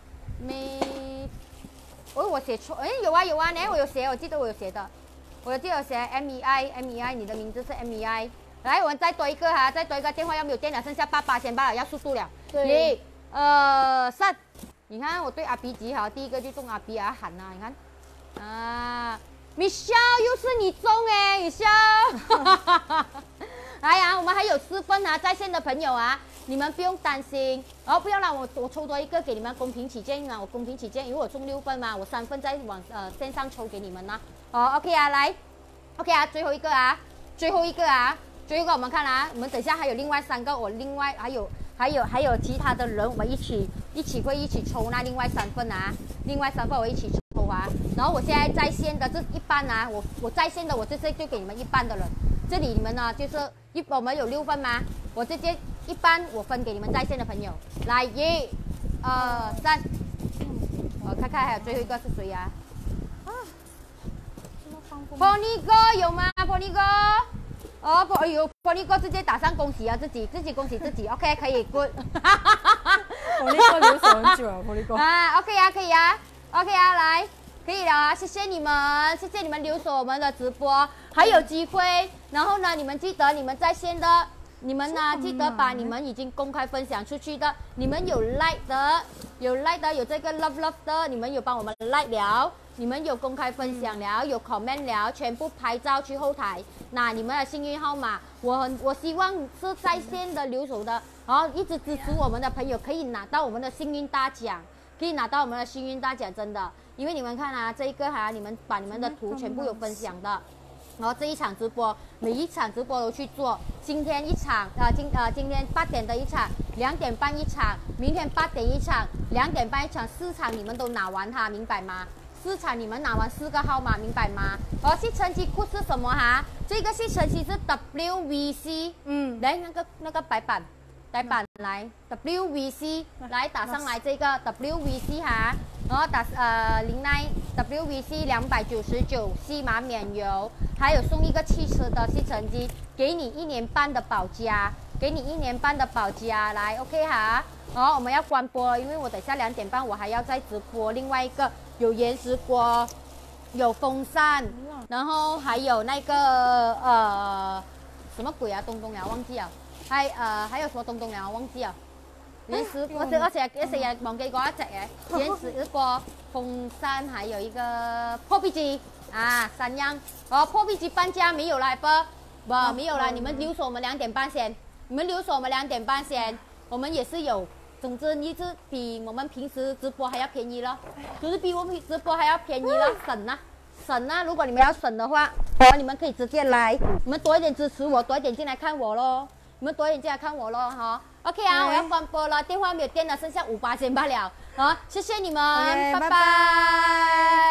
我寫錯，有啊，呢我有寫，我記得我有寫的，我記得有寫 MEI， 你的名字是 MEI。來，我們再多一個哈，再多一個電話要沒有電了，剩下88先罷了，要速度了。1、2、3，你看我對阿 B 極好，第一個就中阿 B 啊喊啊，你看啊 ，Michelle 又是你中哎 ，Michelle， 來呀，我們還有4份啊，在線的朋友啊，你們不用擔心，不要讓我抽多一個給你們公平起見啊，我公平起見，因為我中6份嘛，我3份再往線上抽給你們啦。OK 啊，來 ，OK 啊，最後一個啊。最後一個我們看啊，我們等一下還有另外3個，我另外還有其他的人，我們一起抽那另外3份啊，另外3份我一起抽啊。然後我現在在線的這一半啊，我在線的我這些就給你們一半的人，這裡你們呢就是我們有6份嗎？我直接一半我分給你們在線的朋友。來1、2、3，我看看還有最後一個是誰啊？Pony 哥有嗎 ？Pony 哥？有 Pony 哥直接打上恭喜啊，自己恭喜自己 ，OK 可以 ，good。 Pony 哥留守很久了 ，Pony 哥。 OK 啊，可以啊 ，OK 啊，來，可以了啊，謝謝你們留守我們的直播，還有機會。然後呢，你們記得你們在線的，你們呢記得把你們已經公開分享出去的，你們有 like 的，有這個 love 的，你們有幫我們 like 了。你們有公開分享了，有 comment 了，全部拍照去後台拿你們的幸運號碼。我希望是在線的留守的，一直支持我們的朋友可以拿到我們的幸運大獎，真的。因為你們看啊，這一個你們把你們的圖全部有分享的。然後這一場直播，每一場直播都去做。今天一場，今天8點的一場，2點半一場，明天8點一場，2點半一場，4場你們都拿完它，明白嗎？4場你們拿完4個號碼，明白嗎？吸塵器庫是什麼哈？這個吸塵器是 WVC，來那個白板呆板来 WVC 来打上来这个 WVC 哈，然后林奈 WVC 299细码免油，还有送一个汽车的吸尘机，给你1年半的保价，给你1年半的保价，来 OK 哈。好，我们要关播了，因为我等下2点半我还要再直播另外一个有岩石锅，有风扇，然后还有那个什么鬼啊，东东呀忘记了，还有什么东东呀忘記了。原石，我成日忘記嗰一隻嘅，原石鍋、風扇，還有一個破壁機啊，3樣。哦，破壁機半價沒有啦，不，沒有啦，你們留守我們2點半先，你們留守我們2點半先，我們也是有。總之，一直比我們平時直播還要便宜咯，就是比我們直播還要便宜咯，省啊！如果你們要省的話，你們可以直接來，你們多一點支持我，多一點進來看我咯，你們多一點進來看我咯，哈。OK 啊，我要關播了，電話沒有電了，剩下5%罷了，好，謝謝你們，拜拜。